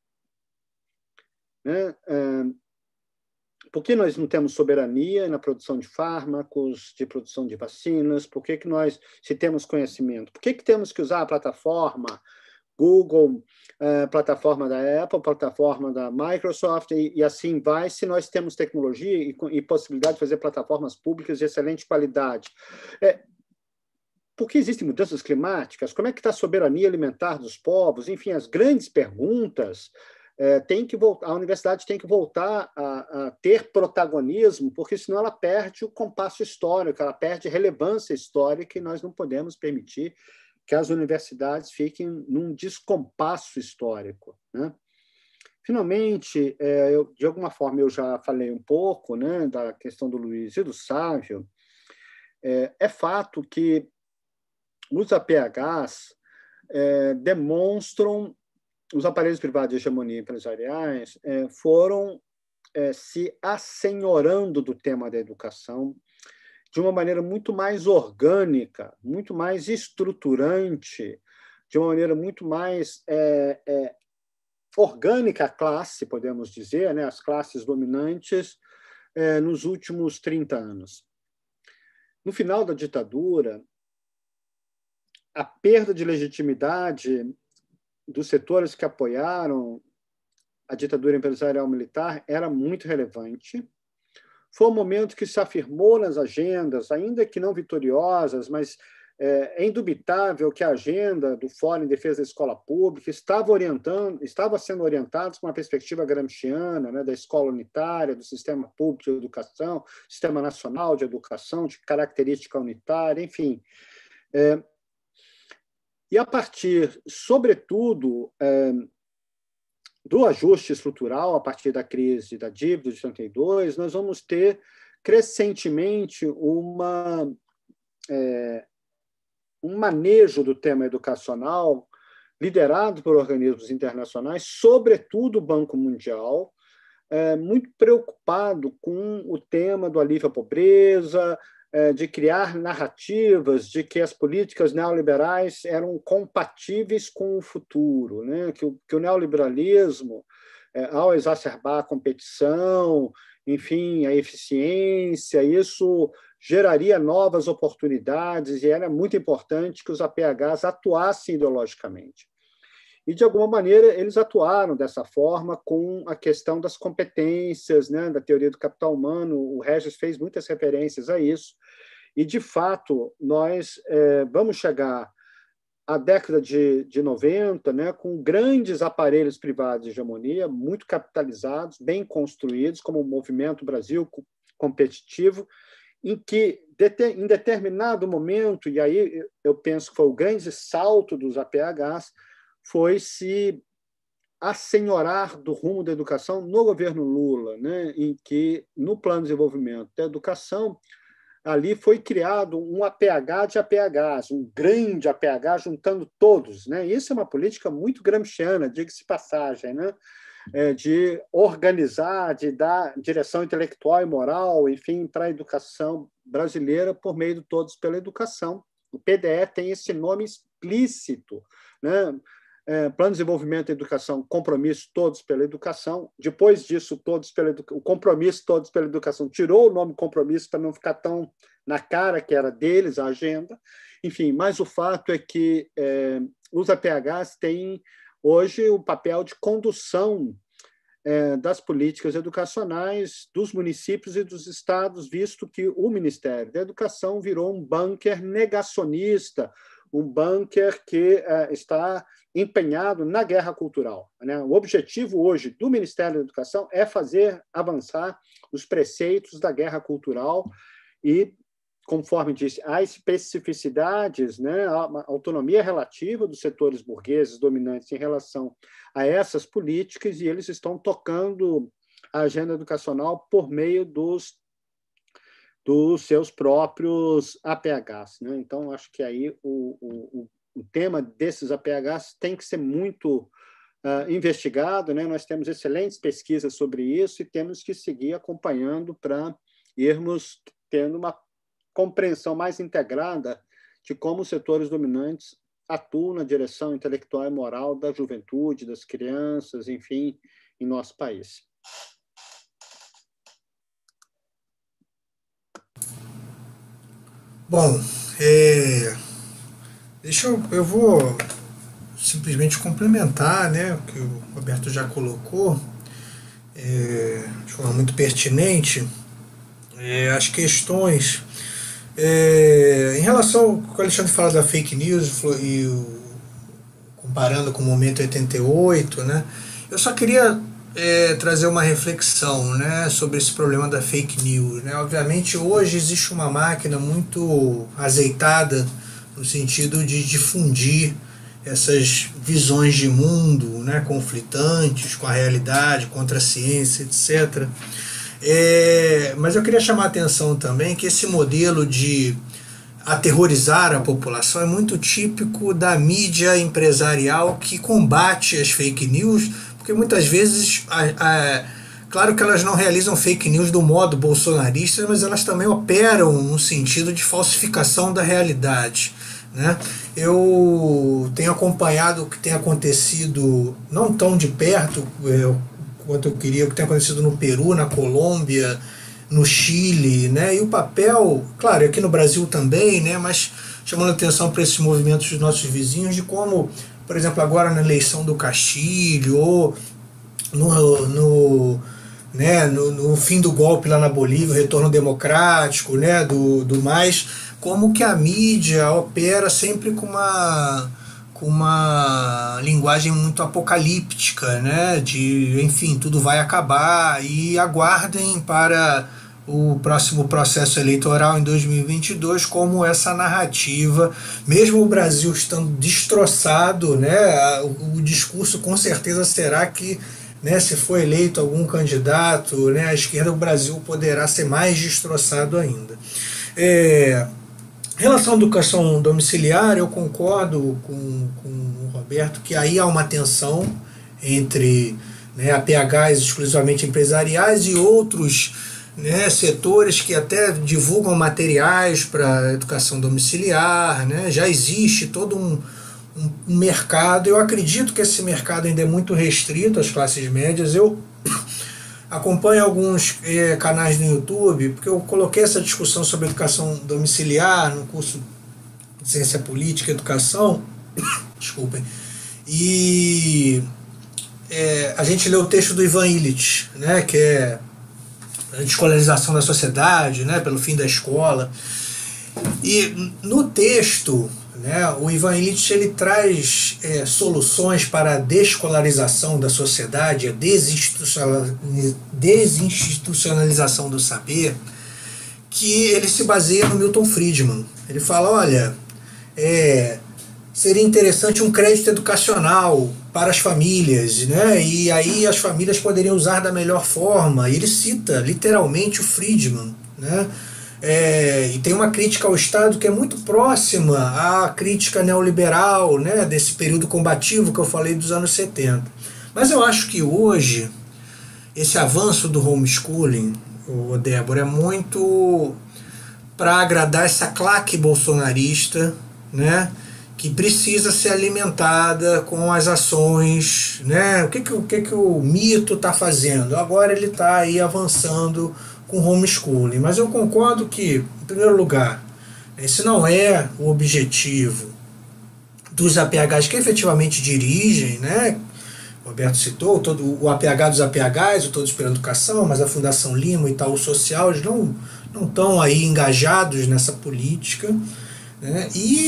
Né? É, por que nós não temos soberania na produção de fármacos, de produção de vacinas? Por que, que nós, se temos conhecimento, por que, que temos que usar a plataforma Google, eh, plataforma da Apple, plataforma da Microsoft, e, e assim vai, se nós temos tecnologia e, e possibilidade de fazer plataformas públicas de excelente qualidade. É, porque existem mudanças climáticas? Como é que está a soberania alimentar dos povos? Enfim, as grandes perguntas é, tem que voltar, a universidade tem que voltar a, a ter protagonismo, porque senão ela perde o compasso histórico, ela perde relevância histórica e nós não podemos permitir que as universidades fiquem num descompasso histórico, né? Finalmente, é, eu, de alguma forma eu já falei um pouco, né, da questão do Luiz e do Sávio. É, é fato que os A P Hs é, demonstram, os aparelhos privados de hegemonia empresariais é, foram é, se assenhorando do tema da educação de uma maneira muito mais orgânica, muito mais estruturante, de uma maneira muito mais é, é, orgânica à classe, podemos dizer, né, as classes dominantes, é, nos últimos trinta anos. No final da ditadura, a perda de legitimidade dos setores que apoiaram a ditadura empresarial militar era muito relevante. Foi um momento que se afirmou nas agendas, ainda que não vitoriosas, mas é indubitável que a agenda do Fórum em Defesa da Escola Pública estava, orientando, estava sendo orientada com uma perspectiva gramsciana, né, da escola unitária, do sistema público de educação, sistema nacional de educação, de característica unitária, enfim. É, e a partir, sobretudo, é, do ajuste estrutural, a partir da crise da dívida de setenta e dois, nós vamos ter crescentemente uma... É, um manejo do tema educacional liderado por organismos internacionais, sobretudo o Banco Mundial, é, muito preocupado com o tema do alívio à pobreza, é, de criar narrativas de que as políticas neoliberais eram compatíveis com o futuro, né? que, o, que o neoliberalismo, é, ao exacerbar a competição, enfim, a eficiência, isso geraria novas oportunidades e era muito importante que os A P Hs atuassem ideologicamente. E, de alguma maneira, eles atuaram dessa forma com a questão das competências, né, da teoria do capital humano. O Regis fez muitas referências a isso. E, de fato, nós é, vamos chegar à década de, de noventa, né, com grandes aparelhos privados de hegemonia, muito capitalizados, bem construídos, como o Movimento Brasil Competitivo, em que, em determinado momento, e aí eu penso que foi o grande salto dos A P Hs, foi se assenhorar do rumo da educação no governo Lula, né, em que, no Plano de Desenvolvimento da Educação, ali foi criado um A P H de A P Hs, um grande A P H juntando todos, né? Isso é uma política muito gramsciana, diga-se passagem, né? É, de organizar, de dar direção intelectual e moral, enfim, para a educação brasileira por meio do Todos pela Educação. O P D E tem esse nome explícito, né? É, Plano de Desenvolvimento da Educação, Compromisso Todos pela Educação. Depois disso, todos pela edu... o Compromisso Todos pela Educação tirou o nome Compromisso para não ficar tão na cara que era deles a agenda. Enfim, mas o fato é que é, os A P Hs têm hoje o papel de condução é, das políticas educacionais dos municípios e dos estados, visto que o Ministério da Educação virou um bunker negacionista, um bunker que é, está empenhado na guerra cultural, né? O objetivo hoje do Ministério da Educação é fazer avançar os preceitos da guerra cultural e, conforme disse, há especificidades, né, a autonomia relativa dos setores burgueses dominantes em relação a essas políticas, e eles estão tocando a agenda educacional por meio dos, dos seus próprios A P Hs, né? Então, acho que aí o, o, o tema desses A P Hs tem que ser muito uh, investigado, né? Nós temos excelentes pesquisas sobre isso e temos que seguir acompanhando para irmos tendo uma compreensão mais integrada de como os setores dominantes atuam na direção intelectual e moral da juventude, das crianças, enfim, em nosso país. Bom, é, deixa eu, eu vou simplesmente complementar, né, o que o Roberto já colocou, é, de forma muito pertinente, é, as questões é, em relação ao que o Alexandre fala da fake news e o, comparando com o momento oitenta e oito, né, Eu só queria é, trazer uma reflexão, né, sobre esse problema da fake news, né? Obviamente hoje existe uma máquina muito azeitada no sentido de difundir essas visões de mundo, né, conflitantes com a realidade, contra a ciência, etcétera. É, mas eu queria chamar a atenção também que esse modelo de aterrorizar a população é muito típico da mídia empresarial que combate as fake news, porque muitas vezes, a, a, claro que elas não realizam fake news do modo bolsonarista, mas elas também operam no sentido de falsificação da realidade, né? Eu tenho acompanhado o que tem acontecido, não tão de perto é, quanto eu queria, o que tem acontecido no Peru, na Colômbia, no Chile, né? E o papel, claro, aqui no Brasil também, né? Mas chamando atenção para esses movimentos dos nossos vizinhos, de como, por exemplo, agora na eleição do Castilho, ou no, no, né, no, no fim do golpe lá na Bolívia, o retorno democrático, né, do, do mais, como que a mídia opera sempre com uma, com uma linguagem muito apocalíptica, né, de, enfim, tudo vai acabar e aguardem para o próximo processo eleitoral em dois mil e vinte e dois como essa narrativa, mesmo o Brasil estando destroçado, né, o, o discurso com certeza será que, né, se for eleito algum candidato, né, a esquerda do Brasil poderá ser mais destroçado ainda. É, em relação à educação domiciliar, eu concordo com, com o Roberto que aí há uma tensão entre, né, A P Hs exclusivamente empresariais e outros, né, setores que até divulgam materiais para educação domiciliar, né, já existe todo um, um, um mercado. Eu acredito que esse mercado ainda é muito restrito às classes médias. Eu acompanho alguns eh, canais no YouTube, porque eu coloquei essa discussão sobre educação domiciliar no curso de Ciência Política e Educação, desculpem, e eh, a gente leu o texto do Ivan Illich, né, que é a descolonização da sociedade, né, pelo fim da escola, e no texto, né, o Ivan Illich ele traz é, soluções para a descolarização da sociedade, a desinstitucionalização do saber, que ele se baseia no Milton Friedman. Ele fala, olha, é, seria interessante um crédito educacional para as famílias, né, e aí as famílias poderiam usar da melhor forma. E ele cita literalmente o Friedman, né? É, e tem uma crítica ao Estado que é muito próxima à crítica neoliberal, né, desse período combativo que eu falei dos anos setenta. Mas eu acho que hoje esse avanço do homeschooling, o Débora, é muito para agradar essa claque bolsonarista, né, que precisa ser alimentada com as ações, né? O que que o, que que o mito está fazendo? Agora ele está aí avançando com homeschooling, mas eu concordo que, em primeiro lugar, esse não é o objetivo dos A P Hs que efetivamente dirigem, né? O Roberto citou todo, o A P H dos A P Hs, o Todos pela Educação, mas a Fundação Lima e Itaú Social, eles não não estão aí engajados nessa política, né?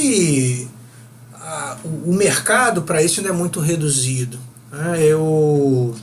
E a, o, o mercado para isso ainda é muito reduzido, né? Eu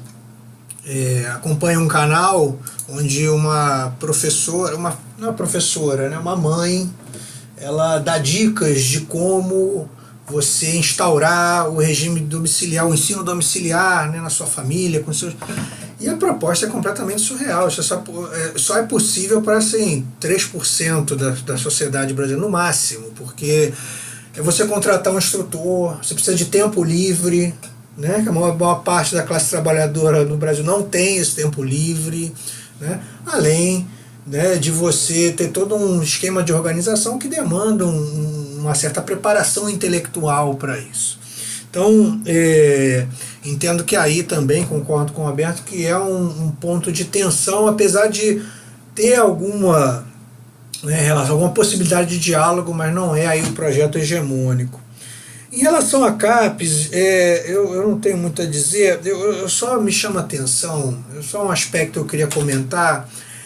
é, acompanho um canal onde uma professora, uma, não é uma professora, né, uma mãe, ela dá dicas de como você instaurar o regime domiciliar, o ensino domiciliar, né, na sua família, com seus... E a proposta é completamente surreal. Isso é só, é, só é possível para assim, três por cento da, da sociedade brasileira, no máximo, porque é você contratar um instrutor, você precisa de tempo livre, né, que a maior, maior parte da classe trabalhadora no Brasil não tem esse tempo livre, né? Além, né, de você ter todo um esquema de organização que demanda um, uma certa preparação intelectual para isso. Então, é, entendo que aí também concordo com o Alberto que é um, um ponto de tensão, apesar de ter alguma, né, relação, alguma possibilidade de diálogo, mas não é aí o projeto hegemônico. Em relação a CAPES, é, eu, eu não tenho muito a dizer, eu, eu só me chama a atenção, só um aspecto que eu queria comentar,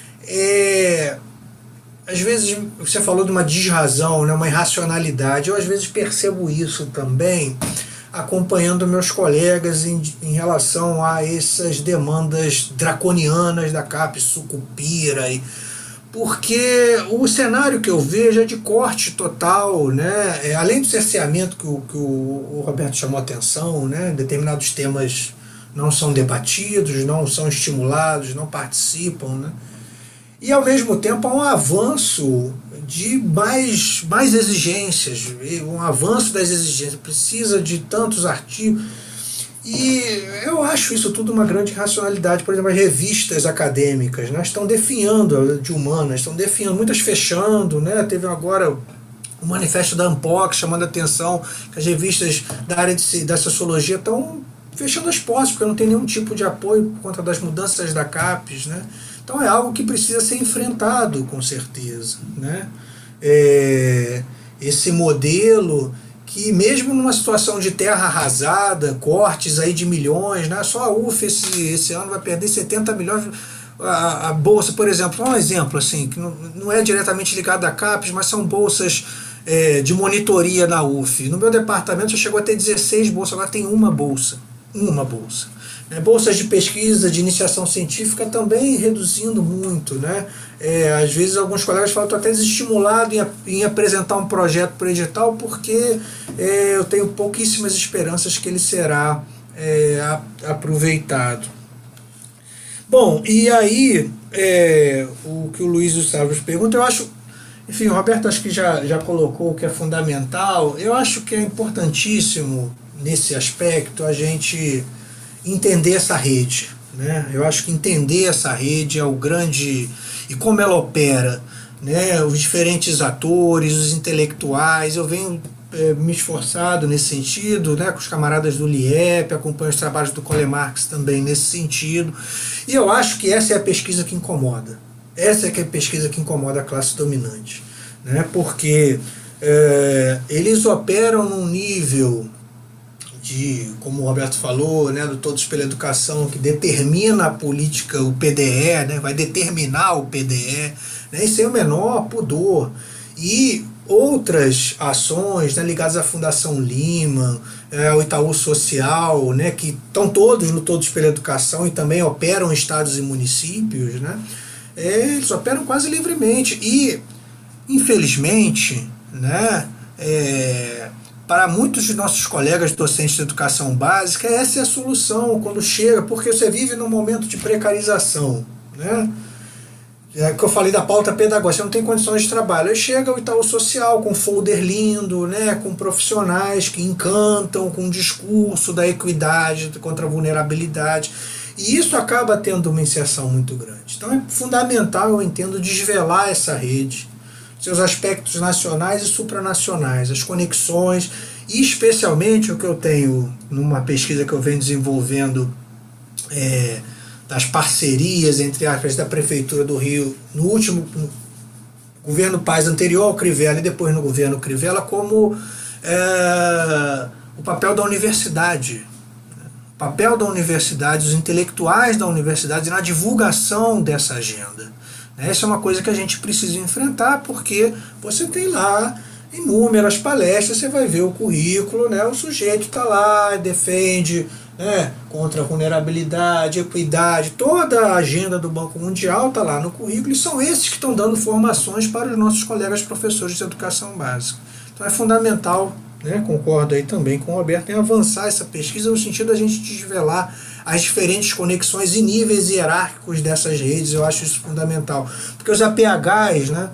é, às vezes você falou de uma desrazão, né, uma irracionalidade, eu às vezes percebo isso também, acompanhando meus colegas em, em relação a essas demandas draconianas da CAPES, Sucupira, e, porque o cenário que eu vejo é de corte total, né? É, além do cerceamento que o, que o, o Roberto chamou a atenção, né? Determinados temas não são debatidos, não são estimulados, não participam, né? E ao mesmo tempo há um avanço de mais, mais exigências, um avanço das exigências, precisa de tantos artigos. E eu acho isso tudo uma grande racionalidade. Por exemplo, as revistas acadêmicas, né, estão definhando, de humanas, estão definhando, muitas fechando, né? Teve agora o manifesto da ANPOC chamando a atenção que as revistas da área de, da sociologia estão fechando as portas, porque não tem nenhum tipo de apoio por conta das mudanças da CAPES, né? Então é algo que precisa ser enfrentado, com certeza, né? É, esse modelo que mesmo numa situação de terra arrasada, cortes aí de milhões, né? Só a U F esse, esse ano vai perder setenta milhões, a, a bolsa, por exemplo, um exemplo assim, que não, não é diretamente ligado à CAPES, mas são bolsas é, de monitoria na U F. No meu departamento já chegou a ter dezesseis bolsas, agora tem uma bolsa, uma bolsa. É, bolsas de pesquisa, de iniciação científica também reduzindo muito, né? É, às vezes alguns colegas falam que estou até desestimulado em, em apresentar um projeto para o edital porque é, eu tenho pouquíssimas esperanças que ele será é, a, aproveitado. Bom, e aí é, o que o Luiz Gustavo pergunta, eu acho, enfim, o Roberto acho que já, já colocou o que é fundamental, eu acho que é importantíssimo nesse aspecto a gente entender essa rede, né? Eu acho que entender essa rede é o grande... e como ela opera, né? Os diferentes atores, os intelectuais, eu venho é, me esforçado nesse sentido, né? Com os camaradas do LIEP, acompanho os trabalhos do Cole Marx também nesse sentido, e eu acho que essa é a pesquisa que incomoda, essa é que é a pesquisa que incomoda a classe dominante, né? Porque é, eles operam num nível de, como o Roberto falou, né, do Todos pela Educação, que determina a política, o P D E, né, vai determinar o P D E, né, e sem o menor pudor. E outras ações, né, ligadas à Fundação Lima, é, ao Itaú Social, né, que estão todos no Todos pela Educação e também operam em estados e municípios, né, é, eles operam quase livremente. E, infelizmente, né, é, para muitos de nossos colegas docentes de educação básica, essa é a solução quando chega, porque você vive num momento de precarização, né? É que eu falei da pauta pedagógica, você não tem condições de trabalho. Aí chega o Itaú Social com folder lindo, né? Com profissionais que encantam, com um discurso da equidade contra a vulnerabilidade. E isso acaba tendo uma inserção muito grande. Então é fundamental, eu entendo, desvelar essa rede, seus aspectos nacionais e supranacionais, as conexões, e especialmente o que eu tenho numa pesquisa que eu venho desenvolvendo é, das parcerias, entre aspas, da Prefeitura do Rio, no último no governo Paz anterior ao Crivella e depois no governo Crivella, como é, o papel da universidade. O papel da universidade, os intelectuais da universidade na divulgação dessa agenda. Essa é uma coisa que a gente precisa enfrentar, porque você tem lá inúmeras palestras, você vai ver o currículo, né? O sujeito está lá, defende, né, contra a vulnerabilidade, equidade, toda a agenda do Banco Mundial está lá no currículo, e são esses que estão dando formações para os nossos colegas professores de educação básica. Então é fundamental, né, concordo aí também com o Roberto, em avançar essa pesquisa no sentido da gente desvelar as diferentes conexões e níveis hierárquicos dessas redes. Eu acho isso fundamental. Porque os A P Hs, né,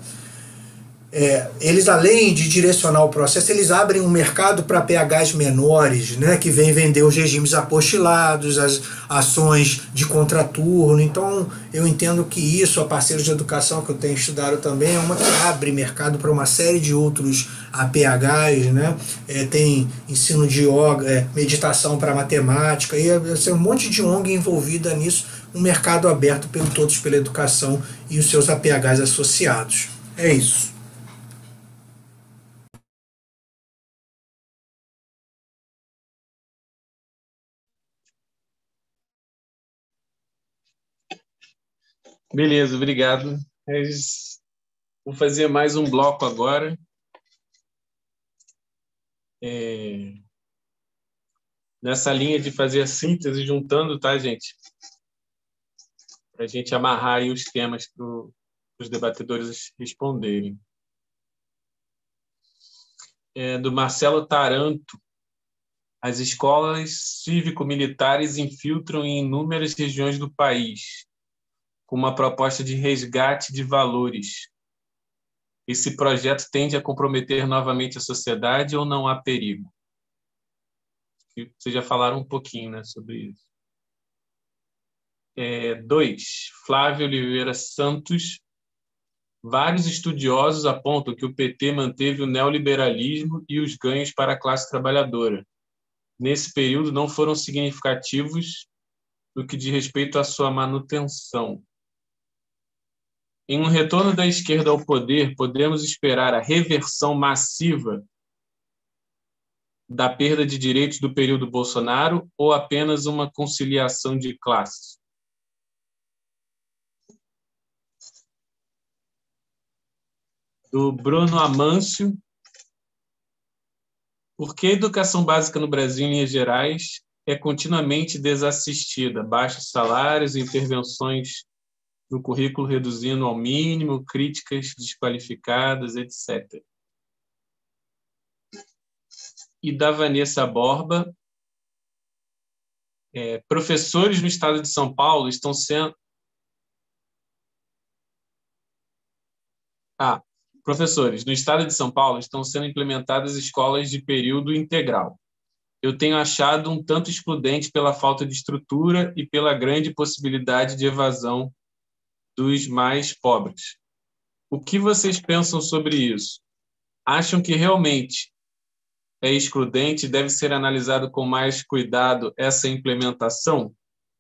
é, eles além de direcionar o processo, eles abrem um mercado para P Hs menores, né, que vêm vender os regimes apostilados, as ações de contraturno. Então eu entendo que isso, a parceiros de educação que eu tenho estudado também, é uma que abre mercado para uma série de outros A P Hs, né? É, tem ensino de yoga, é, meditação para matemática, e é, é um monte de O N G envolvida nisso, um mercado aberto pelo Todos pela Educação e os seus A P Hs associados. É isso. Beleza, obrigado. Vou fazer mais um bloco agora. É... nessa linha de fazer a síntese, juntando, tá, gente? Para a gente amarrar aí os temas para os debatedores responderem. É, do Marcelo Taranto. As escolas cívico-militares infiltram em inúmeras regiões do país, com uma proposta de resgate de valores. Esse projeto tende a comprometer novamente a sociedade ou não há perigo? Vocês já falaram um pouquinho, né, sobre isso. É, dois, Flávio Oliveira Santos. Vários estudiosos apontam que o P T manteve o neoliberalismo e os ganhos para a classe trabalhadora. Nesse período, não foram significativos no que diz respeito à sua manutenção. Em um retorno da esquerda ao poder, podemos esperar a reversão massiva da perda de direitos do período Bolsonaro ou apenas uma conciliação de classes? Do Bruno Amâncio. Por que a educação básica no Brasil, em linhas gerais, é continuamente desassistida? Baixos salários, intervenções no currículo reduzindo ao mínimo, críticas desqualificadas, etcétera. E da Vanessa Borba. É, professores no estado de São Paulo estão sendo... Ah, professores, no estado de São Paulo estão sendo implementadas escolas de período integral. Eu tenho achado um tanto excludente pela falta de estrutura e pela grande possibilidade de evasão dos mais pobres. O que vocês pensam sobre isso? Acham que realmente é excludente e deve ser analisado com mais cuidado essa implementação?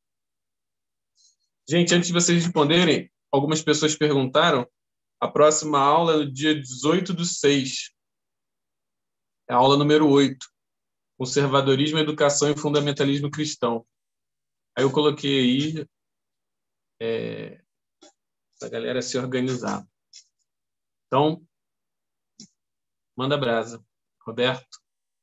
Gente, antes de vocês responderem, algumas pessoas perguntaram. A próxima aula é no dia dezoito do seis. É a aula número oito. Conservadorismo, Educação e Fundamentalismo Cristão. Aí eu coloquei aí é, para a galera se organizar. Então, manda brasa. Roberto.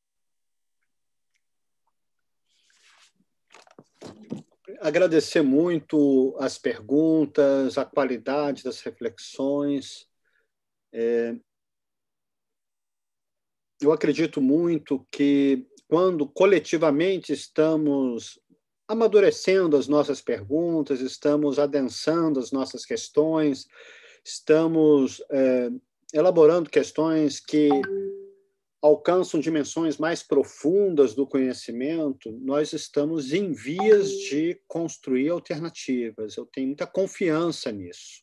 Agradecer muito as perguntas, a qualidade das reflexões. É, eu acredito muito que, quando coletivamente estamos amadurecendo as nossas perguntas, estamos adensando as nossas questões, estamos é, elaborando questões que alcançam dimensões mais profundas do conhecimento, nós estamos em vias de construir alternativas. Eu tenho muita confiança nisso.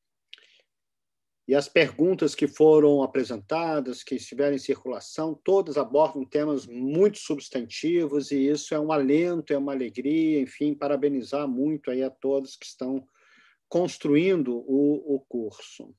E as perguntas que foram apresentadas, que estiveram em circulação, todas abordam temas muito substantivos, e isso é um alento, é uma alegria, enfim, parabenizar muito aí a todos que estão construindo o, o curso.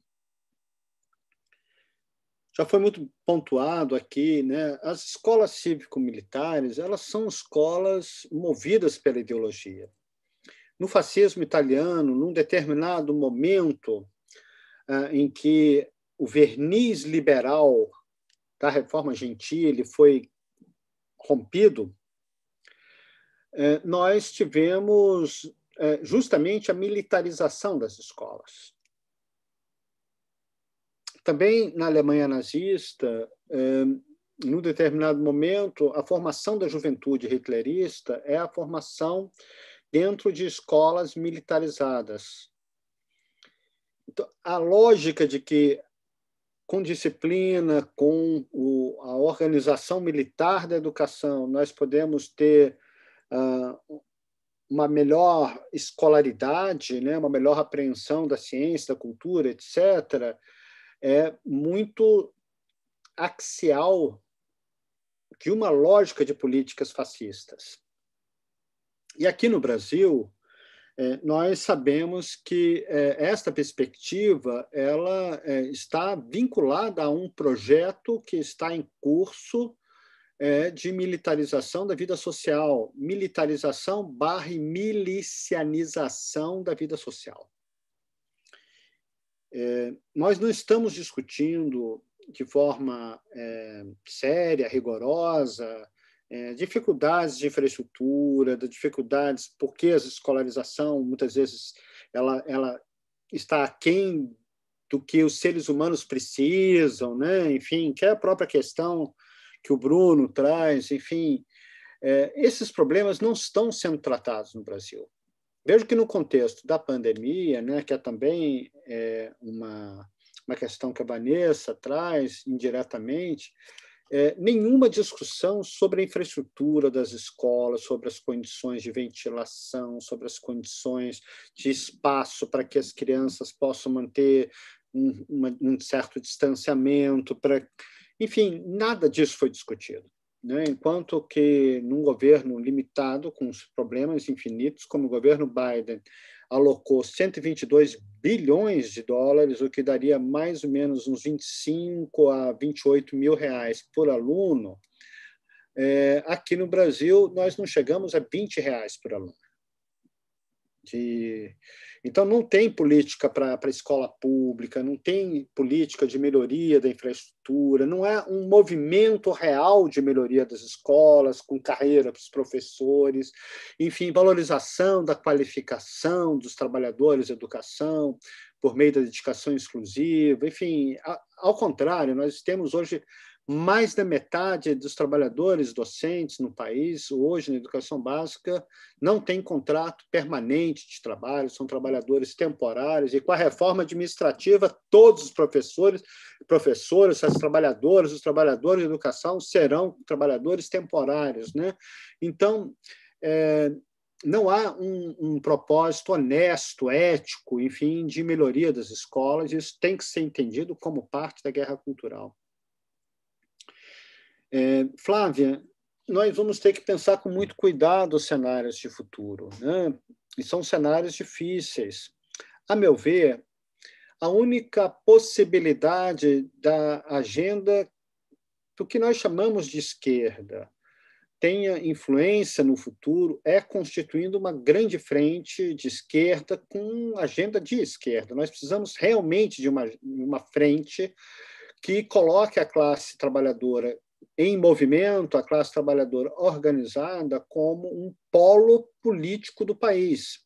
Já foi muito pontuado aqui, né? As escolas cívico-militares, elas são escolas movidas pela ideologia. No fascismo italiano, num determinado momento ah, em que o verniz liberal da Reforma Gentile foi rompido, eh, nós tivemos eh, justamente a militarização das escolas. Também na Alemanha nazista, em um determinado momento, a formação da juventude hitlerista é a formação dentro de escolas militarizadas. Então, a lógica de que, com disciplina, com o, a organização militar da educação, nós podemos ter uh, uma melhor escolaridade, né, uma melhor apreensão da ciência, da cultura, etcétera, é muito axial de uma lógica de políticas fascistas. E aqui no Brasil, nós sabemos que esta perspectiva ela está vinculada a um projeto que está em curso de militarização da vida social, militarização barra milicianização da vida social. É, nós não estamos discutindo de forma é, séria, rigorosa, é, dificuldades de infraestrutura, de dificuldades porque a escolarização, muitas vezes, ela, ela está aquém do que os seres humanos precisam, né? Enfim, que é a própria questão que o Bruno traz, enfim, é, esses problemas não estão sendo tratados no Brasil. Vejo que no contexto da pandemia, né, que é também é, uma, uma questão que a Vanessa traz indiretamente, é, nenhuma discussão sobre a infraestrutura das escolas, sobre as condições de ventilação, sobre as condições de espaço para que as crianças possam manter um, uma, um certo distanciamento, para... enfim, nada disso foi discutido. Né? Enquanto que num governo limitado, com problemas infinitos, como o governo Biden alocou cento e vinte e dois bilhões de dólares, o que daria mais ou menos uns vinte e cinco a vinte e oito mil reais por aluno, é, aqui no Brasil nós não chegamos a vinte reais por aluno. De... Então, não tem política para a escola pública, não tem política de melhoria da infraestrutura, não é um movimento real de melhoria das escolas, com carreira para os professores, enfim, valorização da qualificação dos trabalhadores de educação por meio da dedicação exclusiva, enfim, ao contrário, nós temos hoje mais da metade dos trabalhadores docentes no país, hoje, na educação básica, não tem contrato permanente de trabalho, são trabalhadores temporários, e com a reforma administrativa, todos os professores, professoras, as trabalhadoras, os trabalhadores de educação serão trabalhadores temporários, né? Então, é, não há um, um propósito honesto, ético, enfim, de melhoria das escolas, isso tem que ser entendido como parte da guerra cultural. É, Flávia, nós vamos ter que pensar com muito cuidado os cenários de futuro, né? E são cenários difíceis. A meu ver, a única possibilidade da agenda do que nós chamamos de esquerda tenha influência no futuro é constituindo uma grande frente de esquerda com agenda de esquerda. Nós precisamos realmente de uma, uma frente que coloque a classe trabalhadora em movimento, a classe trabalhadora organizada como um polo político do país.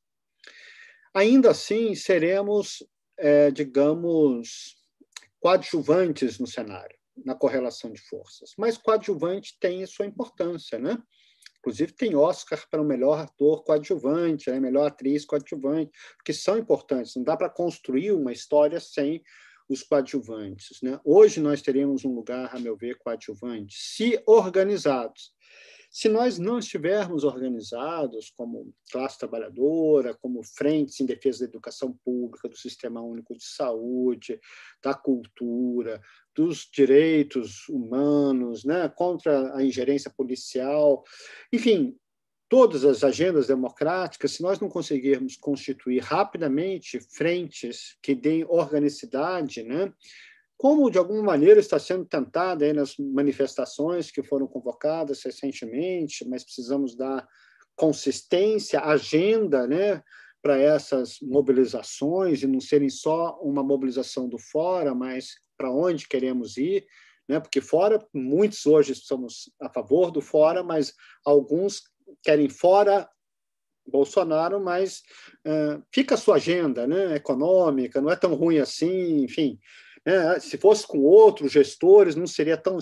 Ainda assim, seremos, é, digamos, coadjuvantes no cenário, na correlação de forças. Mas coadjuvante tem a sua importância, né? Inclusive, tem Oscar para o melhor ator coadjuvante, né? Melhor atriz coadjuvante, que são importantes. Não dá para construir uma história sem os coadjuvantes, né? Hoje nós teremos um lugar, a meu ver, coadjuvante, se organizados. Se nós não estivermos organizados como classe trabalhadora, como frentes em defesa da educação pública, do Sistema Único de Saúde, da cultura, dos direitos humanos, né, contra a ingerência policial, enfim, todas as agendas democráticas, se nós não conseguirmos constituir rapidamente frentes que deem organicidade, né, como de alguma maneira está sendo tentado aí nas manifestações que foram convocadas recentemente, mas precisamos dar consistência, agenda, né, para essas mobilizações e não serem só uma mobilização do fora, mas para onde queremos ir, né, porque fora, muitos hoje somos a favor do fora, mas alguns querem fora Bolsonaro, mas uh, fica a sua agenda, né, econômica, não é tão ruim assim, enfim. Né, se fosse com outros gestores, não seria tão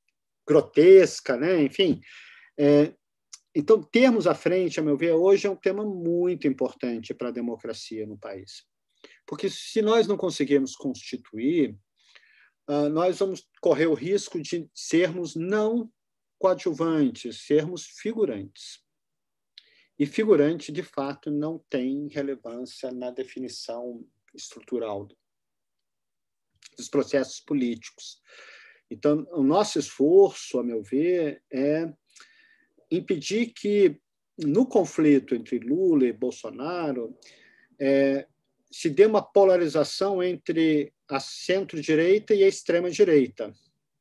grotesca, né, enfim. É, então, termos à frente, a meu ver, hoje é um tema muito importante para a democracia no país. Porque se nós não conseguirmos constituir, uh, nós vamos correr o risco de sermos não coadjuvantes, sermos figurantes. E figurante, de fato, não tem relevância na definição estrutural dos processos políticos. Então, o nosso esforço, a meu ver, é impedir que, no conflito entre Lula e Bolsonaro, é, se dê uma polarização entre a centro-direita e a extrema-direita.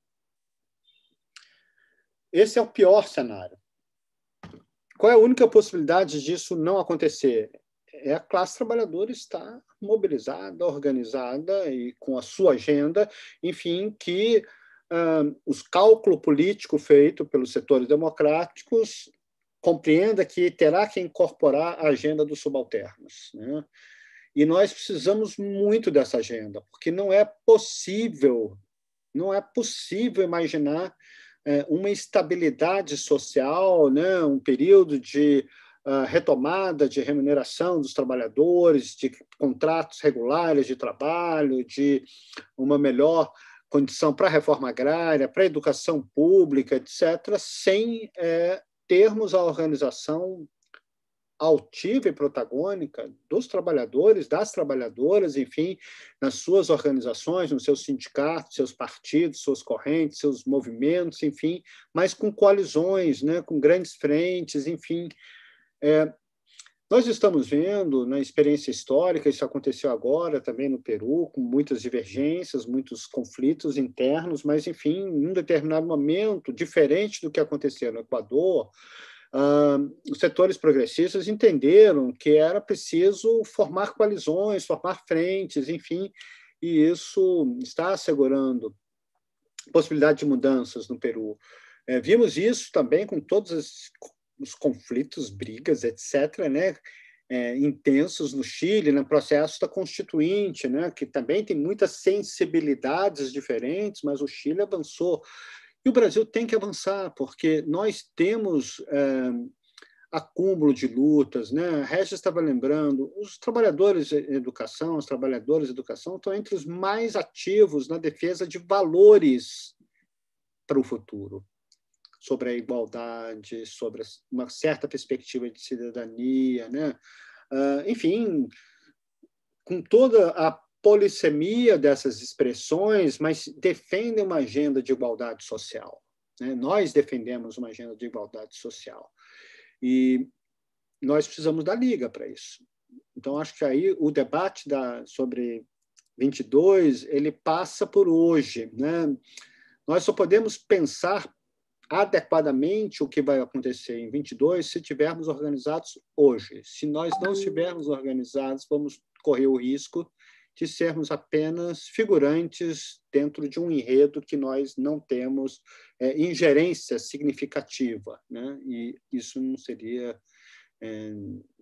Esse é o pior cenário. Qual é a única possibilidade disso não acontecer? É a classe trabalhadora estar mobilizada, organizada e com a sua agenda, enfim, que uh, os cálculo político feito pelos setores democráticos compreenda que terá que incorporar a agenda dos subalternos, né? E nós precisamos muito dessa agenda, porque não é possível, não é possível imaginar é, uma estabilidade social, né? Um período de uh, retomada de remuneração dos trabalhadores, de contratos regulares de trabalho, de uma melhor condição para a reforma agrária, para a educação pública, etcétera, sem é, termos a organização altiva e protagônica dos trabalhadores, das trabalhadoras, enfim, nas suas organizações, nos seus sindicatos, seus partidos, suas correntes, seus movimentos, enfim, mas com coalizões, né, com grandes frentes, enfim. É, nós estamos vendo, na experiência histórica, isso aconteceu agora também no Peru, com muitas divergências, muitos conflitos internos, mas, enfim, em um determinado momento, diferente do que aconteceu no Equador, Uh, os setores progressistas entenderam que era preciso formar coalizões, formar frentes, enfim, e isso está assegurando possibilidade de mudanças no Peru. É, vimos isso também com todos os, os conflitos, brigas, etcétera, né, é, intensos no Chile, no processo da Constituinte, né, que também tem muitas sensibilidades diferentes, mas o Chile avançou. E o Brasil tem que avançar, porque nós temos é, acúmulo de lutas, né? A Regis estava lembrando, os trabalhadores de educação, os trabalhadores de educação estão entre os mais ativos na defesa de valores para o futuro, sobre a igualdade, sobre uma certa perspectiva de cidadania, né? Uh, enfim, com toda a polissemia dessas expressões, mas defendem uma agenda de igualdade social, né? Nós defendemos uma agenda de igualdade social. E nós precisamos da liga para isso. Então, acho que aí o debate da, sobre vinte e dois, ele passa por hoje, né? Nós só podemos pensar adequadamente o que vai acontecer em vinte e dois se estivermos organizados hoje. Se nós não estivermos organizados, vamos correr o risco de sermos apenas figurantes dentro de um enredo que nós não temos é, ingerência significativa, né? E isso não seria é,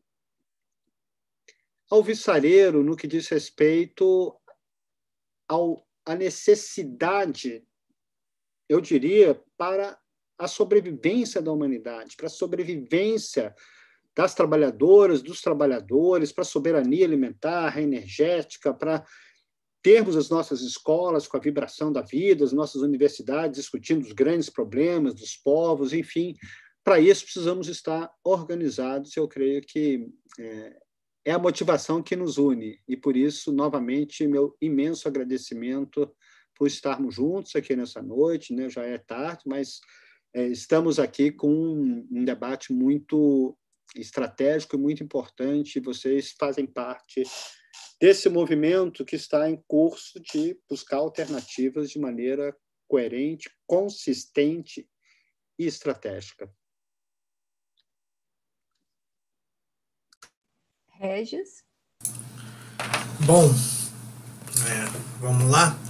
alvissareiro no que diz respeito ao, à necessidade, eu diria, para a sobrevivência da humanidade, para a sobrevivência das trabalhadoras, dos trabalhadores, para a soberania alimentar, energética, para termos as nossas escolas com a vibração da vida, as nossas universidades discutindo os grandes problemas dos povos, enfim. Para isso, precisamos estar organizados, eu creio que é, é a motivação que nos une. E, por isso, novamente, meu imenso agradecimento por estarmos juntos aqui nessa noite, né? Já é tarde, mas é, estamos aqui com um, um debate muito estratégico e muito importante. Vocês fazem parte desse movimento que está em curso de buscar alternativas de maneira coerente, consistente e estratégica. Regis? Bom, é, vamos lá.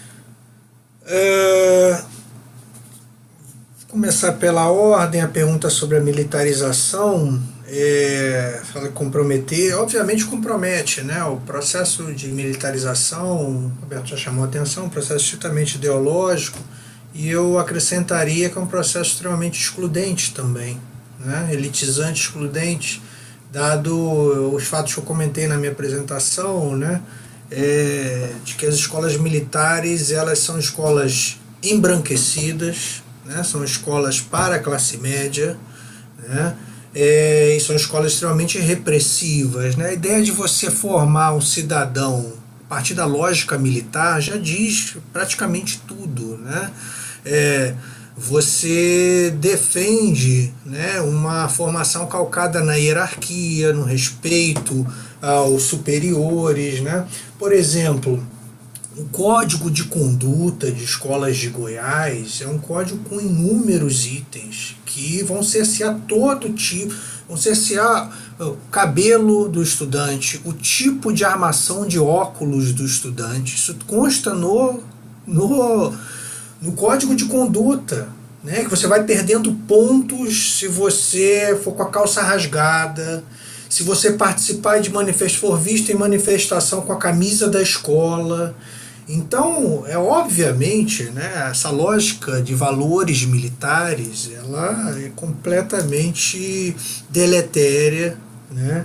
É... Começar pela ordem, a pergunta sobre a militarização, é, fala comprometer, obviamente compromete, né? O processo de militarização, o Roberto já chamou a atenção, um processo estritamente ideológico, e eu acrescentaria que é um processo extremamente excludente também, né? Elitizante, excludente, dado os fatos que eu comentei na minha apresentação, né? É, de que as escolas militares, elas são escolas embranquecidas, né? São escolas para a classe média, né? É, e são escolas extremamente repressivas, né? A ideia de você formar um cidadão a partir da lógica militar já diz praticamente tudo, né? É, você defende, né, uma formação calcada na hierarquia, no respeito aos superiores, né? Por exemplo, o Código de Conduta de Escolas de Goiás é um código com inúmeros itens que vão cercear todo tipo, vão cercear o cabelo do estudante, o tipo de armação de óculos do estudante. Isso consta no, no, no código de conduta, né, que você vai perdendo pontos se você for com a calça rasgada, se você participar de manifestação, for visto em manifestação com a camisa da escola. Então, é obviamente, né, essa lógica de valores militares, ela é completamente deletéria, né,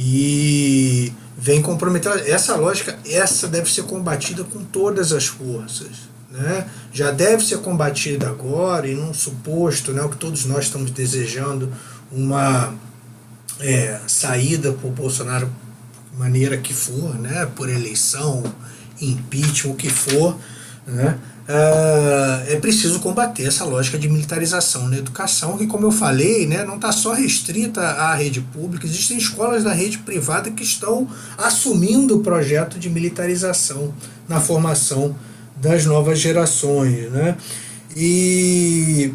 e vem comprometer. Essa lógica, essa deve ser combatida com todas as forças, né? Já deve ser combatida agora, e num suposto, né, o que todos nós estamos desejando, uma é, saída por Bolsonaro, de maneira que for, né, por eleição, impeachment, o que for, né, uh, é preciso combater essa lógica de militarização na educação, que, como eu falei, né, não está só restrita à rede pública, existem escolas da rede privada que estão assumindo o projeto de militarização na formação das novas gerações, né? E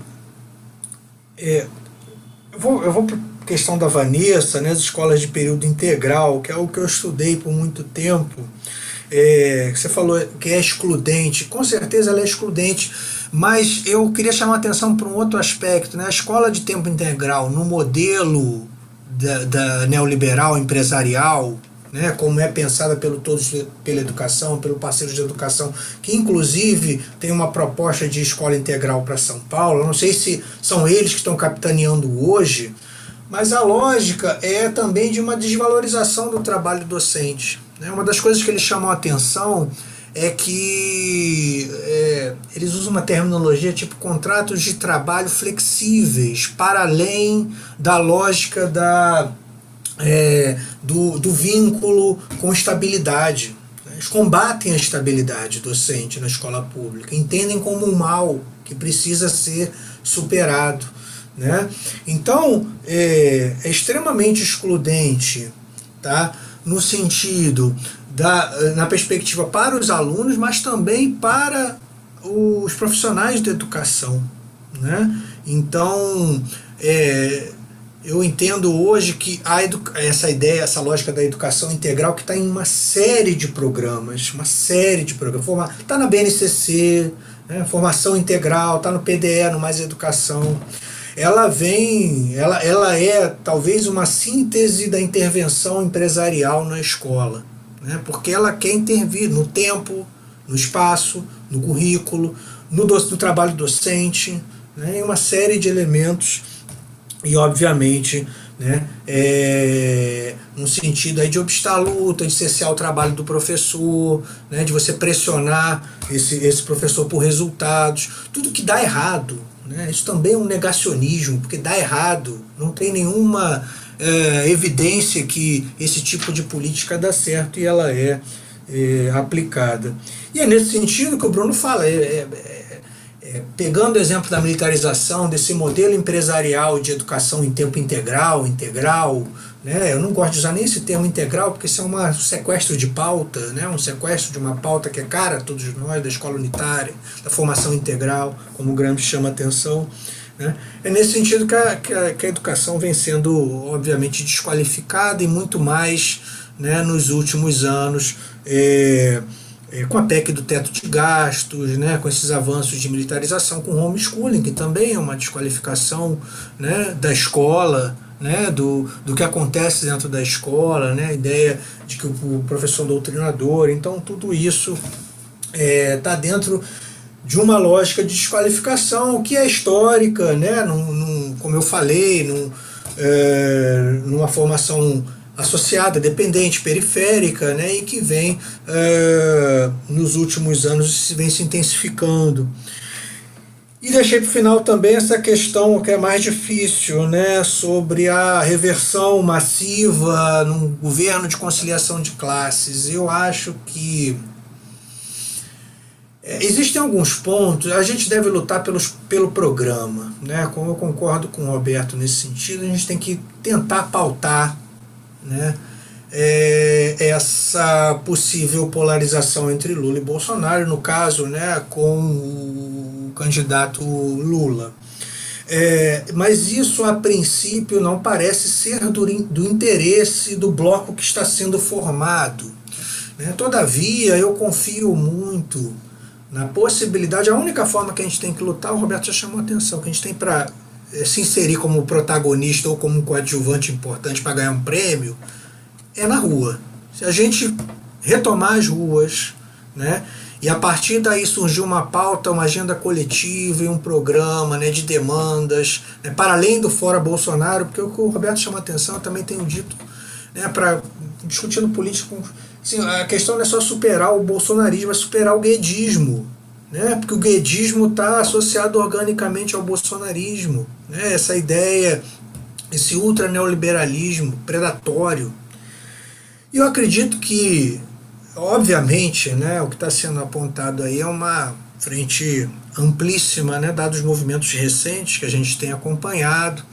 é, eu vou, eu vou para a questão da Vanessa, né, as escolas de período integral, que é o que eu estudei por muito tempo. É, você falou que é excludente, com certeza ela é excludente, mas eu queria chamar a atenção para um outro aspecto, né? A escola de tempo integral, no modelo da, da neoliberal empresarial, né, como é pensada pelo Todos pela Educação, pelo Parceiros de Educação, que inclusive tem uma proposta de escola integral para São Paulo. Eu não sei se são eles que estão capitaneando hoje, mas a lógica é também de uma desvalorização do trabalho docente. Uma das coisas que eles chamam a atenção é que é, eles usam uma terminologia tipo contratos de trabalho flexíveis, para além da lógica da, é, do, do vínculo com estabilidade. Eles combatem a estabilidade docente na escola pública, entendem como um mal que precisa ser superado, né? Então, é, é extremamente excludente, tá? No sentido, da, na perspectiva para os alunos, mas também para os profissionais da educação, né? Então, é, eu entendo hoje que a essa ideia, essa lógica da educação integral, que está em uma série de programas, uma série de programas, está na B N C C, né, formação integral, está no P D E, no Mais Educação. Ela vem, ela, ela é talvez uma síntese da intervenção empresarial na escola, né? Porque ela quer intervir no tempo, no espaço, no currículo, no, do, no trabalho docente, né? Em uma série de elementos e, obviamente, né, é, no sentido aí de obstar a luta, de cessar o trabalho do professor, né, de você pressionar esse, esse professor por resultados, tudo que dá errado. Isso também é um negacionismo, porque dá errado, não tem nenhuma é, evidência que esse tipo de política dá certo e ela é, é aplicada. E é nesse sentido que o Bruno fala, é, é, é, pegando o exemplo da militarização, desse modelo empresarial de educação em tempo integral, integral, né? Eu não gosto de usar nem esse termo integral, porque isso é uma, um sequestro de pauta, né? Um sequestro de uma pauta que é cara a todos nós, da escola unitária, da formação integral, como o Gramsci chama a atenção, né? É nesse sentido que a, que, a, que a educação vem sendo, obviamente, desqualificada e muito mais, né, nos últimos anos, é, é, com a P E C do teto de gastos, né, com esses avanços de militarização, com o homeschooling, que também é uma desqualificação, né, da escola, né, do, do que acontece dentro da escola, né, a ideia de que o, o professor doutrinador, então tudo isso está é, dentro de uma lógica de desqualificação que é histórica, né, num, num, como eu falei, num, é, numa formação associada, dependente, periférica, né, e que vem é, nos últimos anos vem se intensificando. E deixei para o final também essa questão que é mais difícil, né, sobre a reversão massiva num governo de conciliação de classes. Eu acho que é, existem alguns pontos, a gente deve lutar pelos, pelo programa, né, como eu concordo com o Roberto nesse sentido, a gente tem que tentar pautar, né, é, essa possível polarização entre Lula e Bolsonaro, no caso, né, com o candidato Lula. É, mas isso, a princípio, não parece ser do, do interesse do bloco que está sendo formado, né? Todavia, eu confio muito na possibilidade, a única forma que a gente tem que lutar, o Roberto já chamou a atenção, que a gente tem para é, se inserir como protagonista ou como um coadjuvante importante para ganhar um prêmio, é na rua. Se a gente retomar as ruas, né, e a partir daí surgiu uma pauta, uma agenda coletiva e um programa, né, de demandas, né, para além do fora Bolsonaro, porque o que o Roberto chamou a atenção, eu também tenho dito, né, para discutindo política, assim, a questão não é só superar o bolsonarismo, é superar o guedismo, né, porque o guedismo está associado organicamente ao bolsonarismo, né, essa ideia, esse ultra neoliberalismo predatório. E eu acredito que, obviamente, né, o que está sendo apontado aí é uma frente amplíssima, né, dados os movimentos recentes que a gente tem acompanhado,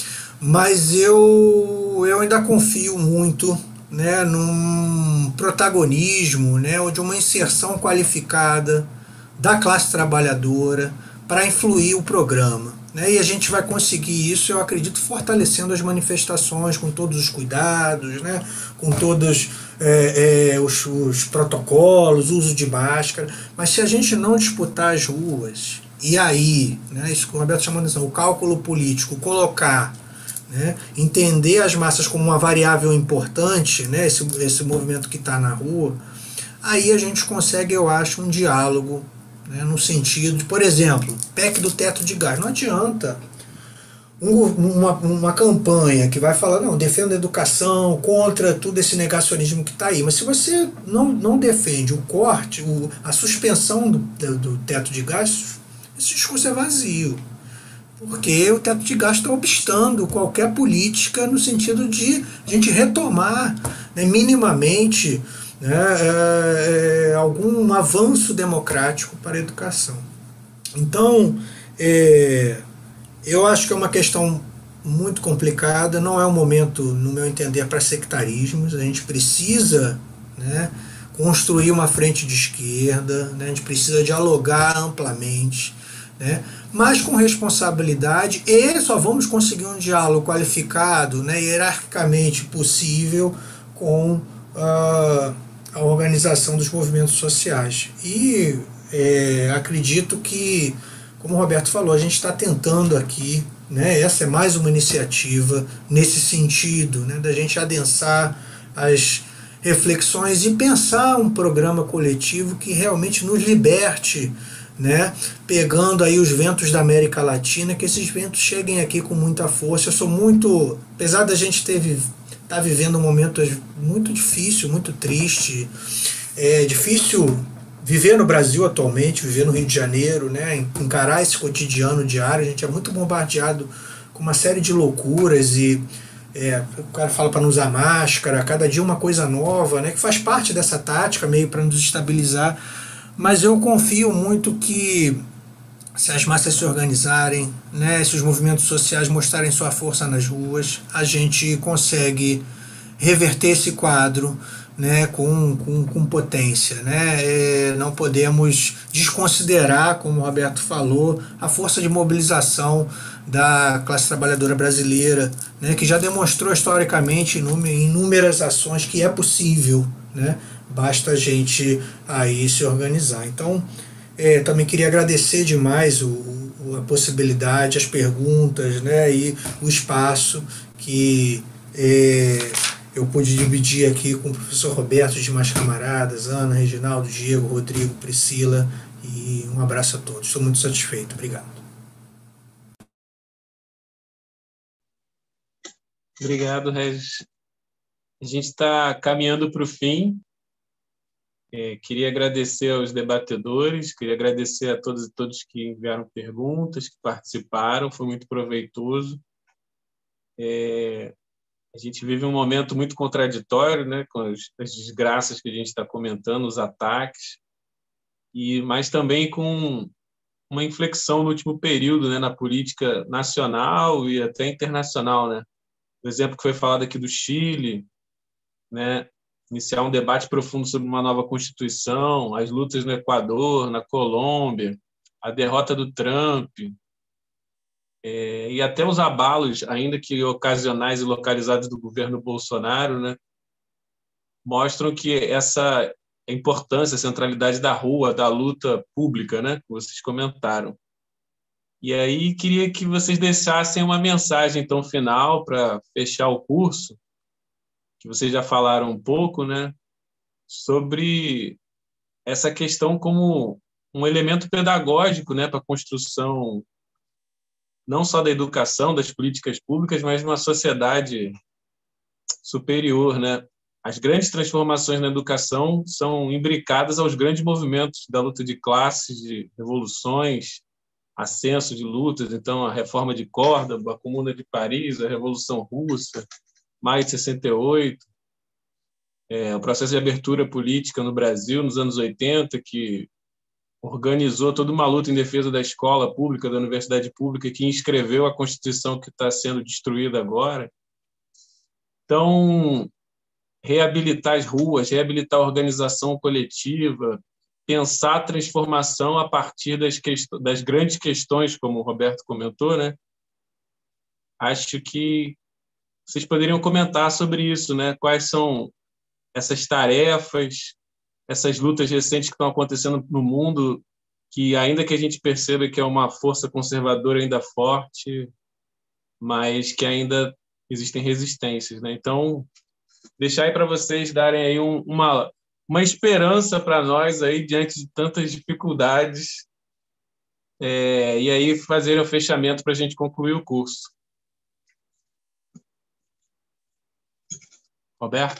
mas eu, eu ainda confio muito, né, num protagonismo, né, ou de uma inserção qualificada da classe trabalhadora para influir o programa. Né, e a gente vai conseguir isso, eu acredito, fortalecendo as manifestações, com todos os cuidados, né, com todos é, é, os, os protocolos, uso de máscara. Mas se a gente não disputar as ruas, e aí, né, isso que o Roberto chamou de atenção, o cálculo político, colocar, né, entender as massas como uma variável importante, né, esse, esse movimento que está na rua, aí a gente consegue, eu acho, um diálogo, né, no sentido de, por exemplo, P E C do teto de gás. Não adianta um, uma, uma campanha que vai falar, não, defenda a educação, contra tudo esse negacionismo que está aí. Mas se você não, não defende o corte, o, a suspensão do, do teto de gás, esse discurso é vazio. Porque o teto de gás está obstando qualquer política no sentido de a gente retomar, né, minimamente, né, é, é, algum avanço democrático para a educação. Então, é, eu acho que é uma questão muito complicada, não é um momento, no meu entender, para sectarismos. A gente precisa, né, construir uma frente de esquerda, né, a gente precisa dialogar amplamente, né, mas com responsabilidade, e só vamos conseguir um diálogo qualificado, né, hierarquicamente possível com uh, a organização dos movimentos sociais. E é, acredito que, como o Roberto falou, a gente está tentando aqui, né, essa é mais uma iniciativa nesse sentido, né, da gente adensar as reflexões e pensar um programa coletivo que realmente nos liberte, né, pegando aí os ventos da América Latina, que esses ventos cheguem aqui com muita força. Eu sou muito, apesar da gente ter tá vivendo um momento muito difícil, muito triste, é difícil viver no Brasil atualmente, viver no Rio de Janeiro, né, encarar esse cotidiano diário. A gente é muito bombardeado com uma série de loucuras e é, o cara fala para não usar máscara, cada dia uma coisa nova, né, que faz parte dessa tática meio para nos estabilizar. Mas eu confio muito que, se as massas se organizarem, né, se os movimentos sociais mostrarem sua força nas ruas, a gente consegue reverter esse quadro, né, com, com, com potência. Né? É, não podemos desconsiderar, como o Roberto falou, a força de mobilização da classe trabalhadora brasileira, né, que já demonstrou historicamente em inúmeras ações que é possível, né? Basta a gente aí se organizar. Então, é, também queria agradecer demais o, o, a possibilidade, as perguntas, né, e o espaço que é, eu pude dividir aqui com o professor Roberto, os demais camaradas, Ana, Reginaldo, Diego, Rodrigo, Priscila, e um abraço a todos. Estou muito satisfeito. Obrigado. Obrigado, Regis. A gente está caminhando para o fim. É, queria agradecer aos debatedores, queria agradecer a todos e todos que enviaram perguntas, que participaram, foi muito proveitoso. É, a gente vive um momento muito contraditório, né, com as, as desgraças que a gente está comentando, os ataques, e, mas também com uma inflexão no último período, né, na política nacional e até internacional. Né? O exemplo que foi falado aqui do Chile, né, iniciar um debate profundo sobre uma nova Constituição, as lutas no Equador, na Colômbia, a derrota do Trump, é, e até os abalos, ainda que ocasionais e localizados do governo Bolsonaro, né, mostram que essa a importância, a centralidade da rua, da luta pública, né, que vocês comentaram. E aí queria que vocês deixassem uma mensagem, então, final para fechar o curso, que vocês já falaram um pouco, né, sobre essa questão como um elemento pedagógico, né, para a construção não só da educação, das políticas públicas, mas de uma sociedade superior, né? As grandes transformações na educação são imbricadas aos grandes movimentos da luta de classes, de revoluções, ascenso de lutas. Então, a reforma de Córdoba, a Comuna de Paris, a Revolução Russa, Maio de sessenta e oito, é, o processo de abertura política no Brasil nos anos oitenta, que organizou toda uma luta em defesa da escola pública, da universidade pública, que inscreveu a Constituição que está sendo destruída agora. Então, reabilitar as ruas, reabilitar a organização coletiva, pensar a transformação a partir das, quest- das grandes questões, como o Roberto comentou, né? Acho que vocês poderiam comentar sobre isso, né? Quais são essas tarefas, essas lutas recentes que estão acontecendo no mundo, que ainda que a gente perceba que é uma força conservadora ainda forte, mas que ainda existem resistências, né? Então, deixar aí para vocês darem aí um, uma, uma esperança para nós aí diante de tantas dificuldades, é, e aí fazerem o fechamento para a gente concluir o curso. Roberto?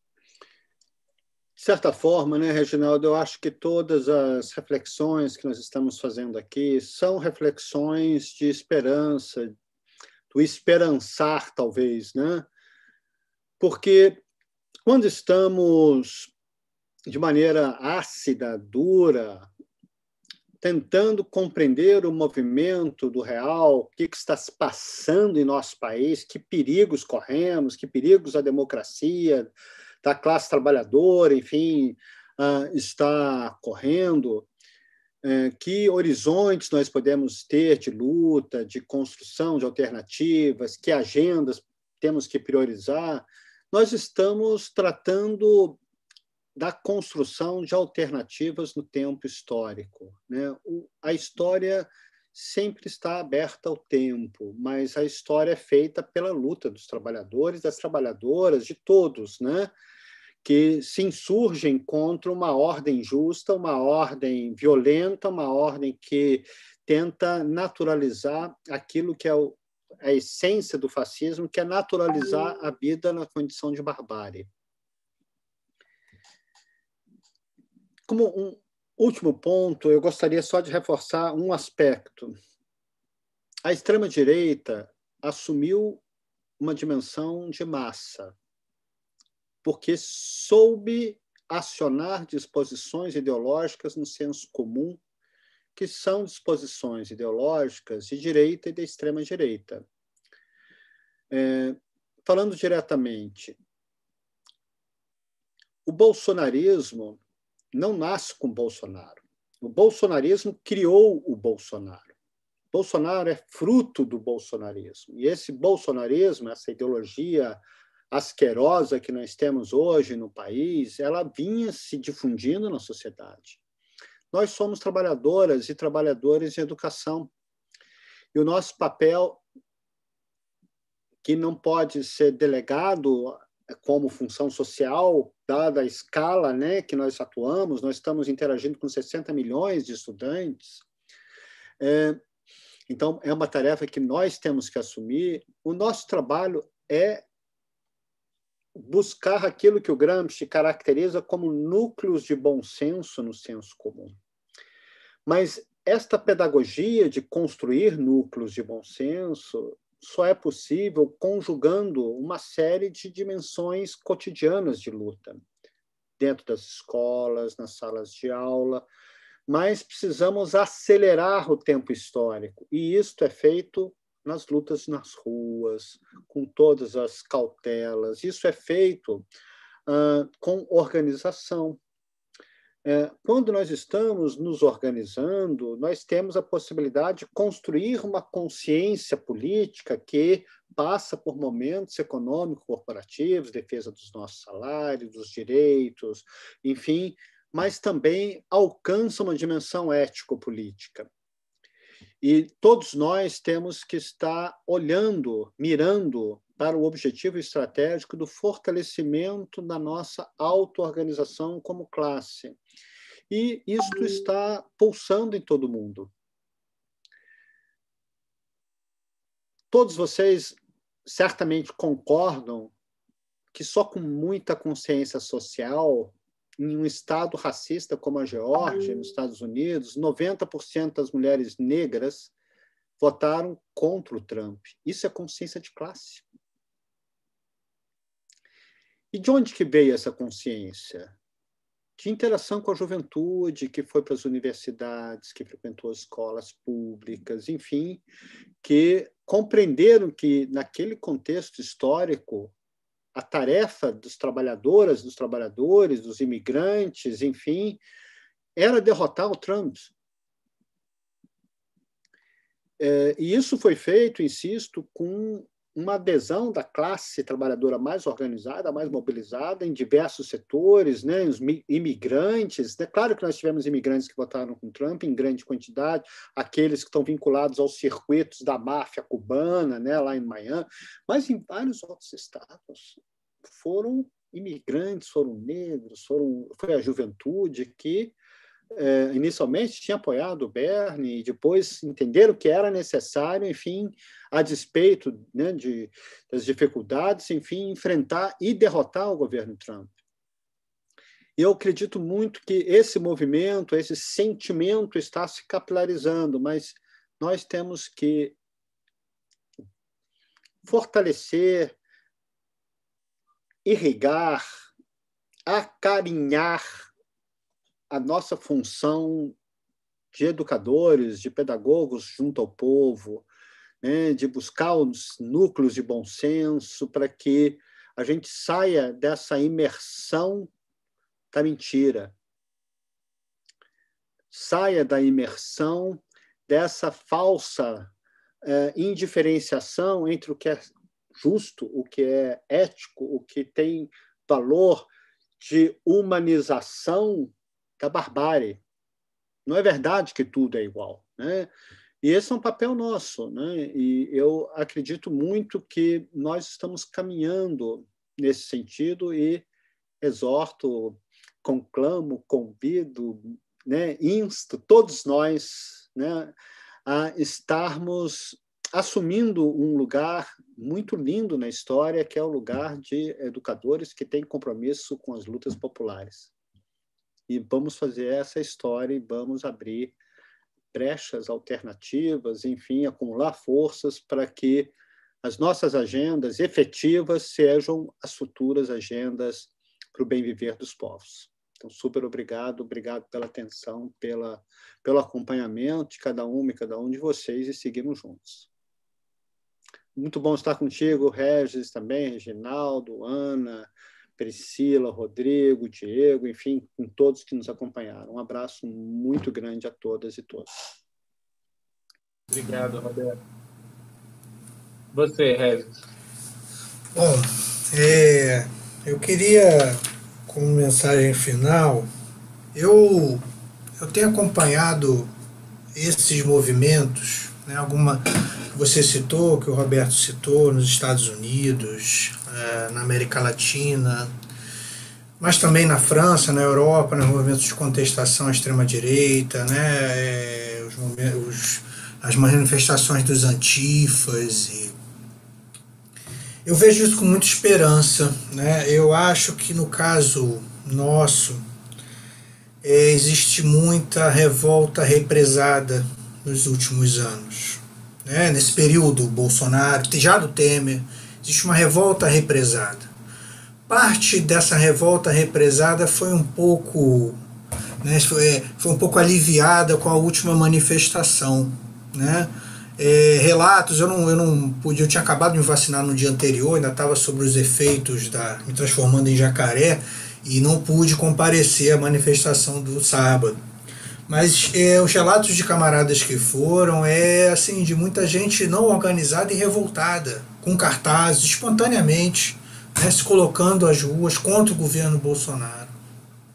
De certa forma, né, Reginaldo, eu acho que todas as reflexões que nós estamos fazendo aqui são reflexões de esperança, do esperançar, talvez, né? Porque quando estamos de maneira ácida, dura, tentando compreender o movimento do real, o que está se passando em nosso país, que perigos corremos, que perigos a democracia, da classe trabalhadora, enfim, está correndo, que horizontes nós podemos ter de luta, de construção de alternativas, que agendas temos que priorizar. Nós estamos tratando da construção de alternativas no tempo histórico, né? A história sempre está aberta ao tempo, mas a história é feita pela luta dos trabalhadores, das trabalhadoras, de todos, né? Que se insurgem contra uma ordem justa, uma ordem violenta, uma ordem que tenta naturalizar aquilo que é a essência do fascismo, que é naturalizar a vida na condição de barbárie. Como um último ponto, eu gostaria só de reforçar um aspecto. A extrema-direita assumiu uma dimensão de massa, porque soube acionar disposições ideológicas no senso comum, que são disposições ideológicas de direita e de extrema-direita. É, falando diretamente, o bolsonarismo não nasce com Bolsonaro. O bolsonarismo criou o Bolsonaro. Bolsonaro é fruto do bolsonarismo. E esse bolsonarismo, essa ideologia asquerosa que nós temos hoje no país, ela vinha se difundindo na sociedade. Nós somos trabalhadoras e trabalhadores de educação. E o nosso papel, que não pode ser delegado como função social, dada a escala, né, que nós atuamos, nós estamos interagindo com sessenta milhões de estudantes, é, então é uma tarefa que nós temos que assumir. O nosso trabalho é buscar aquilo que o Gramsci caracteriza como núcleos de bom senso no senso comum. Mas esta pedagogia de construir núcleos de bom senso só é possível conjugando uma série de dimensões cotidianas de luta, dentro das escolas, nas salas de aula, mas precisamos acelerar o tempo histórico, e isto é feito nas lutas nas ruas, com todas as cautelas. Isso é feito uh, com organização. É, quando nós estamos nos organizando, nós temos a possibilidade de construir uma consciência política que passa por momentos econômico-corporativos, defesa dos nossos salários, dos direitos, enfim, mas também alcança uma dimensão ético-política. E todos nós temos que estar olhando, mirando para o objetivo estratégico do fortalecimento da nossa auto-organização como classe. E isto está pulsando em todo mundo. Todos vocês certamente concordam que só com muita consciência social, em um estado racista como a Geórgia, nos Estados Unidos, noventa por cento das mulheres negras votaram contra o Trump. Isso é consciência de classe. E de onde que veio essa consciência? De interação com a juventude, que foi para as universidades, que frequentou escolas públicas, enfim, que compreenderam que, naquele contexto histórico, a tarefa dos trabalhadoras, dos trabalhadores, dos imigrantes, enfim, era derrotar o Trump. É, e isso foi feito, insisto, com uma adesão da classe trabalhadora mais organizada, mais mobilizada, em diversos setores, né? Os imigrantes. É claro que nós tivemos imigrantes que votaram com Trump em grande quantidade, aqueles que estão vinculados aos circuitos da máfia cubana, né? Lá em Miami, mas em vários outros estados foram imigrantes, foram negros, foram, foi a juventude que É, inicialmente tinha apoiado o Bernie e depois entenderam que era necessário, enfim, a despeito, né, de, das dificuldades, enfim, enfrentar e derrotar o governo Trump. E eu acredito muito que esse movimento, esse sentimento está se capilarizando, mas nós temos que fortalecer, irrigar, acarinhar a nossa função de educadores, de pedagogos junto ao povo, né, de buscar os núcleos de bom senso para que a gente saia dessa imersão da mentira, saia da imersão dessa falsa eh, indiferenciação entre o que é justo, o que é ético, o que tem valor de humanização da barbárie. Não é verdade que tudo é igual, né? E esse é um papel nosso, né? E eu acredito muito que nós estamos caminhando nesse sentido e exorto, conclamo, convido, né? Insto todos nós, né, a estarmos assumindo um lugar muito lindo na história, que é o lugar de educadores que têm compromisso com as lutas populares. E vamos fazer essa história e vamos abrir brechas alternativas, enfim, acumular forças para que as nossas agendas efetivas sejam as futuras agendas para o bem viver dos povos. Então, super obrigado, obrigado pela atenção, pela, pelo acompanhamento de cada uma e cada um de vocês e seguimos juntos. Muito bom estar contigo, Regis também, Reginaldo, Ana, Priscila, Rodrigo, Diego, enfim, com todos que nos acompanharam. Um abraço muito grande a todas e todos. Obrigado, Roberto. Você, Regis. Bom, é, eu queria, como mensagem final, eu, eu tenho acompanhado esses movimentos, né, alguma que você citou, que o Roberto citou, nos Estados Unidos, é, na América Latina, mas também na França, na Europa, nos movimentos de contestação à extrema-direita, né, é, os, os, as manifestações dos antifas. E eu vejo isso com muita esperança, né? Eu acho que no caso nosso é, existe muita revolta represada nos últimos anos, né? Nesse período Bolsonaro, já do Temer, existe uma revolta represada. Parte dessa revolta represada foi um pouco, né, foi, foi um pouco aliviada com a última manifestação, né? É, relatos, eu não, eu não pude, eu tinha acabado de me vacinar no dia anterior, ainda estava sobre os efeitos da me transformando em jacaré e não pude comparecer à manifestação do sábado. Mas é, os relatos de camaradas que foram é assim, de muita gente não organizada e revoltada, com cartazes, espontaneamente, né, se colocando às ruas contra o governo Bolsonaro.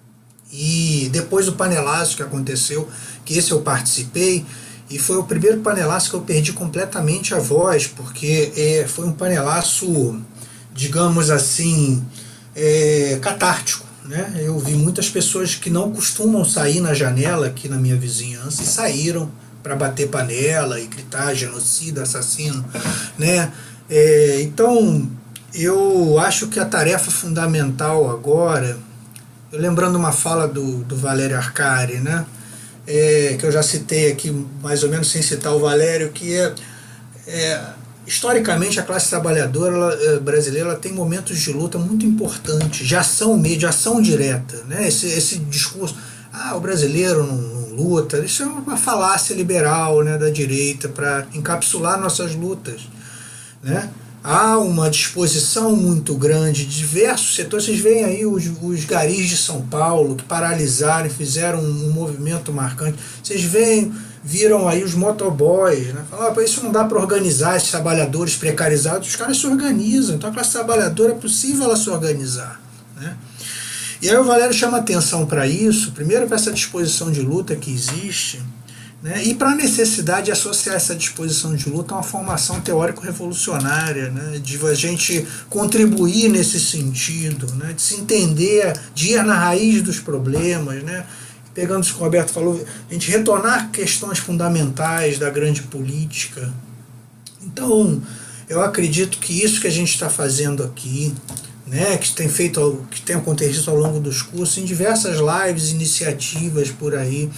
E depois do panelaço que aconteceu, que esse eu participei, e foi o primeiro panelaço que eu perdi completamente a voz, porque é, foi um panelaço, digamos assim, é, catártico, né? Eu vi muitas pessoas que não costumam sair na janela aqui na minha vizinhança e saíram para bater panela e gritar genocida, assassino, né? É, então, eu acho que a tarefa fundamental agora, eu lembrando uma fala do, do Valério Arcari, né? É, que eu já citei aqui, mais ou menos sem citar o Valério, que é, é historicamente a classe trabalhadora ela, brasileira ela tem momentos de luta muito importantes, de ação mesmo, de ação direta, né? Esse, esse discurso, ah, o brasileiro não, não luta, isso é uma falácia liberal, né, da direita para encapsular nossas lutas, né? Há uma disposição muito grande de diversos setores. Vocês veem aí os, os garis de São Paulo que paralisaram, fizeram um, um movimento marcante. Vocês veem, viram aí os motoboys, né? Falaram, ah, isso não dá para organizar esses trabalhadores precarizados. Os caras se organizam. Então a classe trabalhadora é possível ela se organizar, né? E aí o Valério chama atenção para isso, primeiro para essa disposição de luta que existe, né, e para a necessidade de associar essa disposição de luta a uma formação teórico-revolucionária, né, de a gente contribuir nesse sentido, né, de se entender, de ir na raiz dos problemas, né, pegando isso que o Roberto falou, a gente retornar questões fundamentais da grande política. Então, eu acredito que isso que a gente está fazendo aqui, né, que tem feito, que tem acontecido ao longo dos cursos, em diversas lives, iniciativas por aí,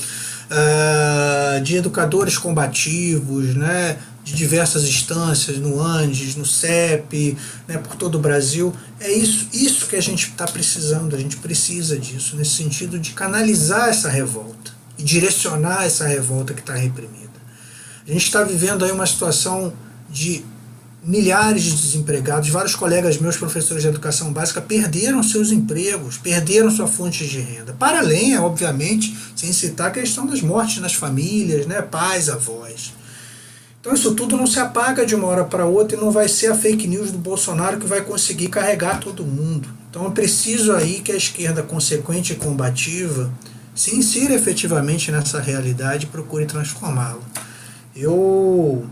Uh, de educadores combativos, né, de diversas instâncias, no Andes, no C E P, né, por todo o Brasil. É isso, isso que a gente está precisando, a gente precisa disso, nesse sentido de canalizar essa revolta e direcionar essa revolta que está reprimida. A gente está vivendo aí uma situação de milhares de desempregados, vários colegas meus, professores de educação básica, perderam seus empregos, perderam sua fonte de renda. Para além, obviamente, sem citar a questão das mortes nas famílias, né, pais, avós. Então isso tudo não se apaga de uma hora para outra e não vai ser a fake news do Bolsonaro que vai conseguir carregar todo mundo. Então é preciso aí que a esquerda consequente e combativa se insira efetivamente nessa realidade e procure transformá-la. Eu...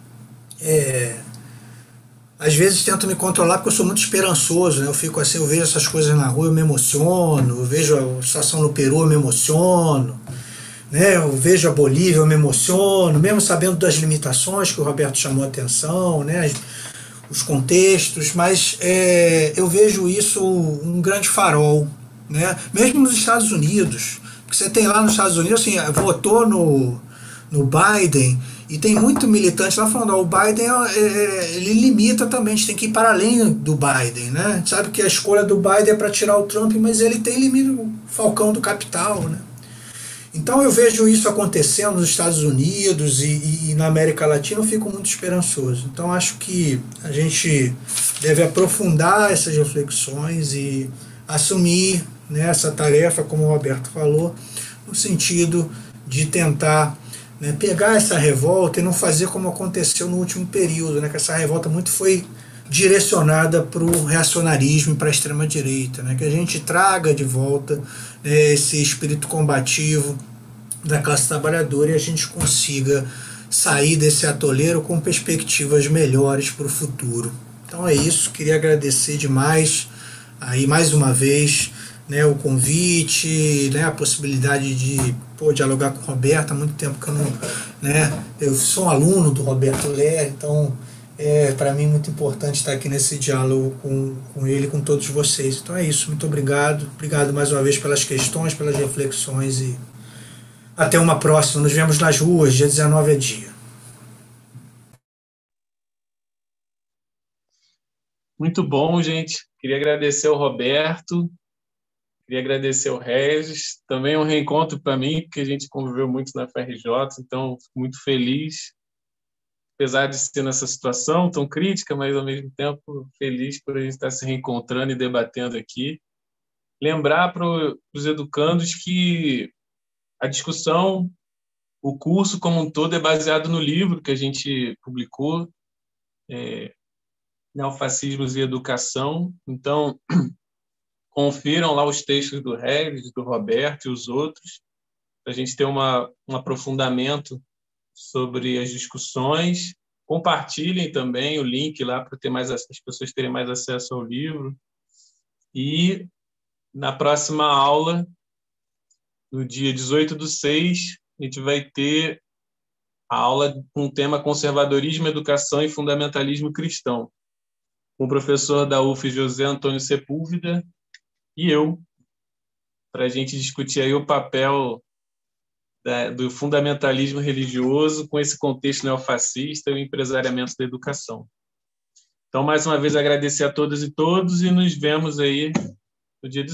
É, às vezes tento me controlar porque eu sou muito esperançoso, né? Eu fico assim, eu vejo essas coisas na rua, eu me emociono, eu vejo a situação no Peru, eu me emociono, né? Eu vejo a Bolívia, eu me emociono, mesmo sabendo das limitações que o Roberto chamou a atenção, né? Os contextos, mas é, eu vejo isso um grande farol, né? Mesmo nos Estados Unidos, porque você tem lá nos Estados Unidos, assim, votou no, no Biden. E tem muito militante lá falando, ó, o Biden, é, ele limita também, a gente tem que ir para além do Biden, né? A gente sabe que a escolha do Biden é para tirar o Trump, mas ele tem limite, o falcão do capital, né? Então eu vejo isso acontecendo nos Estados Unidos e, e na América Latina, eu fico muito esperançoso. Então acho que a gente deve aprofundar essas reflexões e assumir, né, essa tarefa, como o Roberto falou, no sentido de tentar, né, pegar essa revolta e não fazer como aconteceu no último período, né, que essa revolta muito foi direcionada para o reacionarismo e para a extrema-direita, né, que a gente traga de volta, né, esse espírito combativo da classe trabalhadora e a gente consiga sair desse atoleiro com perspectivas melhores para o futuro. Então é isso, queria agradecer demais, aí mais uma vez, né, o convite, né, a possibilidade de pô, dialogar com o Roberto. Há muito tempo que eu não... Né, eu sou um aluno do Roberto Ler, então é para mim muito importante estar aqui nesse diálogo com, com ele e com todos vocês. Então é isso, muito obrigado. Obrigado mais uma vez pelas questões, pelas reflexões e até uma próxima. Nos vemos nas ruas, dia dezenove é dia. Muito bom, gente. Queria agradecer ao Roberto. Queria agradecer ao Regis, também um reencontro para mim, porque a gente conviveu muito na F R J, então fico muito feliz, apesar de ser nessa situação tão crítica, mas ao mesmo tempo feliz por a gente estar se reencontrando e debatendo aqui. Lembrar para os educandos que a discussão, o curso como um todo é baseado no livro que a gente publicou, é, Neofascismos e Educação. Então, confiram lá os textos do Regis, do Roberto e os outros, para a gente ter uma, um aprofundamento sobre as discussões. Compartilhem também o link lá para ter mais, as pessoas terem mais acesso ao livro. E na próxima aula, no dia dezoito do seis, a gente vai ter a aula com o tema Conservadorismo, Educação e Fundamentalismo Cristão, com o professor da U F, José Antônio Sepúlveda, e eu, para a gente discutir aí o papel da, do fundamentalismo religioso com esse contexto neofascista e o empresariamento da educação. Então, mais uma vez, agradecer a todas e todos e nos vemos aí no dia